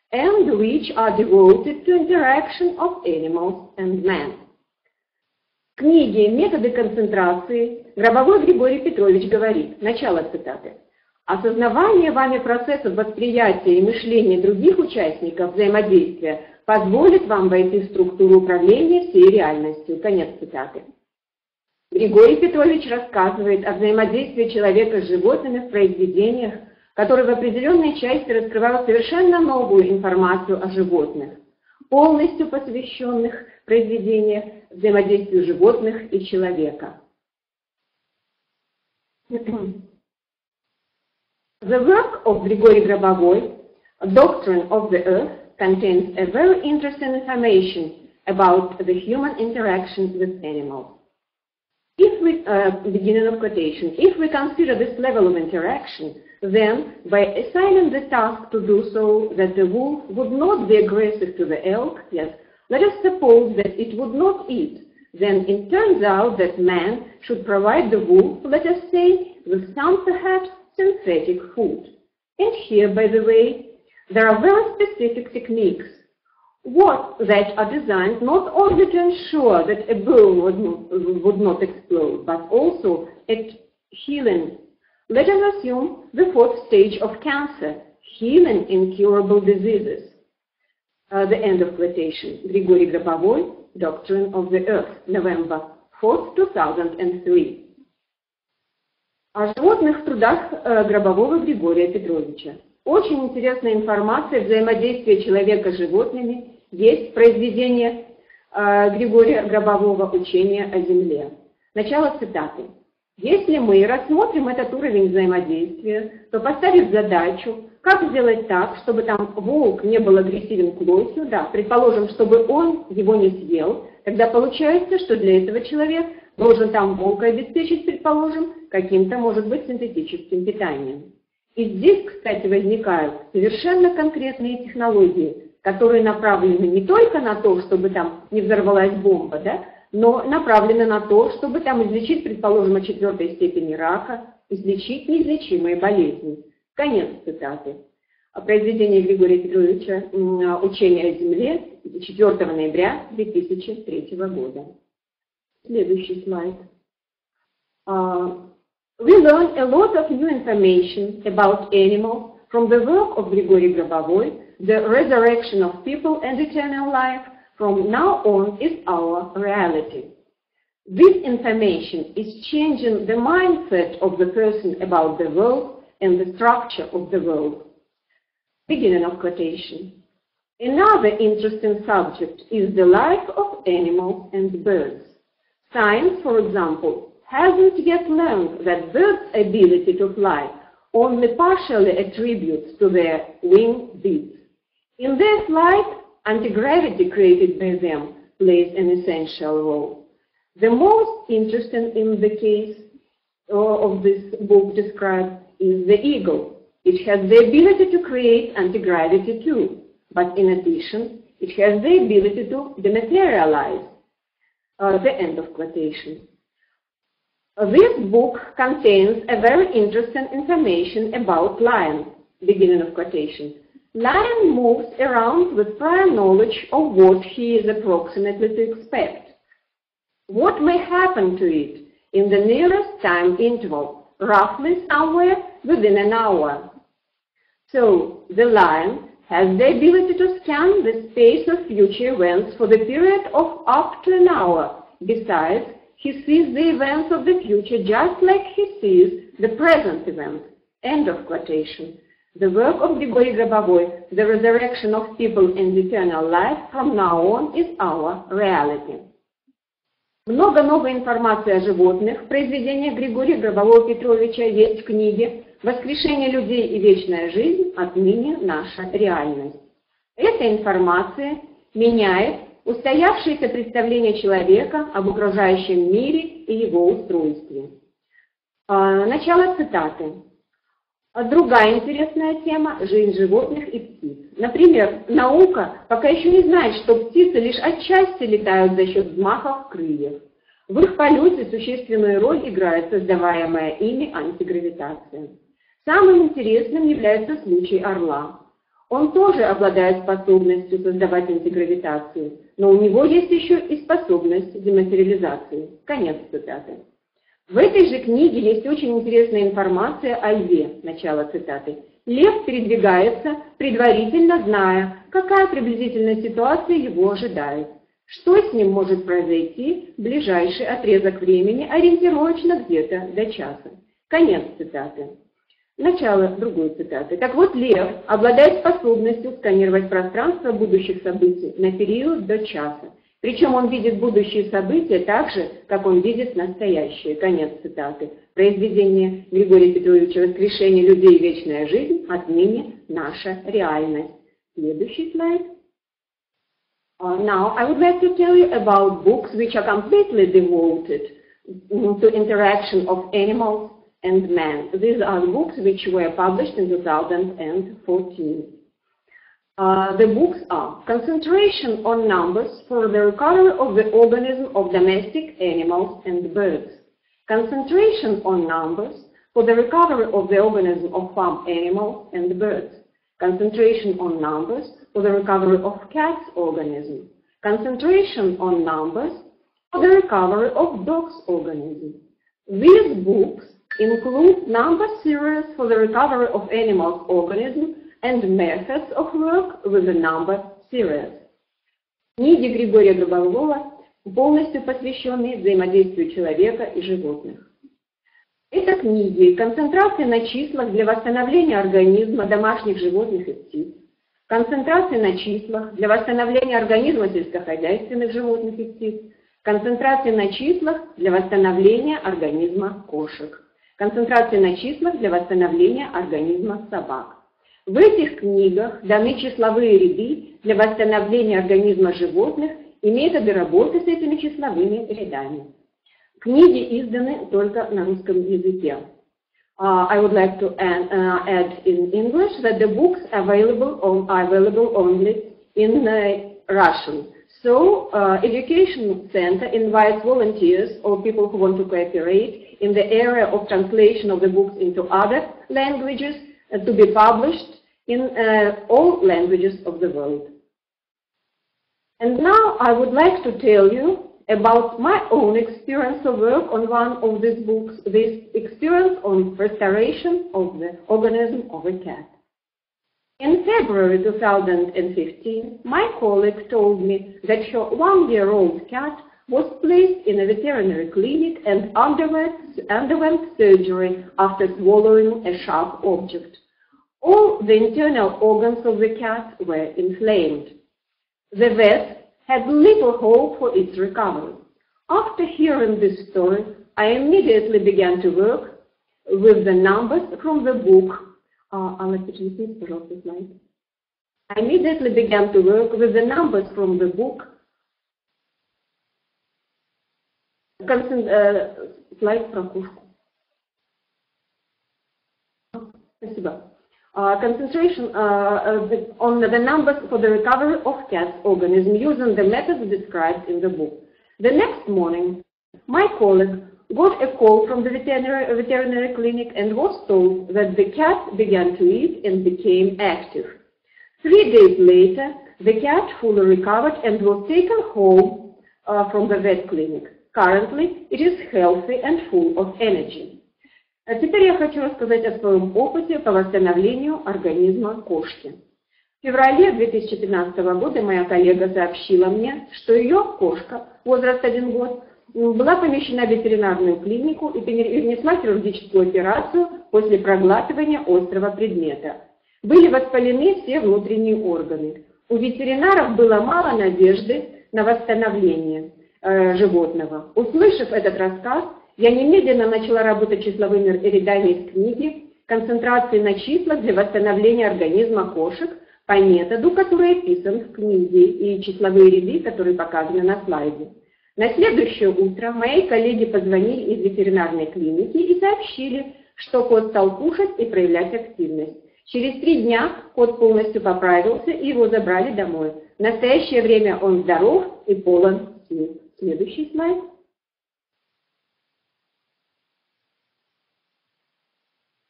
and which are devoted to interaction of animals and man. В книге «Методы концентрации» Гробовой Григорий Петрович говорит, начало цитаты, «Осознавание вами процессов восприятия и мышления других участников взаимодействия позволит вам войти в структуру управления всей реальностью». Конец цитаты. Григорий Петрович рассказывает о взаимодействии человека с животными в произведениях, которые в определенной части раскрывают совершенно новую информацию о животных, полностью посвященных произведениях взаимодействию животных и человека. The work of Grigory Grabovoi, Doctrine of the Earth, contains a very interesting information about the human interaction with animals. If we, beginning of quotation, if we consider this level of interaction, then by assigning the task to do so that the wolf would not be aggressive to the elk, yes, let us suppose that it would not eat. Then it turns out that man should provide the wolf, let us say, with some perhaps synthetic food. And here, by the way, there are very specific techniques that are designed not only to ensure that a bone would not explode, but also at healing. Let us assume the fourth stage of cancer, healing incurable diseases. The end of quotation. Grigory Grabovoi, Doctrine of the Earth, November 4, 2003. О животных в трудах Гробового Григория Петровича. Очень интересная информация взаимодействия человека с животными есть в произведении Григория Гробового «Учение о Земле». Начало цитаты. Если мы рассмотрим этот уровень взаимодействия, то поставив задачу, как сделать так, чтобы там волк не был агрессивен к лосю, да, предположим, чтобы он его не съел, тогда получается, что для этого человек должен там волка обеспечить, предположим, каким-то, может быть, синтетическим питанием. И здесь, кстати, возникают совершенно конкретные технологии, которые направлены не только на то, чтобы там не взорвалась бомба, да, но направлены на то, чтобы там излечить, предположим, от 4-й степени рака, излечить неизлечимые болезни. Конец цитаты. Произведение Григория Петровича «Учение о Земле» 4 ноября 2003 года. Следующий слайд. We learn a lot of new information about animals from the work of Grigory Grabovoi, The Resurrection of People and Eternal Life from now on is our reality. This information is changing the mindset of the person about the world and the structure of the world. Beginning of quotation. Another interesting subject is the life of animals and birds. Science, for example, hasn't yet learned that birds' ability to fly only partially attributes to their wing beats. In their flight, anti-gravity created by them plays an essential role. The most interesting in the case of this book described is the eagle. It has the ability to create anti-gravity too, but in addition, it has the ability to dematerialize. The end of quotation. This book contains a very interesting information about lion. Beginning of quotation. Lion moves around with prior knowledge of what he is approximately to expect. What may happen to it in the nearest time interval, roughly somewhere within an hour. So, the lion has the ability to scan the space of future events for the period of up to an hour. Besides, he sees the events of the future just like he sees the present event. End of quotation. The work of Grigory Grabovoi, The Resurrection of People and Eternal Life from now on is our reality. Много новой информации о животных в произведениях Григория Гробового Петровича есть в книге «Воскрешение людей и вечная жизнь. Отныне наша реальность». Эта информация меняет устоявшееся представление человека об окружающем мире и его устройстве. Начало цитаты. Другая интересная тема – жизнь животных и птиц. Например, наука пока еще не знает, что птицы лишь отчасти летают за счет взмахов крыльев. В их полете существенную роль играет создаваемая ими антигравитация. Самым интересным является случай орла. Он тоже обладает способностью создавать антигравитацию, но у него есть еще и способность дематериализации. Конец цитаты. В этой же книге есть очень интересная информация о льве. Начало цитаты. Лев передвигается, предварительно зная, какая приблизительная ситуация его ожидает. Что с ним может произойти в ближайший отрезок времени, ориентировочно где-то до часа. Конец цитаты. Начало другой цитаты. Так вот, лев обладает способностью сканировать пространство будущих событий на период до часа. Причем он видит будущие события так же, как он видит настоящее. Конец цитаты. Произведение Григория Петровича «Воскрешение людей. Вечная жизнь. Отныне наша реальность». Следующий слайд. Now, I would like to tell you about books which are completely devoted to interaction of animals and man. These are books which were published in 2014. The books are Concentration on Numbers for the Recovery of the Organism of Domestic Animals and Birds, Concentration on Numbers for the Recovery of the Organism of Farm Animals and Birds, Concentration on Numbers for the Recovery of Cats' Organism, Concentration on Numbers for the Recovery of Dogs' Organism. These books include number series for the recovery of animals' organisms and methods of work with the number series. Книги Григория Габалова полностью посвящены взаимодействию человека и животных. Это книги «Концентрация на числах для восстановления организма домашних животных и птиц», «Концентрация на числах для восстановления организма сельскохозяйственных животных и птиц», «Концентрация на числах для восстановления организма кошек», «Концентрация на числах для восстановления организма собак». В этих книгах даны числовые ряды для восстановления организма животных и методы работы с этими числовыми рядами. Книги изданы только на русском языке. I would like to add in English that the books are available only in Russian. So, Education Center invites volunteers or people who want to cooperate in the area of translation of the books into other languages to be published in all languages of the world. And now I would like to tell you about my own experience of work on one of these books, this experience on restoration of the organism of a cat. In February 2015, my colleague told me that her 1-year-old cat was placed in a veterinary clinic and underwent surgery after swallowing a sharp object. All the internal organs of the cat were inflamed. The vet had little hope for its recovery. After hearing this story, I immediately began to work with the numbers from the book. I immediately began to work with the numbers from the book. Слайд прокушку. Спасибо. Concentration on the numbers for the recovery of cat's organism using the methods described in the book. The next morning, my colleague got a call from the veterinary clinic and was told that the cat began to eat and became active. 3 days later, the cat fully recovered and was taken home from the vet clinic. Currently, it is healthy and full of energy. А теперь я хочу рассказать о своем опыте по восстановлению организма кошки. В феврале 2015 года моя коллега сообщила мне, что ее кошка, возраст 1 год, была помещена в ветеринарную клинику и перенесла хирургическую операцию после проглатывания острого предмета. Были воспалены все внутренние органы. У ветеринаров было мало надежды на восстановление животного. Услышав этот рассказ, я немедленно начала работать числовыми рядами из книги «Концентрации на числах для восстановления организма кошек» по методу, который описан в книге, и числовые ряды, которые показаны на слайде. На следующее утро мои коллеги позвонили из ветеринарной клиники и сообщили, что кот стал кушать и проявлять активность. Через 3 дня кот полностью поправился и его забрали домой. В настоящее время он здоров и полон сил. Следующий слайд.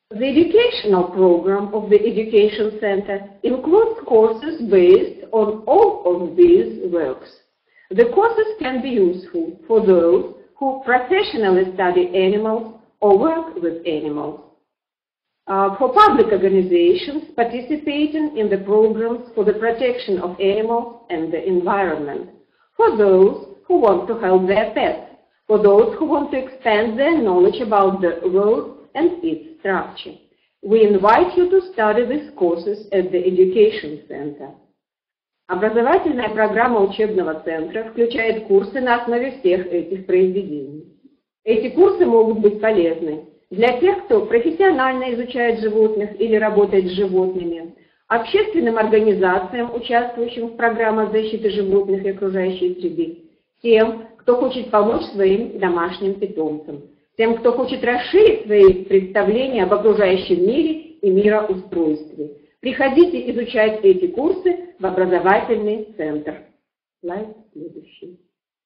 The educational program of the Education Center includes courses based on all of these works. The courses can be useful for those who professionally study animals or work with animals. For public organizations participating in the programs for the protection of animals and the environment. For those who want to help their pets. For those who want to expand their knowledge about the world and its structure. We invite you to study these courses at the Education Center. Образовательная программа учебного центра включает курсы на основе всех этих произведений. Эти курсы могут быть полезны для тех, кто профессионально изучает животных или работает с животными, общественным организациям, участвующим в программах защиты животных и окружающей среды, тем, кто хочет помочь своим домашним питомцам, тем, кто хочет расширить свои представления об окружающем мире и мироустройстве. Приходите изучать эти курсы в образовательный центр. Слайд следующий.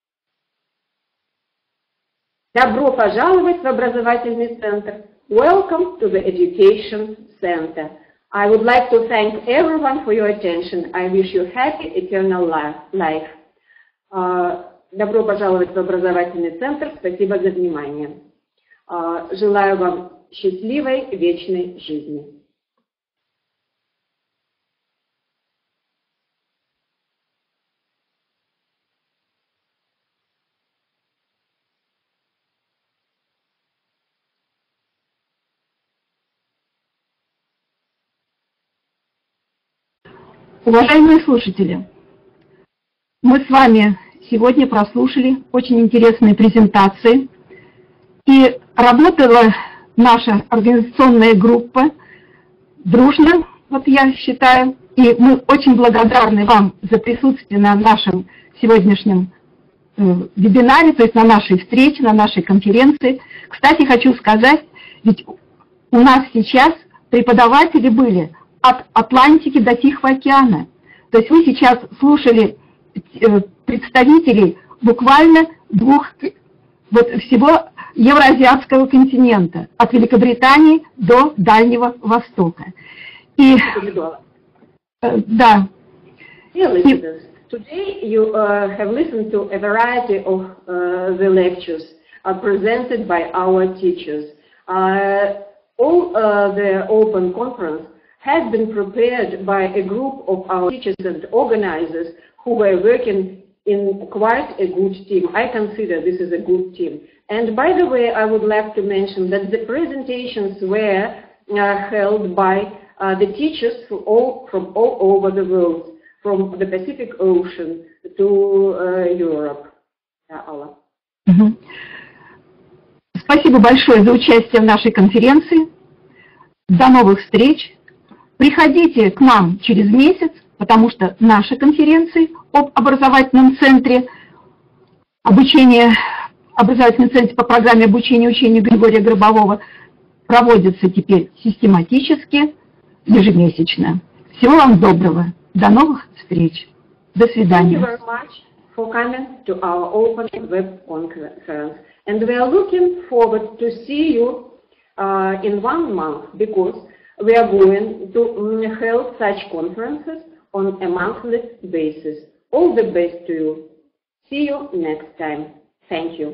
Добро пожаловать в образовательный центр. Welcome to the Education Center. I would like to thank everyone for your attention. I wish you happy eternal life. Добро пожаловать в образовательный центр. Спасибо за внимание. Желаю вам счастливой вечной жизни. Уважаемые слушатели, мы с вами сегодня прослушали очень интересные презентации, и работала наша организационная группа дружно, вот я считаю, и мы очень благодарны вам за присутствие на нашем сегодняшнем вебинаре, то есть на нашей встрече, на нашей конференции. Кстати, хочу сказать, ведь у нас сейчас преподаватели были от Атлантики до Тихого океана. То есть вы сейчас слушали представителей буквально всего Евразиатского континента, от Великобритании до Дальнего Востока. И да. Today you have listened to a variety of the lectures presented by our teachers. All the open conference had been prepared by a group of our teachers and organizers who were working in quite a good team. I consider this is a good team. And by the way, I would like to mention that the presentations were held by the teachers from all over the world, from the Pacific Ocean to Europe. Allah. Спасибо большое за участие в нашей конференции. До новых встреч. Приходите к нам через месяц, потому что наши конференции об образовательном центре образовательный центр по программе обучения и учения Григория Гробового проводятся теперь систематически, ежемесячно. Всего вам доброго. До новых встреч. До свидания. Thank you very much for coming to our open web conference. And we are looking forward to see you in 1 month, because we are going to hold such conferences on a monthly basis. All the best to you. See you next time. Thank you.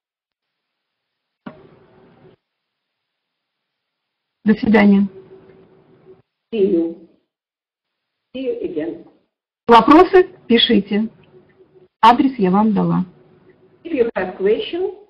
До свидания. See you. See you again. Вопросы пишите. Адрес я вам дала. If you have questions,